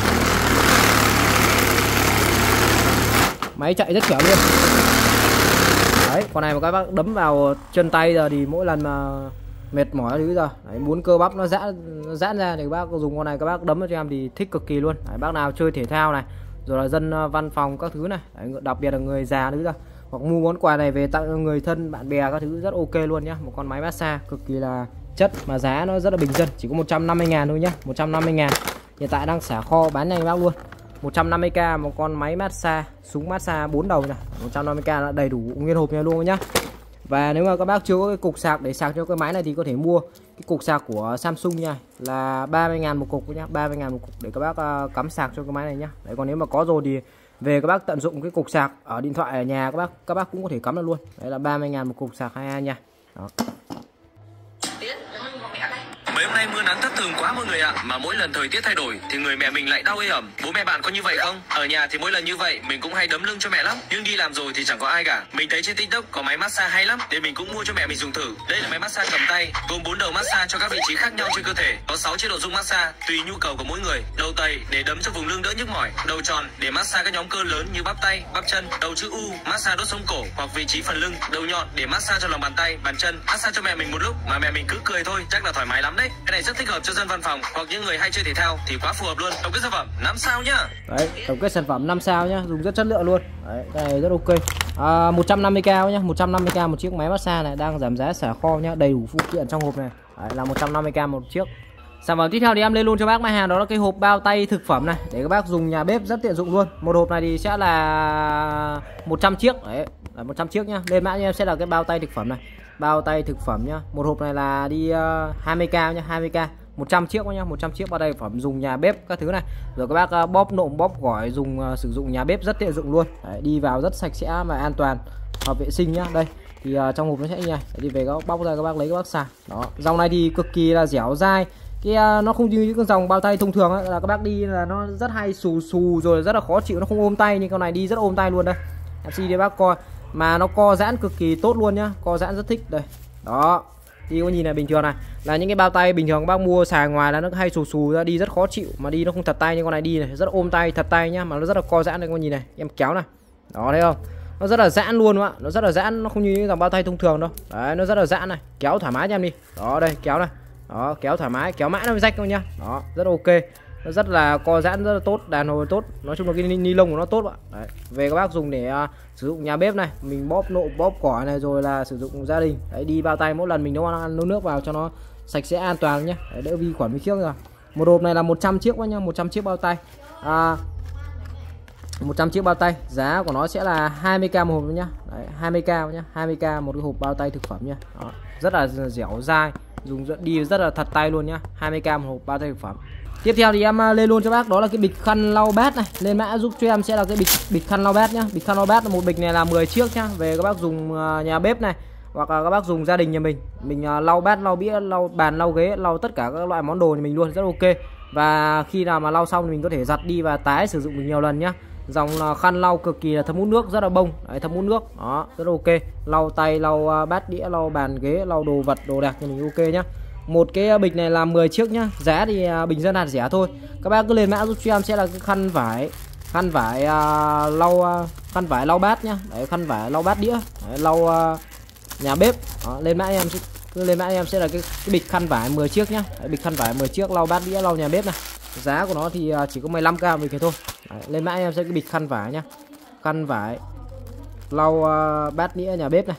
Máy chạy rất khỏe luôn. Đấy, con này mà các bác đấm vào chân tay giờ thì mỗi lần mà mệt mỏi thứ giờ đấy, muốn cơ bắp nó giãn ra thì các bác dùng con này các bác đấm cho em thì thích cực kỳ luôn. Đấy, bác nào chơi thể thao này, rồi là dân văn phòng các thứ này, đấy, đặc biệt là người già thứ giờ, hoặc mua món quà này về tặng người thân bạn bè các thứ rất ok luôn nhá. Một con máy massage cực kỳ là chất mà giá nó rất là bình dân, chỉ có 150.000 thôi nhá, 150.000. Hiện tại đang xả kho bán nhanh bác luôn. 150k một con máy massage, súng massage 4 đầu này, 150k là đầy đủ nguyên hộp nha luôn nhá. Và nếu mà các bác chưa có cái cục sạc để sạc cho cái máy này thì có thể mua cái cục sạc của Samsung nha, là 30.000 một cục nhá, 30.000 một cục để các bác cắm sạc cho cái máy này nhá. Đấy, còn nếu mà có rồi thì về các bác tận dụng cái cục sạc ở điện thoại ở nhà các bác cũng có thể cắm được luôn. Đấy là 30.000 một cục sạc 2A nha. Đó. Mấy hôm nay mưa nắng thất thường thường quá mọi người ạ. Mà mỗi lần thời tiết thay đổi thì người mẹ mình lại đau ê ẩm. Bố mẹ bạn có như vậy không? Ở nhà thì mỗi lần như vậy mình cũng hay đấm lưng cho mẹ lắm, nhưng đi làm rồi thì chẳng có ai cả. Mình thấy trên TikTok có máy massage hay lắm, để mình cũng mua cho mẹ mình dùng thử. Đây là máy massage cầm tay, gồm 4 đầu massage cho các vị trí khác nhau trên cơ thể. Có 6 chế độ dung massage tùy nhu cầu của mỗi người. Đầu tẩy để đấm cho vùng lưng đỡ nhức mỏi, đầu tròn để massage các nhóm cơ lớn như bắp tay, bắp chân, đầu chữ U massage đốt sống cổ hoặc vị trí phần lưng, đầu nhọn để massage cho lòng bàn tay, bàn chân. Massage cho mẹ mình một lúc mà mẹ mình cứ cười thôi, chắc là thoải mái lắm đấy. Cái này rất thích hợp cho dân văn phòng hoặc những người hay chơi thể thao thì quá phù hợp luôn. Tổng kết sản phẩm 5 sao nhá. Đấy, tổng kết sản phẩm 5 sao nhá, dùng rất chất lượng luôn. Đấy, cái này rất ok. 150k nhá, 150k một chiếc máy massage này, đang giảm giá xả kho nhá, đầy đủ phụ kiện trong hộp này. Đấy, là 150k một chiếc. Sản phẩm tiếp theo thì em lên luôn cho bác máy hàng, đó là cái hộp bao tay thực phẩm này, để các bác dùng nhà bếp rất tiện dụng luôn. Một hộp này thì sẽ là 100 chiếc. Đấy, là 100 chiếc nhá. Lên mã cho em sẽ là cái bao tay thực phẩm này. Bao tay thực phẩm nhá. Một hộp này là đi 20k nhá, 20k. 100 chiếc nhá, 100 chiếc bao tay thực phẩm dùng nhà bếp các thứ này. Rồi các bác bóp nộm bóp gỏi dùng sử dụng nhà bếp rất tiện dụng luôn. Đấy, đi vào rất sạch sẽ và an toàn, hợp vệ sinh nhá. Đây thì trong hộp nó sẽ như này. Đi về các bác bóc ra, các bác lấy các bác xài. Đó, dòng này thì cực kỳ là dẻo dai. Cái nó không như những con dòng bao tay thông thường ấy, là các bác đi là nó rất hay xù xù rồi rất là khó chịu, nó không ôm tay, nhưng con này đi rất ôm tay luôn đây. Em xin để bác coi, mà nó co giãn cực kỳ tốt luôn nhá, co giãn rất thích đây. Đó, đi có nhìn này, bình thường này là những cái bao tay bình thường các bác mua xài ngoài là nó hay xù xù ra, đi rất khó chịu, mà đi nó không thật tay, nhưng con này đi này rất ôm tay, thật tay nhá, mà nó rất là co giãn đây, con nhìn này, em kéo này. Đó, thấy không? Nó rất là giãn luôn ạ, nó rất là giãn, nó không như những dòng bao tay thông thường đâu. Đấy, nó rất là giãn này, kéo thoải mái cho em đi. Đó, đây kéo này. Đó, kéo thoải mái, kéo mãi nó mới rách thôi nhá. Đó, rất ok. Nó rất là co giãn, rất là tốt, đàn hồi tốt. Nói chung là cái ni lông của nó tốt ạ. Đấy, về các bác dùng để sử dụng nhà bếp này, mình bóp nộm bóp cỏ này, rồi là sử dụng gia đình. Đấy, đi bao tay mỗi lần mình nấu nước vào cho nó sạch sẽ an toàn nhá. Đấy, đỡ vi khuẩn vi khiếc rồi. Một hộp này là 100 chiếc quá nhá, 100 chiếc bao tay. 100 chiếc bao tay, giá của nó sẽ là 20k một hộp nhá. Đấy, 20k nhá, 20k một cái hộp bao tay thực phẩm nhá. Đó, rất là dẻo dai, dùng đi rất là thật tay luôn nhá. 20k một hộp bao tay thực phẩm. Tiếp theo thì em lên luôn cho bác, đó là cái bịch khăn lau bát này. Lên mã giúp cho em sẽ là cái bịch khăn lau bát nhá. Bịch khăn lau bát là một bịch này là 10 chiếc nhá. Về các bác dùng nhà bếp này, hoặc là các bác dùng gia đình nhà mình lau bát, lau bĩa, lau bàn, lau ghế, lau tất cả các loại món đồ nhà mình luôn, rất ok. Và khi nào mà lau xong thì mình có thể giặt đi và tái sử dụng được nhiều lần nhá. Dòng khăn lau cực kỳ là thấm hút nước, rất là bông. Đấy, thấm hút nước. Đó, rất ok. Lau tay, lau bát đĩa, lau bàn ghế, lau đồ vật, đồ đạc cho mình ok nhá. Một cái bịch này là 10 chiếc nhá. Giá thì bình dân hạt rẻ thôi. Các bác cứ lên mã giúp cho em sẽ là cái khăn vải lau bát nhá. Đấy, khăn vải lau bát đĩa. Đấy, lau nhà bếp. Đó, lên mã em sẽ là cái bịch khăn vải 10 chiếc nhá. Đấy, bịch khăn vải 10 chiếc lau bát đĩa, lau nhà bếp này. Giá của nó thì chỉ có 15k một cái thôi. Đấy, lên mã em sẽ cái bịch khăn vải nhá. Khăn vải lau bát đĩa nhà bếp này.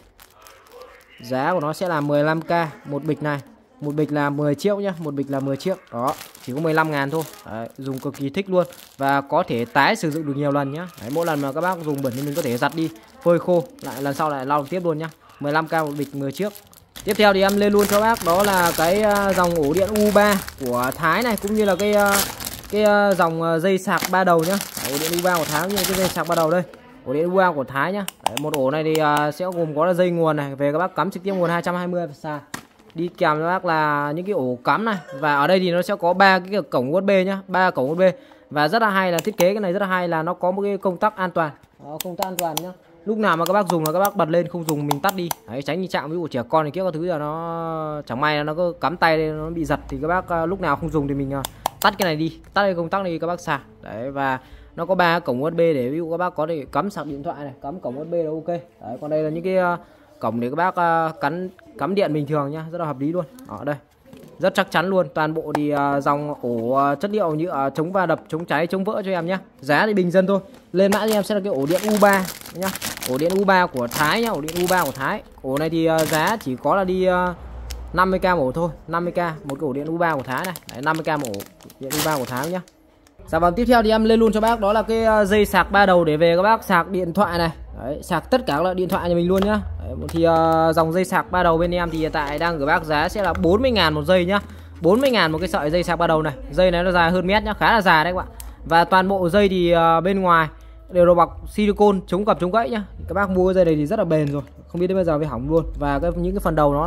Giá của nó sẽ là 15k một bịch này. Một bịch là 10 chiếc nhá, một bịch là 10 chiếc. Đó, chỉ có 15.000 thôi. Đấy, dùng cực kỳ thích luôn và có thể tái sử dụng được nhiều lần nhá. Đấy, mỗi lần mà các bác dùng bẩn thì mình có thể giặt đi, phơi khô, lại lần sau lại lau tiếp luôn nhá. 15k một bịch 10 chiếc. Tiếp theo thì em lên luôn cho bác, đó là cái dòng ổ điện U3 của Thái này, cũng như là cái dòng dây sạc 3 đầu nhá. Đấy, ổ điện U3 của Thái như cái dây sạc 3 đầu đây. Ổ điện U3 của Thái nhá. Đấy, một ổ này thì sẽ gồm có là dây nguồn này, về các bác cắm trực tiếp nguồn 220 xài. Đi kèm cho bác là những cái ổ cắm này, và ở đây thì nó sẽ có 3 cái cổng USB nhá, 3 cổng USB. Và rất là hay là thiết kế cái này rất là hay là nó có một cái công tắc an toàn. Đó, công tắc an toàn nhá. Lúc nào mà các bác dùng là các bác bật lên, không dùng mình tắt đi. Đấy, tránh như chạm ví dụ trẻ con này kia các thứ là nó chẳng may là nó cứ cắm tay lên nó bị giật thì các bác lúc nào không dùng thì mình tắt cái này đi, tắt cái công tắc này đi các bác sạc. Đấy, và nó có 3 cổng USB để ví dụ các bác có thể cắm sạc điện thoại này, cắm cổng USB là ok. Đấy, còn đây là những cái cổng để các bác cắm điện bình thường nhá, rất là hợp lý luôn. Ở đây rất chắc chắn luôn. Toàn bộ thì dòng ổ chất liệu nhựa chống va đập, chống cháy, chống vỡ cho em nhá. Giá thì bình dân thôi. Lên mã cho em sẽ là cái ổ điện U3 nhá. Ổ điện U3 của Thái nhá, ổ điện U3 của Thái. Ổ này thì giá chỉ có là đi 50k một ổ thôi, 50k một cái ổ điện U3 của Thái này. Đấy, 50k một ổ điện U3 của Thái nhá. Sản phẩm tiếp theo thì em lên luôn cho bác, đó là cái dây sạc 3 đầu để về các bác sạc điện thoại này. Đấy, sạc tất cả các loại điện thoại nhà mình luôn nhá. Đấy, thì dòng dây sạc 3 đầu bên em thì hiện tại đang gửi bác giá sẽ là 40.000 một dây nhá. 40.000 một cái sợi dây sạc 3 đầu này. Dây này nó dài hơn mét nhá, khá là dài đấy các bạn. Và toàn bộ dây thì bên ngoài đều được bọc silicone chống cặp chống gãy nhá. Các bác mua cái dây này thì rất là bền rồi, không biết đến bây giờ mới hỏng luôn. Và những cái phần đầu nó này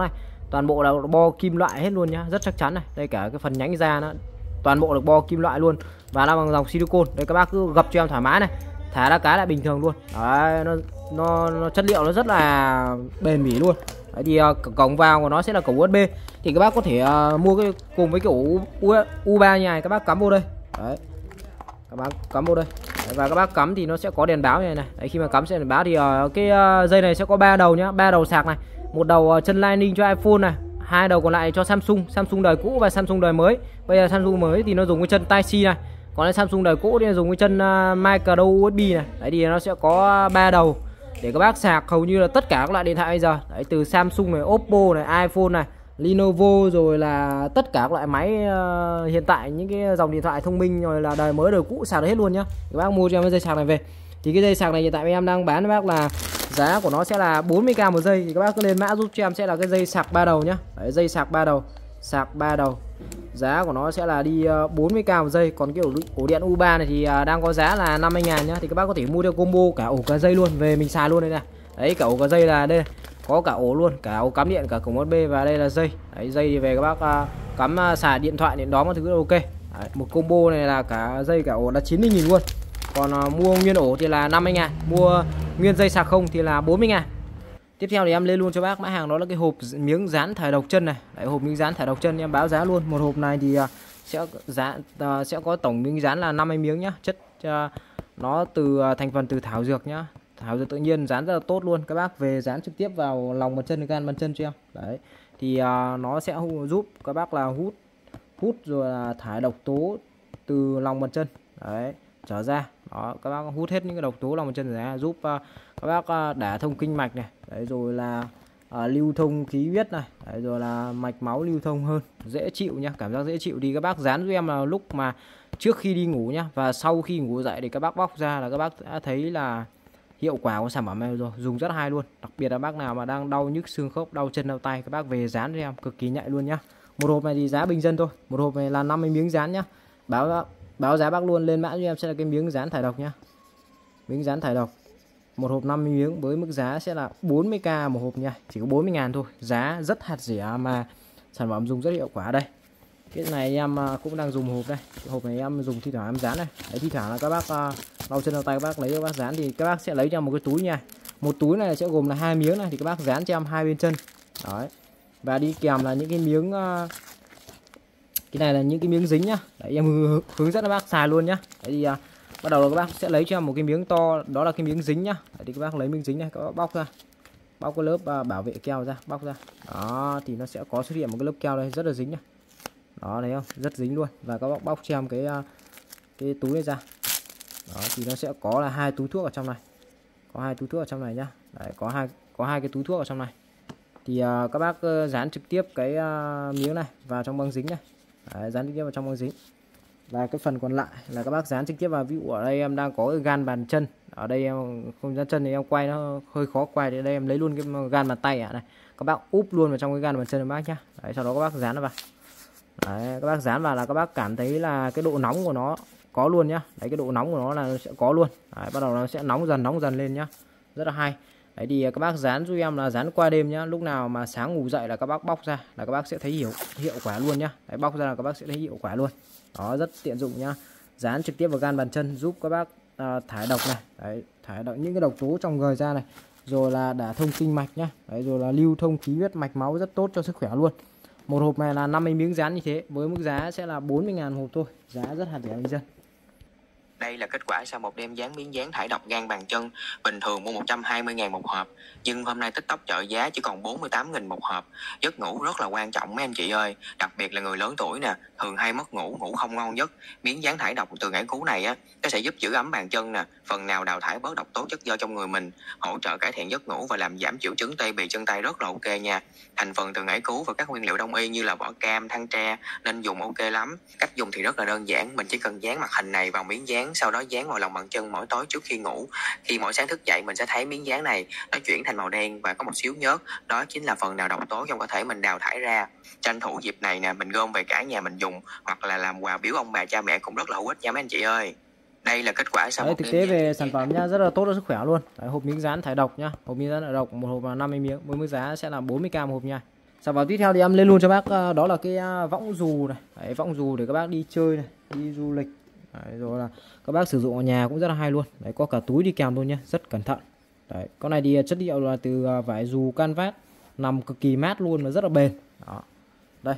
toàn bộ là bo kim loại hết luôn nhá, rất chắc chắn này. Đây cả cái phần nhánh da nó toàn bộ được bo kim loại luôn và là bằng dòng silicon. Đây các bác cứ gập cho em thoải mái này, thả ra cái lại bình thường luôn. Đấy, nó chất liệu nó rất là bền bỉ luôn. Đấy thì cổng vào của nó sẽ là cổng USB, thì các bác có thể mua cái cùng với cái ổ U3 như này, các bác cắm vô đây. Đấy, các bác cắm vô đây. Đấy, và các bác cắm thì nó sẽ có đèn báo như này này. Đấy, khi mà cắm sẽ đèn báo thì cái dây này sẽ có 3 đầu nhá, 3 đầu sạc này, một đầu chân Lightning cho iPhone này, 2 đầu còn lại cho Samsung đời cũ và Samsung đời mới. Bây giờ Samsung mới thì nó dùng cái chân Type-C này, còn cái Samsung đời cũ thì dùng cái chân micro USB này. Đấy thì nó sẽ có 3 đầu để các bác sạc hầu như là tất cả các loại điện thoại bây giờ. Đấy, từ Samsung này, Oppo này, iPhone này, Lenovo, rồi là tất cả các loại máy hiện tại, những cái dòng điện thoại thông minh rồi là đời mới đời cũ sạc được hết luôn nhá. Các bác mua cho em cái dây sạc này về. Thì cái dây sạc này hiện tại em đang bán với bác là giá của nó sẽ là 40k một giây, thì các bác cứ lên mã giúp cho em sẽ là cái dây sạc 3 đầu nhá. Đấy, dây sạc 3 đầu, sạc 3 đầu. Giá của nó sẽ là đi 40k một giây. Còn cái ổ điện U3 này thì đang có giá là 50.000 nhá. Thì các bác có thể mua theo combo cả ổ cả dây luôn về mình xài luôn đây này. Đấy, cả ổ cả dây là đây, có cả ổ luôn, cả ổ cắm điện, cả cổng USB và đây là dây. Đấy, dây thì về các bác cắm xài điện thoại, điện đóm các thứ là ok. Đấy, một combo này là cả dây cả ổ là 90.000 luôn. Còn mua nguyên ổ thì là 50.000, mua nguyên dây sạc không thì là 40.000. Tiếp theo thì em lên luôn cho bác mã hàng đó là cái hộp miếng dán thải độc chân này. Đấy, hộp miếng dán thải độc chân em báo giá luôn. Một hộp này thì sẽ có tổng miếng dán là 50 miếng nhá. Chất nó từ thành phần từ thảo dược nhá. Thảo dược tự nhiên, dán rất là tốt luôn. Các bác về dán trực tiếp vào lòng bàn chân, gan bàn chân cho em. Đấy. Thì nó sẽ giúp các bác là hút rồi là thải độc tố từ lòng bàn chân. Đấy, trở ra. Đó, các bác hút hết những cái độc tố lòng bàn chân ra, giúp các bác đả thông kinh mạch này. Đấy, rồi là lưu thông khí huyết này. Đấy, rồi là mạch máu lưu thông hơn, dễ chịu nhá, cảm giác dễ chịu. Thì các bác dán giúp em là lúc mà trước khi đi ngủ nhá, và sau khi ngủ dậy thì các bác bóc ra là các bác đã thấy là hiệu quả của sản phẩm này rồi, dùng rất hay luôn. Đặc biệt là bác nào mà đang đau nhức xương khớp, đau chân đau tay, các bác về dán cho em cực kỳ nhạy luôn nhá. Một hộp này thì giá bình dân thôi, một hộp này là 50 miếng dán nhá. Báo giá bác luôn, lên mã cho em sẽ là cái miếng dán thải độc nhá. Miếng dán thải độc một hộp 50 miếng với mức giá sẽ là 40k một hộp nha, chỉ có 40.000 thôi, giá rất hạt rẻ mà sản phẩm dùng rất hiệu quả. Đây, cái này em cũng đang dùng hộp đây, cái hộp này em dùng thi thoảng em dán này. Đấy, thi thoảng là các bác đau chân đau tay các bác lấy cho các bác dán thì các bác sẽ lấy cho một cái túi nha. Một túi này sẽ gồm là 2 miếng này, thì các bác dán cho em 2 bên chân. Đấy, và đi kèm là những cái miếng cái này là những cái miếng dính nhá. Đấy, em hướng dẫn các bác xài luôn nhá. Đấy thì bắt đầu là các bác sẽ lấy cho em một cái miếng to, đó là cái miếng dính nhá. Đấy, thì các bác lấy miếng dính này, các bác bóc ra, bóc cái lớp bảo vệ keo ra, bóc ra. Đó, thì nó sẽ có xuất hiện một cái lớp keo đây rất là dính nhá. Đó, thấy không, rất dính luôn. Và các bác bóc cho em cái túi này ra. Đó, thì nó sẽ có là 2 túi thuốc ở trong này, có 2 túi thuốc ở trong này nhá. Đấy, có hai cái túi thuốc ở trong này. Thì các bác dán trực tiếp cái miếng này vào trong băng dính này. Đấy, dán trực tiếp vào trong băng dính. Và cái phần còn lại là các bác dán trực tiếp vào. Ví dụ ở đây em đang có cái gan bàn chân, ở đây em không dán chân thì em quay nó hơi khó quay, thì đây em lấy luôn cái gan bàn tay này, các bác úp luôn vào trong cái gan bàn chân các bác nhá. Đấy, sau đó các bác dán nó vào. Đấy, các bác dán vào là các bác cảm thấy là cái độ nóng của nó có luôn nhá. Đấy, cái độ nóng của nó là nó sẽ có luôn. Đấy, bắt đầu nó sẽ nóng dần lên nhá, rất là hay. Đấy thì các bác dán giúp em là dán qua đêm nhá. Lúc nào mà sáng ngủ dậy là các bác bóc ra là các bác sẽ thấy hiệu quả luôn nhá. Đấy, bóc ra là các bác sẽ thấy hiệu quả luôn. Đó, rất tiện dụng nhá. Dán trực tiếp vào gan bàn chân giúp các bác thải độc này. Đấy, thải độc những cái độc tố trong người ra này. Rồi là đả thông kinh mạch nhá. Đấy, rồi là lưu thông khí huyết mạch máu, rất tốt cho sức khỏe luôn. Một hộp này là 50 miếng dán như thế, với mức giá sẽ là 40.000 hộp thôi, giá rất hạt rẻ người dân. Đây là kết quả sau một đêm dán miếng dán thải độc gan bàn chân. Bình thường mua 120.000 một hộp, nhưng hôm nay TikTok trợ giá chỉ còn 48.000 một hộp. Giấc ngủ rất là quan trọng mấy anh chị ơi, đặc biệt là người lớn tuổi nè, thường hay mất ngủ, ngủ không ngon giấc. Miếng dán thải độc từ ngải cứu này á, nó sẽ giúp giữ ấm bàn chân nè, phần nào đào thải bớt độc tố chất xơ trong người mình, hỗ trợ cải thiện giấc ngủ và làm giảm triệu chứng tê bì chân tay rất là ok nha. Thành phần từ ngải cứu và các nguyên liệu đông y như là vỏ cam, than tre nên dùng ok lắm. Cách dùng thì rất là đơn giản, mình chỉ cần dán mặt hình này vào miếng dán, sau đó dán vào lòng bàn chân mỗi tối trước khi ngủ. Khi mỗi sáng thức dậy mình sẽ thấy miếng dán này nó chuyển thành màu đen và có một xíu nhớt, đó chính là phần nào độc tố trong cơ thể mình đào thải ra. Tranh thủ dịp này nè, mình gom về cả nhà mình dùng, hoặc là làm quà biếu ông bà cha mẹ cũng rất là hữu ích nha mấy anh chị ơi. Đây là kết quả sau Đấy, một thực tế về sản phẩm nha, rất là tốt cho sức khỏe luôn. Đấy, hộp miếng dán thải độc nhá, hộp miếng dán thải độc một hộp là 50 miếng với mức giá sẽ là 40k một hộp nha. Sản phẩm tiếp theo thì em lên luôn cho bác đó là cái võng dù này. Đấy, võng dù để các bác đi chơi này, đi du lịch. Đấy, rồi là các bác sử dụng ở nhà cũng rất là hay luôn. Đấy, có cả túi đi kèm luôn nhé, rất cẩn thận. Đấy, con này thì chất liệu là từ vải dù canvas, nằm cực kỳ mát luôn và rất là bền. Đó. Đây.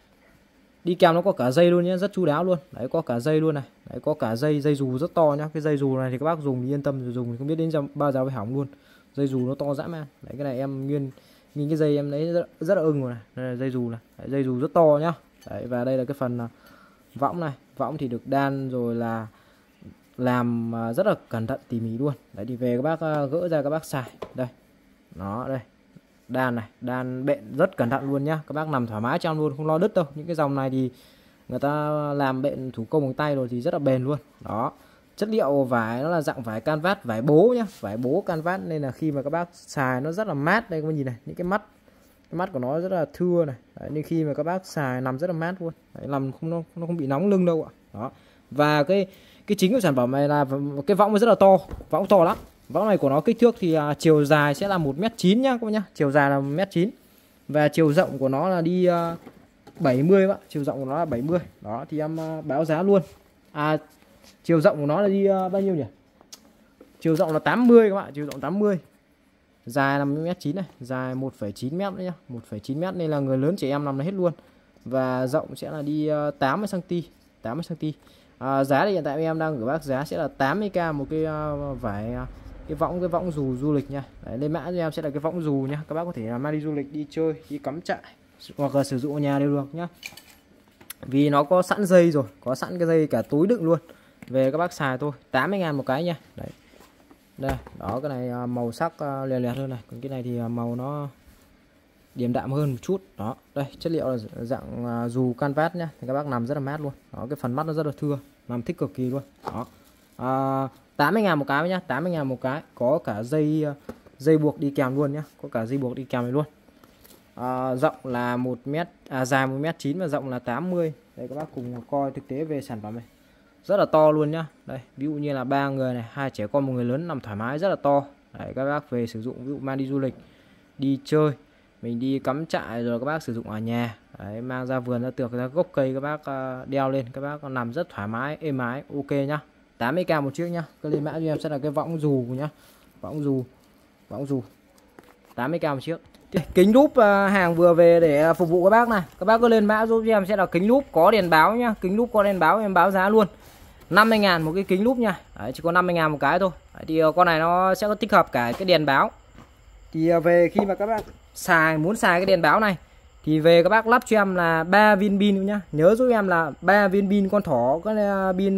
Đi kèm nó có cả dây luôn nhé, rất chu đáo luôn. Đấy, có cả dây luôn này. Đấy, có cả dây dù rất to nhá. Cái dây dù này thì các bác dùng thì yên tâm, dùng thì không biết đến bao giờ phải hỏng luôn. Dây dù nó to dã man. Đấy, cái này em nguyên cái dây em lấy rất là ưng rồi này. Đây là dây dù này. Đấy, dây dù rất to nhá. Đấy, và đây là cái phần võng này. Võng thì được đan rồi là làm rất là cẩn thận tỉ mỉ luôn. Đấy, thì về các bác gỡ ra các bác xài. Đây. Đó, đây. Đan này, đan bện rất cẩn thận luôn nhá. Các bác nằm thoải mái trong luôn, không lo đứt đâu. Những cái dòng này thì người ta làm bện thủ công bằng tay rồi thì rất là bền luôn. Đó. Chất liệu vải nó là dạng vải canvas, vải bố nhá, vải bố canvas nên là khi mà các bác xài nó rất là mát. Đây các bác nhìn này, những cái mắt của nó rất là thưa này. Đấy, nên khi mà các bác xài nằm rất là mát luôn. Đấy, nằm nó không bị nóng lưng đâu ạ. Đó. Và cái chính của sản phẩm này là cái võng rất là to, võng to lắm. Võng này của nó kích thước thì chiều dài sẽ là 1m9 nhá các bác nhá, chiều dài là 1m9 và chiều rộng của nó là đi 70 bạn, chiều rộng của nó là 70. Đó thì em báo giá luôn. Chiều rộng của nó là đi bao nhiêu nhỉ? Chiều rộng là 80 các bạn, chiều rộng 80. Dài là 1m9 này, dài 1,9m nữa nhá, 1,9m nên là người lớn trẻ em nằm là hết luôn. Và rộng sẽ là đi 80 cm, 80 cm. Giá thì hiện tại em đang gửi bác giá sẽ là 80k một cái vải cái võng dù du lịch nha. Đấy, lên mã cho em sẽ là cái võng dù nhá. Các bác có thể mang đi du lịch, đi chơi, đi cắm trại hoặc là sử dụng ở nhà đều được nhá. Vì nó có sẵn dây rồi, có sẵn cái dây cả túi đựng luôn. Về các bác xài thôi, 80.000 một cái nha. Đấy. Đây, đó cái này màu sắc lè lẹt hơn này, còn cái này thì màu nó điềm đạm hơn một chút. Đó, đây chất liệu là dạng dù canvas nhá. Thì các bác nằm rất là mát luôn. Đó, cái phần mắt nó rất là thưa, nằm thích cực kỳ luôn. Đó. 80.000 một cái nhá, 80.000 một cái, có cả dây buộc đi kèm luôn nhá, có cả dây buộc đi kèm này luôn. Rộng là 1m, dài 1m9 và rộng là 80. Đây các bác cùng coi thực tế về sản phẩm này. Rất là to luôn nhá. Đây, ví dụ như là 3 người này, 2 trẻ con, 1 người lớn nằm thoải mái rất là to. Đấy, các bác về sử dụng ví dụ mang đi du lịch, đi chơi, mình đi cắm trại rồi các bác sử dụng ở nhà. Đấy, mang ra vườn ra tược ra gốc cây các bác đeo lên, các bác nằm rất thoải mái, êm ái, ok nhá. 80k một chiếc nhá. Cái lên mã cho em sẽ là cái võng dù nhá. Võng dù 80k một chiếc. Kính lúp hàng vừa về để phục vụ các bác này. Các bác cứ lên mã giúp cho em sẽ là kính lúp có đèn báo nhá. Kính lúp có đèn báo em báo giá luôn 50.000 một cái kính lúp nha. Đấy, chỉ có 50.000 một cái thôi. Đấy, thì con này nó sẽ có tích hợp cả cái đèn báo. Thì về khi mà các bác muốn xài cái đèn báo này thì về các bác lắp cho em là 3 viên pin nhá. Nhớ giúp em là 3 viên pin con thỏ, cái pin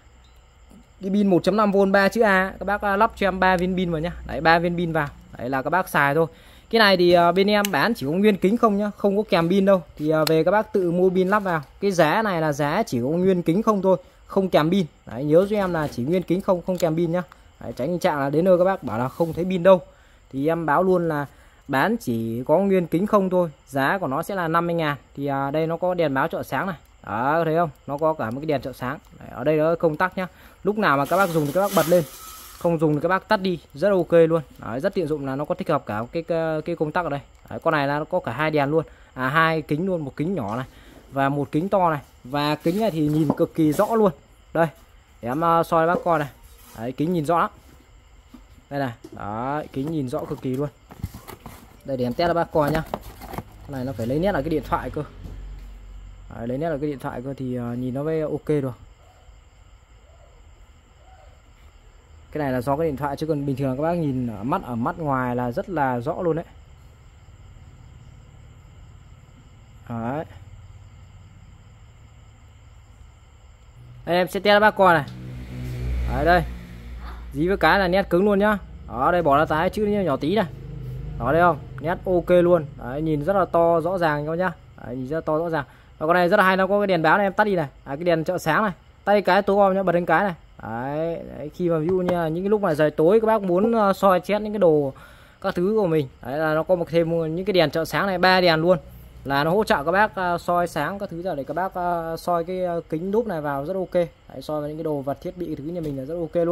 cái pin 1.5V 3 chữ A, các bác lắp cho em 3 viên pin vào nhá. Đấy, 3 viên pin vào. Đấy là các bác xài thôi. Cái này thì bên em bán chỉ có nguyên kính không nhá, không có kèm pin đâu. Thì về các bác tự mua pin lắp vào. Cái giá này là giá chỉ có nguyên kính không thôi, không kèm pin. Đấy, nhớ cho em là chỉ nguyên kính không kèm pin nhá. Đấy, tránh tình trạng là đến nơi các bác bảo là không thấy pin đâu. Thì em báo luôn là bán chỉ có nguyên kính không thôi, giá của nó sẽ là 50.000. Thì đây nó có đèn báo trợ sáng này. Đó, thấy không? Nó có cả một cái đèn trợ sáng. Đấy, ở đây nó công tắc nhá. Lúc nào mà các bác dùng thì các bác bật lên, không dùng thì các bác tắt đi, rất ok luôn. Đấy, rất tiện dụng là nó có tích hợp cả cái công tắc ở đây. Đấy, con này là nó có cả 2 đèn luôn, 2 kính luôn, một kính nhỏ này và một kính to này. Và kính này thì nhìn cực kỳ rõ luôn. Đây, để em soi bác coi này. Đấy, kính nhìn rõ lắm. Đây này, đấy, kính nhìn rõ cực kỳ luôn. Đây để em test cho bác coi nhá. Cái này nó phải lấy nét là cái điện thoại cơ. Đấy, lấy nét là cái điện thoại cơ thì nhìn nó mới ok được. Cái này là do cái điện thoại chứ còn bình thường các bác nhìn ở mắt ngoài là rất là rõ luôn đấy. Đấy. Đây em sẽ test cho bác coi này. Đấy đây. Dí với cái là nét cứng luôn nhá. Đó đây bỏ ra tái chữ nhỏ tí này. Đó đây không? Nét ok luôn. Đấy, nhìn rất là to rõ ràng các bác nhá. Đấy, nhìn rất là to rõ ràng. Và con này rất là hay, nó có cái đèn báo này em tắt đi này. Cái đèn trợ sáng này. Tay cái tối om nhá, bật lên cái này. Đấy, khi mà ví dụ như là những cái lúc mà trời tối các bác muốn soi chét những cái đồ các thứ của mình, đấy là nó có một thêm những cái đèn trợ sáng này, 3 đèn luôn, là nó hỗ trợ các bác soi sáng các thứ ra để các bác soi cái kính đúp này vào rất ok. Đấy, soi vào những cái đồ vật thiết bị thứ nhà mình là rất ok luôn.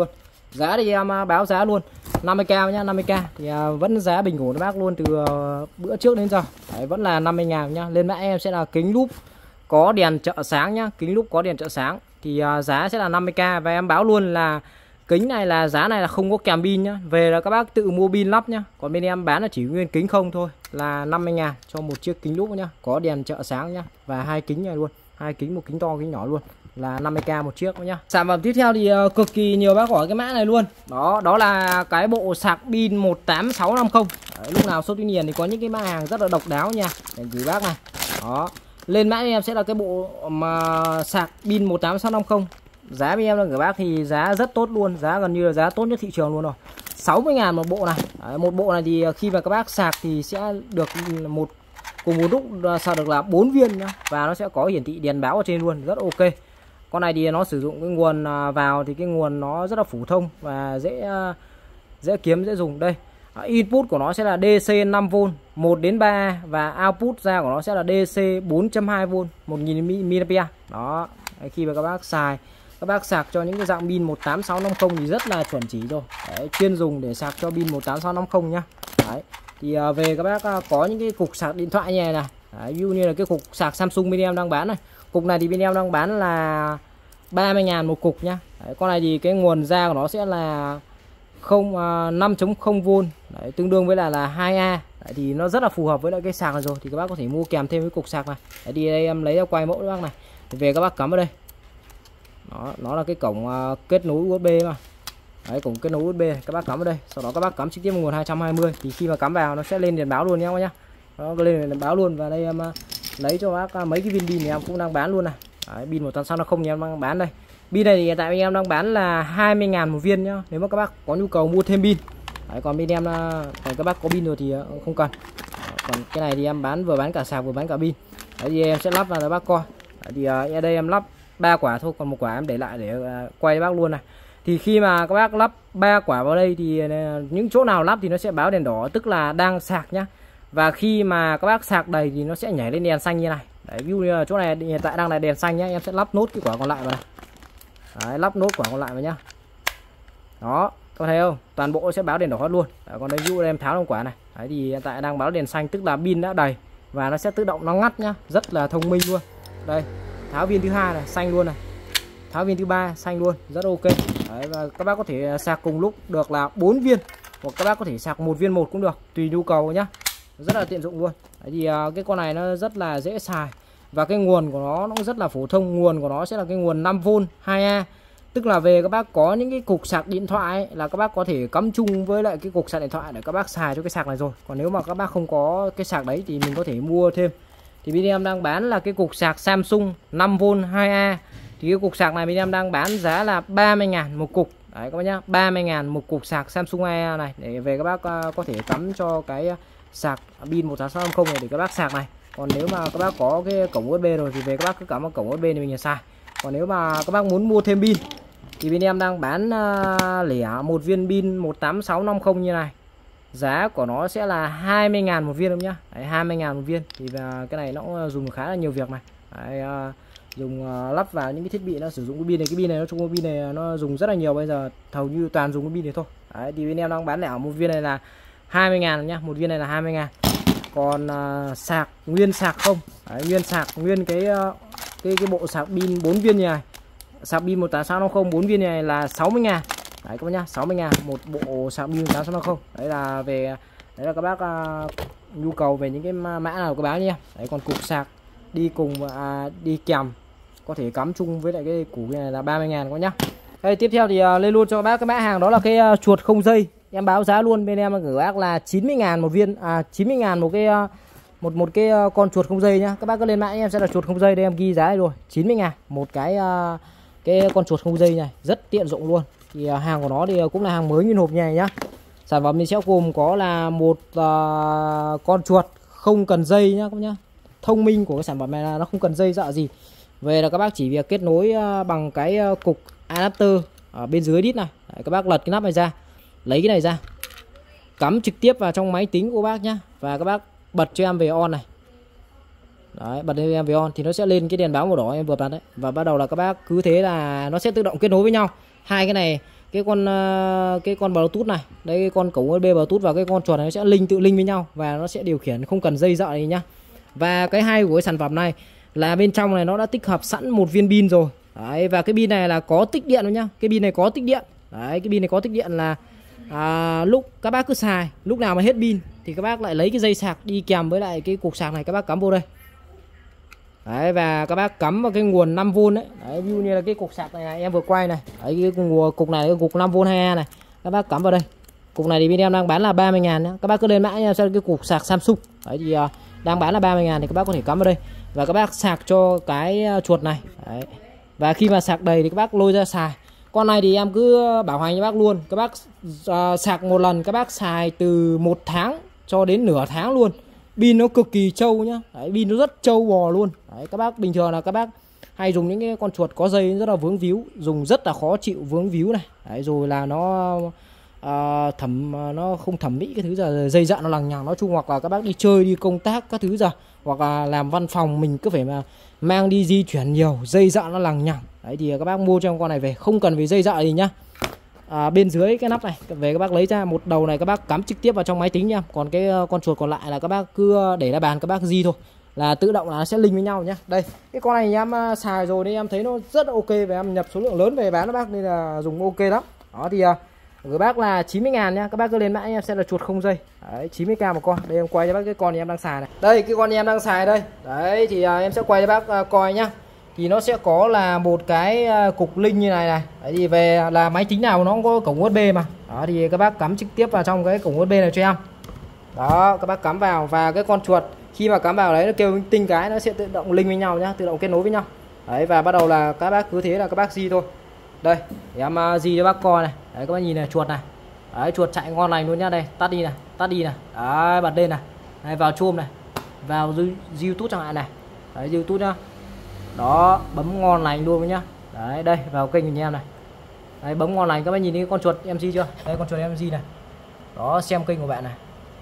Giá thì em báo giá luôn 50k nhá, 50k thì vẫn giá bình ổn các bác luôn từ bữa trước đến giờ. Đấy, vẫn là 50.000 nhá. Lên mã em sẽ là kính lúp có đèn trợ sáng nhá, kính lúp có đèn trợ sáng thì giá sẽ là 50k. Và em báo luôn là kính này là giá này là không có kèm pin nhá. Về là các bác tự mua pin lắp nhá. Còn bên em bán là chỉ nguyên kính không thôi, là 50.000 cho một chiếc kính lúp nhá, có đèn trợ sáng nhá. Và hai kính này luôn, hai kính, một kính to kính nhỏ luôn, là 50k một chiếc nhá. Sản phẩm tiếp theo thì cực kỳ nhiều bác hỏi cái mã này luôn. Đó là cái bộ sạc pin 18650. Đấy, lúc nào shop Tuy Điền thì có những cái mã hàng rất là độc đáo nha. Để gửi bác này. Đó. Lên mã em sẽ là cái bộ mà sạc pin 18650. Giá bên em là gửi bác thì giá rất tốt luôn, giá gần như là giá tốt nhất thị trường luôn rồi. 60.000 một bộ này. Đấy, một bộ này thì khi mà các bác sạc thì sẽ được cùng một lúc sạc được là 4 viên nhá. Và nó sẽ có hiển thị đèn báo ở trên luôn, rất ok. Con này thì nó sử dụng cái nguồn vào thì cái nguồn nó rất là phổ thông và dễ kiếm, dễ dùng. Đây, input của nó sẽ là DC 5V 1 đến 3 và output ra của nó sẽ là DC 4.2V 1000mAh. Đó, khi mà các bác xài, các bác sạc cho những cái dạng pin 18650 thì rất là chuẩn chỉ rồi. Đấy, chuyên dùng để sạc cho pin 18650 nhá. Đấy, thì về các bác có những cái cục sạc điện thoại như này này. Đấy, ví dụ như là cái cục sạc Samsung bên em đang bán này. Cục này thì bên em đang bán là 30.000 một cục nhá. Đấy, con này thì cái nguồn ra của nó sẽ là 5.0V. Đấy, tương đương với là 2A. Đấy, thì nó rất là phù hợp với lại cái sạc này rồi. Thì các bác có thể mua kèm thêm với cục sạc này. Đấy, thì đây em lấy ra quay mẫu các bác này. Thì về các bác cắm vào đây. Đó, nó là cái cổng kết nối USB mà. Đấy, cổng kết nối USB này, các bác cắm vào đây. Sau đó các bác cắm trực tiếp vào nguồn 220. Thì khi mà cắm vào nó sẽ lên đèn báo luôn nhá các bác nhá. Nó lên đèn báo luôn. Và đây em lấy cho bác mấy cái viên pin này em cũng đang bán luôn này. Đấy, pin 18650 thì em đang bán đây. Pin này thì hiện tại em đang bán là 20.000 một viên nhá. Nếu mà các bác có nhu cầu mua thêm pin. Đấy, còn bên em là còn các bác có pin rồi thì không cần. Còn cái này thì em vừa bán cả sạc vừa bán cả pin. Đấy, thì em sẽ lắp vào cho bác coi. Đấy, thì ở đây em lắp 3 quả thôi, còn một quả em để lại để quay cho bác luôn này. Thì khi mà các bác lắp 3 quả vào đây thì những chỗ nào lắp thì nó sẽ báo đèn đỏ, tức là đang sạc nhá. Và khi mà các bác sạc đầy thì nó sẽ nhảy lên đèn xanh như này. Đấy, ví dụ như là chỗ này hiện tại đang là đèn xanh nhá, em sẽ lắp nốt cái quả còn lại vào này. Đấy, lắp nốt quả còn lại vào nhá. Đó, có thấy không? Toàn bộ sẽ báo đèn đỏ hết luôn. Đấy, còn đây ví dụ em tháo trong quả này. Đấy, thì hiện tại đang báo đèn xanh, tức là pin đã đầy và nó sẽ tự động nó ngắt nhá, rất là thông minh luôn. Đây, tháo viên thứ hai này, xanh luôn này. Tháo viên thứ ba xanh luôn, rất ok. Đấy, và các bác có thể sạc cùng lúc được là 4 viên, hoặc các bác có thể sạc một viên một cũng được, tùy nhu cầu nhá. Rất là tiện dụng luôn. Đấy, thì cái con này nó rất là dễ xài và cái nguồn của nó cũng rất là phổ thông. Nguồn của nó sẽ là cái nguồn 5V 2A, tức là về các bác có những cái cục sạc điện thoại ấy, là các bác có thể cắm chung với lại cái cục sạc điện thoại để các bác xài cho cái sạc này rồi. Còn nếu mà các bác không có cái sạc đấy thì mình có thể mua thêm. Thì bên em đang bán là cái cục sạc Samsung 5V 2A. Thì cái cục sạc này bên em đang bán giá là 30.000 một cục. Đấy các bác nhá, 30.000 một cục sạc Samsung 2A này, để về các bác có thể cắm cho cái sạc pin 18650 này để các bác sạc này. Còn nếu mà các bác có cái cổng USB rồi thì về các bác cứ cắm vào cổng USB này mình xài. Còn nếu mà các bác muốn mua thêm pin thì bên em đang bán lẻ một viên pin 18650 như này. Giá của nó sẽ là 20.000 một viên không nhá. Đấy, 20.000 một viên. Thì cái này nó cũng dùng khá là nhiều việc này. Đấy, dùng lắp vào những cái thiết bị nó sử dụng cái pin này. Cái pin này, nói chung cái pin này nó dùng rất là nhiều, bây giờ hầu như toàn dùng cái pin này thôi. Đấy, thì bên em đang bán lẻ một viên này là 20.000 nhá, một viên này là 20.000. Còn sạc nguyên sạc không. Đấy, nguyên sạc nguyên cái bộ sạc pin 4 viên như này. Sạc pin 18650 4 viên này là 60.000. Đấy các bác nhá, 60.000 một bộ sạc pin 18650. Đấy là về, đấy là các bác nhu cầu về những cái mã nào các bác nha. Đấy, còn cục sạc đi cùng đi kèm có thể cắm chung với lại cái củ này là 30.000 các bác nhá. Đây, tiếp theo thì lên luôn cho các bác cái mã hàng đó là cái chuột không dây. Em báo giá luôn, bên em gửi bác là 90.000 một viên, 90.000 một cái con chuột không dây nhá. Các bác cứ lên mã em sẽ là chuột không dây, đây em ghi giá đây rồi, 90.000 một cái con chuột không dây này, rất tiện dụng luôn. Thì hàng của nó thì cũng là hàng mới nguyên hộp này nhá. Sản phẩm mình sẽ gồm có là một con chuột không cần dây nhá các bác nhá. Thông minh của cái sản phẩm này là nó không cần dây dạ gì. Về là các bác chỉ việc kết nối bằng cái cục adapter ở bên dưới đít này. Đấy, các bác lật cái nắp này ra, lấy cái này ra, cắm trực tiếp vào trong máy tính của bác nhá. Và các bác bật cho em về on này. Đấy, bật cho em về on thì nó sẽ lên cái đèn báo màu đỏ em vừa bật đấy. Và bắt đầu là các bác cứ thế là nó sẽ tự động kết nối với nhau. Hai cái này cái con Bluetooth này, đây cái con cổng USB Bluetooth và cái con chuột này nó sẽ tự linh với nhau và nó sẽ điều khiển không cần dây dợ này nhá. Và cái hay của cái sản phẩm này là bên trong này nó đã tích hợp sẵn một viên pin rồi. Đấy, và cái pin này là có tích điện rồi nhá. Cái pin này có tích điện. Đấy, cái pin này có tích điện là lúc các bác cứ xài, lúc nào mà hết pin thì các bác lại lấy cái dây sạc đi kèm với lại cái cục sạc này, các bác cắm vô đây. Đấy, và các bác cắm vào cái nguồn 5V đấy. Đấy, ví dụ như là cái cục sạc này, em vừa quay này. Đấy, cái cục này, cái cục 5V 2A này. Các bác cắm vào đây. Cục này thì bên em đang bán là 30.000 nhá. Các bác cứ lên mã nha, xem cái cục sạc Samsung. Đấy thì đang bán là 30.000 thì các bác có thể cắm vào đây. Và các bác sạc cho cái chuột này. Đấy. Và khi mà sạc đầy thì các bác lôi ra xài. Con này thì em cứ bảo hành cho bác luôn. Các bác sạc một lần các bác xài từ 1 tháng cho đến nửa tháng luôn. Pin nó cực kỳ trâu nhá. Đấy, pin nó rất trâu bò luôn. Đấy, các bác bình thường là các bác hay dùng những cái con chuột có dây rất là vướng víu, dùng rất là khó chịu vướng víu này. Đấy, rồi là nó nó không thẩm mỹ cái thứ giờ, dây dợ nó lằng nhằng, nói chung, hoặc là các bác đi chơi đi công tác các thứ giờ, hoặc là làm văn phòng mình cứ phải mà mang đi di chuyển nhiều, dây dợ nó lằng nhằng. Đấy thì các bác mua cho con này về không cần phải dây dợ gì nhá. Bên dưới cái nắp này về các bác lấy ra một đầu này, các bác cắm trực tiếp vào trong máy tính nha. Còn cái con chuột còn lại là các bác cứ để ra bàn, các bác di thôi là tự động là nó sẽ link với nhau nhá. Đây cái con này em xài rồi nên em thấy nó rất ok và em nhập số lượng lớn về bán các bác nên là dùng ok lắm. Đó thì gửi bác là 90.000 nhá. Các bác cứ lên mã em sẽ là chuột không dây. Đấy, 90k một con. Đây em quay cho bác cái con em đang xài này. Đây cái con em đang xài đây. Đấy thì em sẽ quay cho bác coi nhá. Thì nó sẽ có là một cái cục link như này này. Đấy thì về là máy tính nào nó cũng có cổng USB mà. Đó thì các bác cắm trực tiếp vào trong cái cổng USB này cho em. Đó, các bác cắm vào và cái con chuột khi mà cắm vào đấy nó kêu tinh cái nó sẽ tự động link với nhau nhá, tự động kết nối với nhau. Đấy và bắt đầu là các bác cứ thế là các bác di thôi. Đây, để em di cho bác coi này. Đấy các bác nhìn này, chuột này. Đấy, chuột chạy ngon lành luôn nhá. Đây, tắt đi này, tắt đi này. Đấy, bật lên này. Đấy, vào Chrome này. Vào YouTube chẳng hạn này. Đấy, YouTube nhá. Đó, bấm ngon lành luôn nhá. Đấy, đây, vào kênh của nhà em này. Đấy, bấm ngon lành, các bác nhìn thấy con chuột em di chưa? Đây con chuột em di này. Đó, xem kênh của bạn này.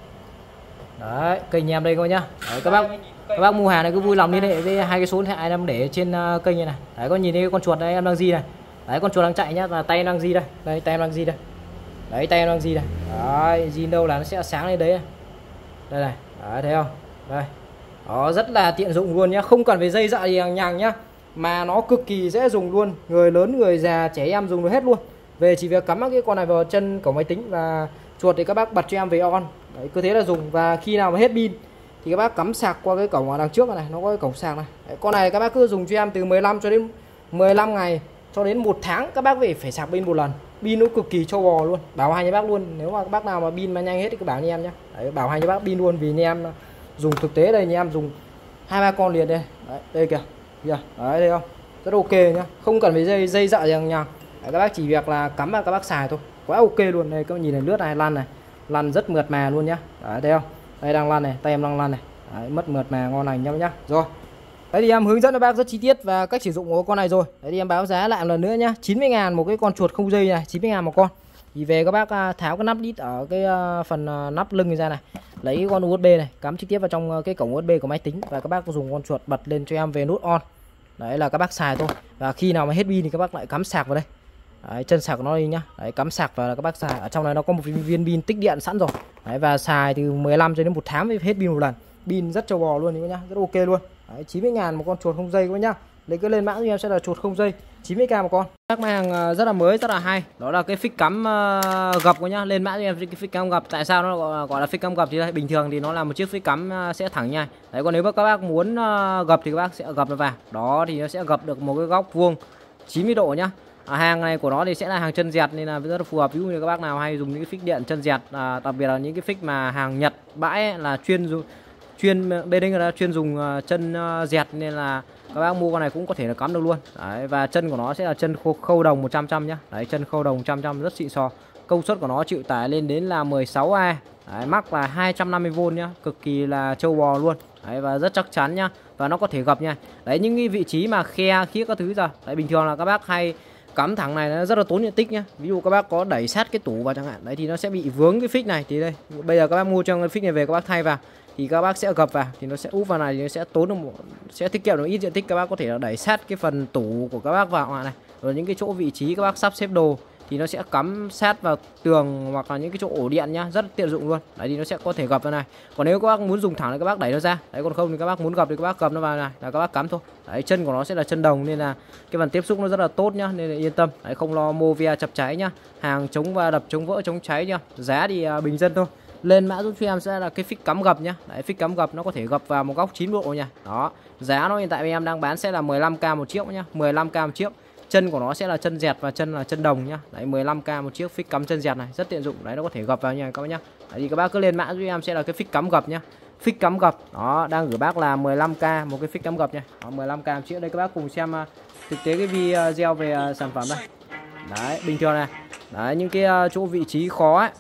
Đấy, kênh nhà em đây coi nhá. Đấy, các bác mua hàng này cứ vui lòng liên hệ với hai cái số điện thoại em để trên kênh như này. Đấy, có nhìn thấy con chuột đây em đang di này. Đấy, con chuột đang chạy nhá, là tay em đang di đây. Đây, tay em đang di đây. Đấy, tay em đang di này. Đấy, di đâu là nó sẽ sáng lên đấy này. Đây này, đấy, thấy không? Đây. Đó, rất là tiện dụng luôn nhá, không cần phải dây dợ gì nhằng nhá, mà nó cực kỳ dễ dùng luôn, người lớn người già trẻ em dùng được hết luôn. Về chỉ việc cắm cái con này vào chân cổng máy tính và chuột thì các bác bật cho em về on. Đấy, cứ thế là dùng. Và khi nào mà hết pin thì các bác cắm sạc qua cái cổng ở đằng trước này, nó có cái cổng sạc này. Đấy, con này các bác cứ dùng cho em từ 15 cho đến 15 ngày cho đến 1 tháng các bác phải sạc pin một lần. Pin nó cực kỳ trâu bò luôn, bảo hành cho bác luôn. Nếu mà các bác nào mà pin mà nhanh hết thì cứ bảo anh em nhé. Đấy, bảo hành cho bác pin luôn vì anh em dùng thực tế đây, anh em dùng 2-3 con liền đây. Đấy, đây kìa. Đấy, thấy không? Rất ok nhá, không cần phải dây dợ gì nhằng. Các bác chỉ việc là cắm vào các bác xài thôi, quá ok luôn. Đây các bác nhìn này, lướt này, lăn này, lăn rất mượt mà luôn nhá. Đấy, thấy không? Đây đang lăn này, tay em đang lăn này. Đấy, mất mượt mà ngon lành nhá. Rồi. Đấy thì em hướng dẫn cho bác rất chi tiết và cách sử dụng của con này rồi. Đấy thì em báo giá lại một lần nữa nhá, 90.000 một cái con chuột không dây này, 90.000 một con. Thì về các bác tháo cái nắp đít ở cái phần nắp lưng ra này, lấy cái con USB này cắm trực tiếp vào trong cái cổng USB của máy tính và các bác dùng con chuột bật lên cho em về nút on. Đấy là các bác xài thôi. Và khi nào mà hết pin thì các bác lại cắm sạc vào đây. Đấy, chân sạc của nó đi nhá. Đấy, cắm sạc vào là các bác xài. Ở trong này nó có một viên pin tích điện sẵn rồi. Đấy, và xài từ 15 cho đến 1 tháng mới hết pin một lần. Pin rất trâu bò luôn nhá, rất ok luôn. Đấy, 90.000 một con chuột không dây các bác nhá. Lấy cứ lên mã cho em sẽ là chuột không dây, 90k một con. Các hàng rất là mới, rất là hay. Đó là cái phích cắm gập của nhá. Lên mã cho em cái phích cắm gập. Tại sao nó gọi là phích cắm gập thì đây, bình thường thì nó là một chiếc phích cắm sẽ thẳng nha. Đấy, còn nếu mà các bác muốn gập thì các bác sẽ gập nó vào. Đó thì nó sẽ gập được một cái góc vuông 90 độ nhá. Hàng này của nó thì sẽ là hàng chân dẹt nên là rất là phù hợp. Ví dụ như các bác nào hay dùng những cái phích điện chân dẹt, đặc biệt là những cái phích mà hàng Nhật bãi ấy, là bên đây là chuyên dùng chân dẹt nên là các bác mua con này cũng có thể là cắm được luôn. Đấy, và chân của nó sẽ là chân khâu đồng 100% nhá. Đấy, chân khâu đồng 100% rất xịn sò. Công suất của nó chịu tải lên đến là 16A. Đấy, mắc là 250V nhá, cực kỳ là trâu bò luôn. Đấy, và rất chắc chắn nhá. Và nó có thể gập nha. Đấy, những cái vị trí mà khe khía các thứ giờ. Đấy, bình thường là các bác hay cắm thẳng này nó rất là tốn diện tích nhá. Ví dụ các bác có đẩy sát cái tủ vào chẳng hạn, đấy thì nó sẽ bị vướng cái phích này. Thì đây, bây giờ các bác mua trong cái phích này về các bác thay vào thì các bác sẽ gập vào thì nó sẽ úp vào này thì nó sẽ tốn được sẽ tiết kiệm được ít diện tích. Các bác có thể là đẩy sát cái phần tủ của các bác vào này, rồi những cái chỗ vị trí các bác sắp xếp đồ thì nó sẽ cắm sát vào tường hoặc là những cái chỗ ổ điện nhá, rất tiện dụng luôn. Đấy thì nó sẽ có thể gập vào này. Còn nếu các bác muốn dùng thẳng thì các bác đẩy nó ra. Đấy, còn không thì các bác muốn gập thì các bác cầm nó vào này là các bác cắm thôi. Đấy, chân của nó sẽ là chân đồng nên là cái phần tiếp xúc nó rất là tốt nhá, nên là yên tâm. Đấy, không lo mô ve chập cháy nhá. Hàng chống va đập, chống vỡ, chống cháy nhá. Giá thì bình dân thôi. Lên mã giúp cho em sẽ là cái phích cắm gập nhá. Đấy, phích cắm gập nó có thể gập vào một góc 9 độ nha. Đó. Giá nó hiện tại em đang bán sẽ là 15k một chiếc nhá, 15k một chiếc. Chân của nó sẽ là chân dẹt và chân là chân đồng nhá. Đấy, 15k một chiếc phích cắm chân dẹt này, rất tiện dụng. Đấy, nó có thể gập vào nha các bác nhá. Đấy, thì các bác cứ lên mã giúp em sẽ là cái phích cắm gập nhá. Phích cắm gập. Đó, đang gửi bác là 15k một cái phích cắm gập nha. Đó, 15k một chiếc. Đây các bác cùng xem thực tế cái video về sản phẩm đây. Đấy, bình thường này. Đấy, những cái chỗ vị trí khó ấy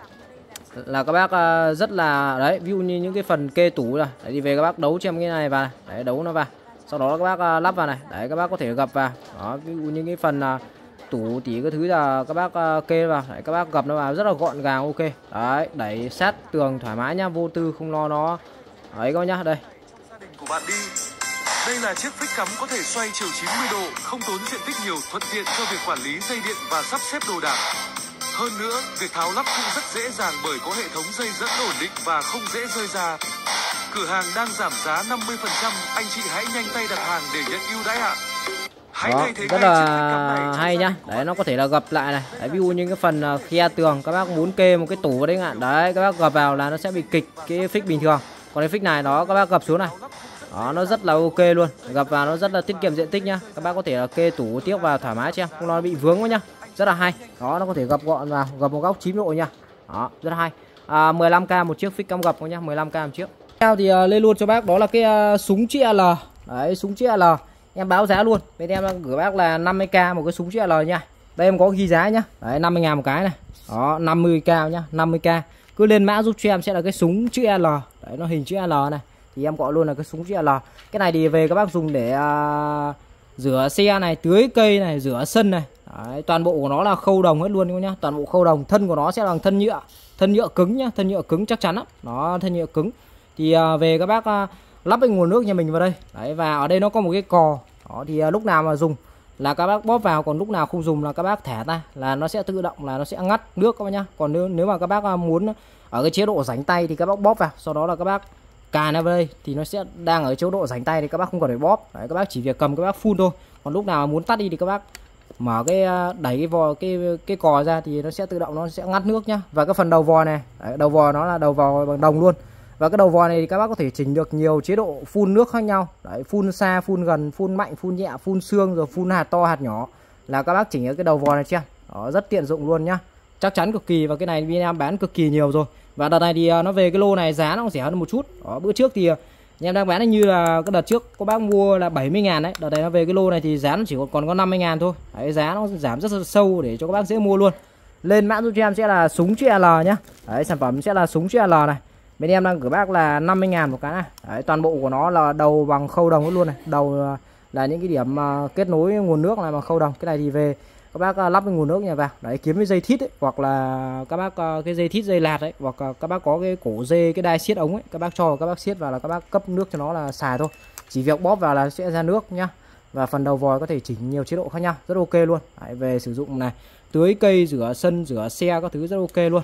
là các bác rất là đấy, ví dụ như những cái phần kê tủ rồi. Đấy, thì về các bác đấu cho em cái này vào này. Đấy, đấu nó vào. Sau đó các bác lắp vào này. Đấy, các bác có thể gập vào. Đó, ví dụ những cái phần tủ tỉ cái thứ là các bác kê vào. Đấy, các bác gập nó vào rất là gọn gàng, ok. Đấy, đẩy sát tường thoải mái nhá, vô tư không lo nó. Đấy các bác nhá, đây. Gia đình của bạn đi. Đây là chiếc phích cắm có thể xoay chiều 90 độ, không tốn diện tích nhiều, thuận tiện cho việc quản lý dây điện và sắp xếp đồ đạc. Hơn nữa, việc tháo lắp cũng rất dễ dàng bởi có hệ thống dây dẫn ổn định và không dễ rơi ra. Cửa hàng đang giảm giá 50%, anh chị hãy nhanh tay đặt hàng để nhận ưu đãi ạ. Đó, rất là hay nhá. Đấy, nó có thể là gập lại này. Đấy, ví dụ như cái phần khe tường các bác muốn kê một cái tủ vào đấy ạ. Đấy, các bác gập vào là nó sẽ bị kịch cái phích bình thường. Còn cái phích này đó các bác gập xuống này. Đó, nó rất là ok luôn. Gập vào nó rất là tiết kiệm diện tích nhá. Các bác có thể là kê tủ tiếp vào thoải mái cho em, không nó bị vướng quá nhá. Rất là hay. Đó, nó có thể gập gọn vào, gập một góc 9 độ nha. Đó, rất là hay. 15k một chiếc phích cắm gập nha, 15k một chiếc. Theo thì lên luôn cho bác đó là cái súng chĩa L. Đấy, súng chĩa L. Em báo giá luôn. Bên em đang gửi bác là 50k một cái súng chĩa L nha. Đây em có ghi giá nhá. Đấy, 50.000 một cái này. Đó, 50k nhá, 50k. Cứ lên mã giúp cho em sẽ là cái súng chữ L. Đấy, nó hình chữ L này. Thì em gọi luôn là cái súng chữ L. Cái này thì về các bác dùng để rửa xe này, tưới cây này, rửa sân này. Đấy, toàn bộ của nó là khâu đồng hết luôn nhá. Toàn bộ khâu đồng. Thân của nó sẽ bằng thân nhựa. Thân nhựa cứng nhá, thân nhựa cứng chắc chắn lắm. Nó thân nhựa cứng. Thì về các bác lắp cái nguồn nước nhà mình vào đây. Đấy, và ở đây nó có một cái cò. Đó, thì lúc nào mà dùng là các bác bóp vào, còn lúc nào không dùng là các bác thả ra là nó sẽ tự động là nó sẽ ngắt nước các bác nhá. Còn nếu mà các bác muốn ở cái chế độ rảnh tay thì các bác bóp vào, sau đó là các bác cài nó vào đây thì nó sẽ đang ở chế độ rảnh tay thì các bác không cần phải bóp. Đấy, các bác chỉ việc cầm các bác phun thôi. Còn lúc nào muốn tắt đi thì các bác mở cái đẩy cái vò cái cò ra thì nó sẽ tự động nó sẽ ngắt nước nhá. Và cái phần đầu vò này, đấy, đầu vò nó là đầu vò bằng đồng luôn. Và cái đầu vò này thì các bác có thể chỉnh được nhiều chế độ phun nước khác nhau. Đấy, phun xa, phun gần, phun mạnh, phun nhẹ, phun xương, rồi phun hạt to, hạt nhỏ là các bác chỉnh ở cái đầu vò này chưa. Đó, rất tiện dụng luôn nhá. Chắc chắn cực kỳ, và cái này bên em bán cực kỳ nhiều rồi. Và đợt này thì nó về cái lô này giá nó cũng rẻ hơn một chút. Đó, bữa trước thì em đang bán như là cái đợt trước có bác mua là 70.000 đấy. Đợt này nó về cái lô này thì giá nó chỉ còn có 50.000 thôi. Đấy, giá nó giảm rất là sâu để cho các bác dễ mua luôn. Lên mã giúp cho em sẽ là súng chữ L nhá. Đấy, sản phẩm sẽ là súng chữ L này. Bên em đang gửi bác là 50.000 một cái này. Đấy, toàn bộ của nó là đầu bằng khâu đồng luôn này. Đầu là những cái điểm kết nối nguồn nước này bằng khâu đồng. Cái này thì về các bác lắp cái nguồn nước nhà vào. Đấy, kiếm cái dây thít ấy, hoặc là các bác cái dây thít dây lạt ấy, hoặc các bác có cái cổ dây cái đai siết ống ấy, các bác cho các bác siết vào là các bác cấp nước cho nó là xài thôi. Chỉ việc bóp vào là sẽ ra nước nhá. Và phần đầu vòi có thể chỉnh nhiều chế độ khác nhau, rất ok luôn. Đấy, về sử dụng này, tưới cây, rửa sân, rửa xe các thứ rất ok luôn.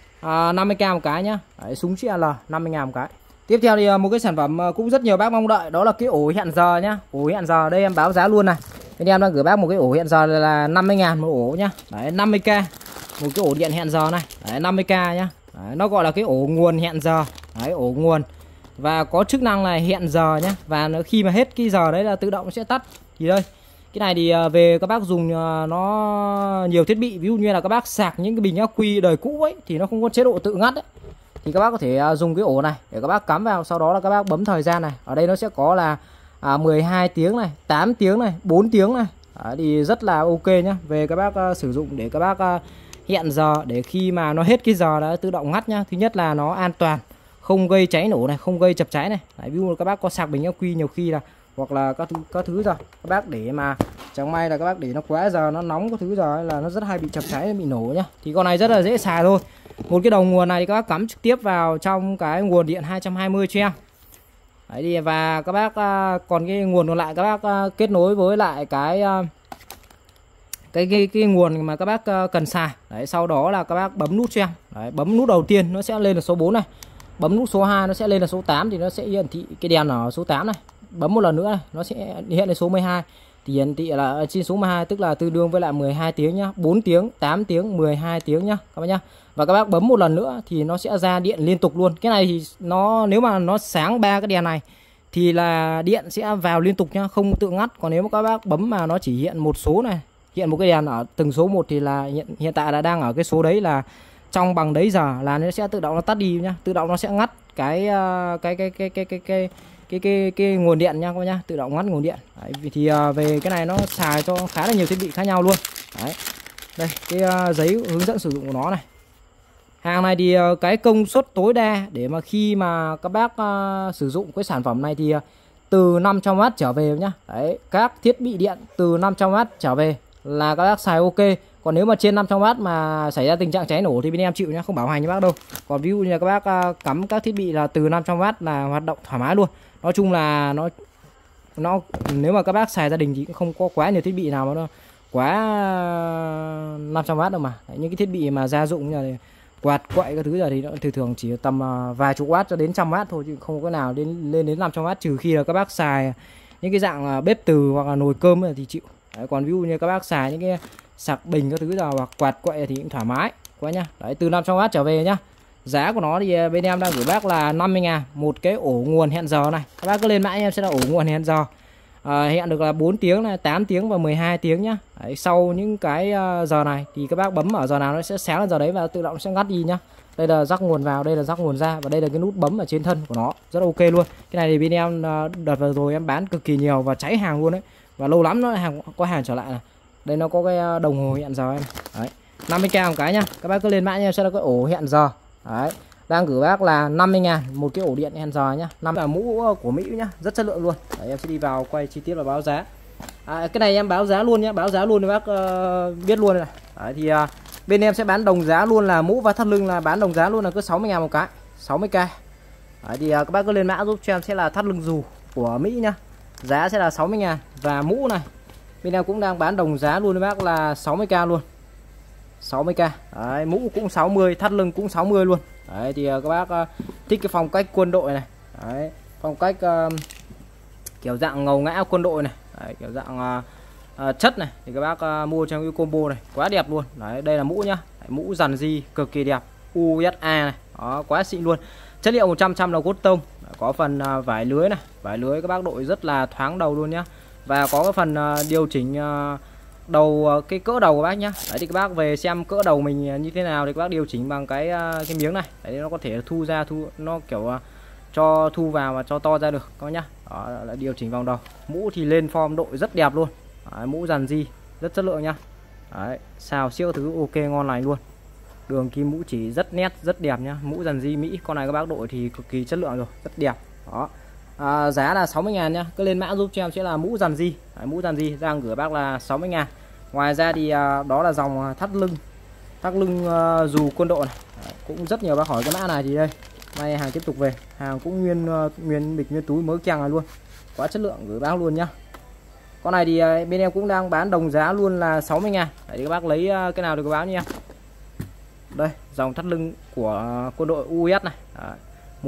50k một cái nhá. Đấy, súng chữ L 50.000 một cái. Tiếp theo thì một cái sản phẩm cũng rất nhiều bác mong đợi, đó là cái ổ hẹn giờ nhá. Ổ hẹn giờ đây em báo giá luôn này. Bên em đang gửi bác một cái ổ hẹn giờ là 50.000 một ổ nhá. Đấy, 50k một cái ổ điện hẹn giờ này. Đấy, 50k nhá. Đấy, nó gọi là cái ổ nguồn hẹn giờ. Đấy, ổ nguồn. Và có chức năng là hẹn giờ nhá. Và khi mà hết cái giờ đấy là tự động sẽ tắt. Thì đây, cái này thì về các bác dùng nó nhiều thiết bị, ví dụ như là các bác sạc những cái bình ắc quy đời cũ ấy thì nó không có chế độ tự ngắt ấy. Thì các bác có thể dùng cái ổ này để các bác cắm vào, sau đó là các bác bấm thời gian này. Ở đây nó sẽ có là 12 tiếng này, 8 tiếng này, 4 tiếng này. Thì rất là ok nhá. Về các bác sử dụng để các bác hẹn giờ, để khi mà nó hết cái giờ đã tự động ngắt nhá. Thứ nhất là nó an toàn, không gây cháy nổ này, không gây chập cháy này. Đấy, ví dụ các bác có sạc bình ắc quy nhiều khi là hoặc là các thứ rồi các bác để mà chẳng may là các bác để nó quá giờ nó nóng các thứ rồi là nó rất hay bị chập cháy, bị nổ nhá. Thì con này rất là dễ xài thôi. Một cái đầu nguồn này thì các bác cắm trực tiếp vào trong cái nguồn điện 220 cho em. Đấy đi, và các bác còn cái nguồn còn lại các bác kết nối với lại cái cái nguồn mà các bác cần xài. Đấy, sau đó là các bác bấm nút cho em. Đấy, bấm nút đầu tiên nó sẽ lên là số 4 này. Bấm nút số 2 nó sẽ lên là số 8 thì nó sẽ hiển thị cái đèn ở số 8 này. Bấm một lần nữa này, nó sẽ hiện lên số 12 thì hiển thị là trên số 12, tức là tương đương với lại 12 tiếng nhá, 4 tiếng, 8 tiếng, 12 tiếng nhá các bác nhá. Và các bác bấm một lần nữa thì nó sẽ ra điện liên tục luôn. Cái này thì nó nếu mà nó sáng 3 cái đèn này thì là điện sẽ vào liên tục nhá, không tự ngắt. Còn nếu mà các bác bấm mà nó chỉ hiện một số này, hiện một cái đèn ở từng số một thì là hiện tại là đang ở cái số đấy, là trong bằng đấy giờ là nó sẽ tự động nó tắt đi nhá, tự động nó sẽ ngắt cái nguồn điện nha các bác nhá, tự động ngắt nguồn điện. Đấy, thì về cái này nó xài cho khá là nhiều thiết bị khác nhau luôn. Đấy, đây cái giấy hướng dẫn sử dụng của nó này. Hàng này thì cái công suất tối đa để mà khi mà các bác sử dụng cái sản phẩm này thì từ 500W trở về nhá. Đấy, các thiết bị điện từ 500W trở về là các bác xài ok. Còn nếu mà trên 500W mà xảy ra tình trạng cháy nổ thì bên em chịu nhá, không bảo hành cho bác đâu. Còn ví dụ như là các bác cắm các thiết bị là từ 500W là hoạt động thoải mái luôn. Nói chung là nó nếu mà các bác xài gia đình thì cũng không có quá nhiều thiết bị nào mà nó quá 500W đâu mà. Đấy, những cái thiết bị mà gia dụng như là quạt quậy các thứ giờ thì nó thường chỉ tầm vài chục watt cho đến 100W thôi, chứ không có nào lên đến 500W, trừ khi là các bác xài những cái dạng bếp từ hoặc là nồi cơm thì chịu. Đấy, còn ví dụ như các bác xài những cái sạc bình các thứ giờ hoặc quạt quậy thì cũng thoải mái quá nhá. Đấy, từ 500W trở về nhá. Giá của nó thì bên em đang gửi bác là 50.000 một cái ổ nguồn hẹn giờ này. Các bác cứ lên mã em sẽ là ổ nguồn hẹn giờ. Hẹn được là 4 tiếng này, 8 tiếng và 12 tiếng nhá. Đấy, sau những cái giờ này thì các bác bấm ở giờ nào nó sẽ sáng lên giờ đấy và tự động sẽ ngắt đi nhá. Đây là rắc nguồn vào, đây là rắc nguồn ra, và đây là cái nút bấm ở trên thân của nó, rất ok luôn. Cái này thì bên em đợt vừa rồi em bán cực kỳ nhiều và cháy hàng luôn đấy, và lâu lắm nó có hàng trở lại này. Đây nó có cái đồng hồ hẹn giờ này. Đấy, 50k một cái nhá. Các bác cứ lên mã nha, sẽ là cái ổ hẹn giờ. Đấy, đang gửi bác là 50.000 một cái ổ điện hẹn giờ nhá. Là mũ của Mỹ nhá, rất chất lượng luôn. Đấy, em sẽ đi vào quay chi tiết và báo giá. Cái này em báo giá luôn nhá, báo giá luôn để bác biết luôn này. Đấy, thì bên em sẽ bán đồng giá luôn, là mũ và thắt lưng là bán đồng giá luôn, là cứ 60.000 một cái, 60k. Đấy, thì các bác cứ lên mã giúp cho em sẽ là thắt lưng dù của Mỹ nhá. Giá sẽ là 60.000, và mũ này bên em cũng đang bán đồng giá luôn với bác là 60k luôn, 60k. Đấy, mũ cũng 60, thắt lưng cũng 60 luôn. Đấy, thì các bác thích cái phong cách quân đội này. Đấy, phong cách kiểu dạng ngầu ngã quân đội này. Đấy, kiểu dạng chất này thì các bác mua trong cái combo này quá đẹp luôn. Đấy, đây là mũ nhá. Đấy, mũ dàn di cực kỳ đẹp, USA này. Đó, quá xịn luôn. Chất liệu 100% là cốt tông. Có phần vải lưới này, vải lưới các bác đội rất là thoáng đầu luôn nhá. Và có cái phần điều chỉnh đầu, cái cỡ đầu của bác nhá. Đấy, thì các bác về xem cỡ đầu mình như thế nào thì các bác điều chỉnh bằng cái miếng này. Đấy, nó có thể thu ra, nó kiểu cho thu vào và cho to ra được các bác nhá. Đó là điều chỉnh vòng đầu. Mũ thì lên form đội rất đẹp luôn. Đấy, mũ dàn di rất chất lượng nhá. Đấy, xào siêu thứ ok ngon lành luôn. Đường kim mũ chỉ rất nét, rất đẹp nhá. Mũ dàn di Mỹ, con này các bác đội thì cực kỳ chất lượng rồi, rất đẹp. Đó. Giá là 60.000 nhá. Cứ lên mã giúp cho em sẽ là mũ dàn di. Đấy, mũ dàn di đang gửi bác là 60.000. Ngoài ra thì đó là dòng thắt lưng dù quân đội này. Đấy, cũng rất nhiều bác hỏi cái mã này thì đây. Nay hàng tiếp tục về, hàng cũng nguyên bịch nguyên túi mới keng này luôn. Quá chất lượng, gửi bác luôn nhá. Con này thì bên em cũng đang bán đồng giá luôn là 60.000. Đấy, thì các bác lấy cái nào thì có báo nha. Đây, dòng thắt lưng của quân đội US này. Đấy,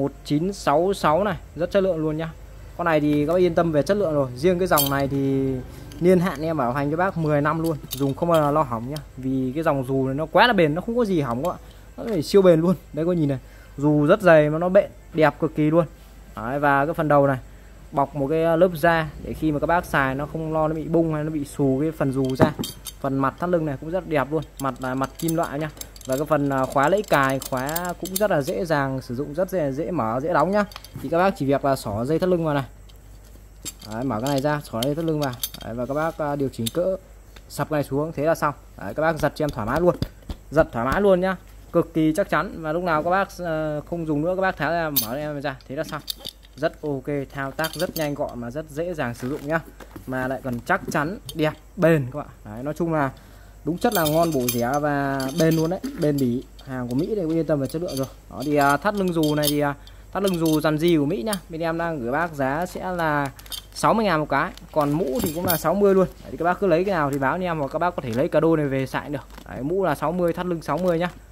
1966 này, rất chất lượng luôn nhá. Con này thì các bác yên tâm về chất lượng rồi. Riêng cái dòng này thì niên hạn em bảo hành cho bác 10 năm luôn, dùng không bao giờ lo hỏng nhá. Vì cái dòng dù này nó quá là bền, nó không có gì hỏng các bạn. Nó phải siêu bền luôn. Đây có nhìn này, dù rất dày mà nó bện, đẹp cực kỳ luôn. Đấy, và cái phần đầu này bọc một cái lớp da để khi mà các bác xài nó không lo nó bị bung hay nó bị xù cái phần dù ra. Phần mặt thắt lưng này cũng rất đẹp luôn, mặt là mặt kim loại nhá. Và cái phần khóa lẫy cài, khóa cũng rất là dễ dàng sử dụng, rất dễ mở, dễ đóng nhá. Thì các bác chỉ việc là xỏ dây thắt lưng vào này. Đấy, mở cái này ra, xỏ dây thắt lưng vào. Đấy, và các bác điều chỉnh cỡ, sập cái này xuống, thế là xong. Đấy, các bác giật cho em thoải mái luôn, giật thoải mái luôn nhá, cực kỳ chắc chắn. Và lúc nào các bác không dùng nữa các bác tháo ra, mở em ra, thế là xong. Rất ok, thao tác rất nhanh gọn mà rất dễ dàng sử dụng nhá. Mà lại còn chắc chắn, đẹp, bền các bạn. Đấy, nói chung là đúng chất là ngon bổ rẻ và bền luôn đấy, bền bỉ. Hàng của Mỹ thì yên tâm về chất lượng rồi. Đó thì thắt lưng dù này thì thắt lưng dù dàn di của Mỹ nhá. Bên em đang gửi bác giá sẽ là 60.000 một cái. Còn mũ thì cũng là 60 luôn. Đấy, thì các bác cứ lấy cái nào thì báo anh em, hoặc các bác có thể lấy cả đôi này về xài được. Đấy, mũ là 60, thắt lưng 60 nhá.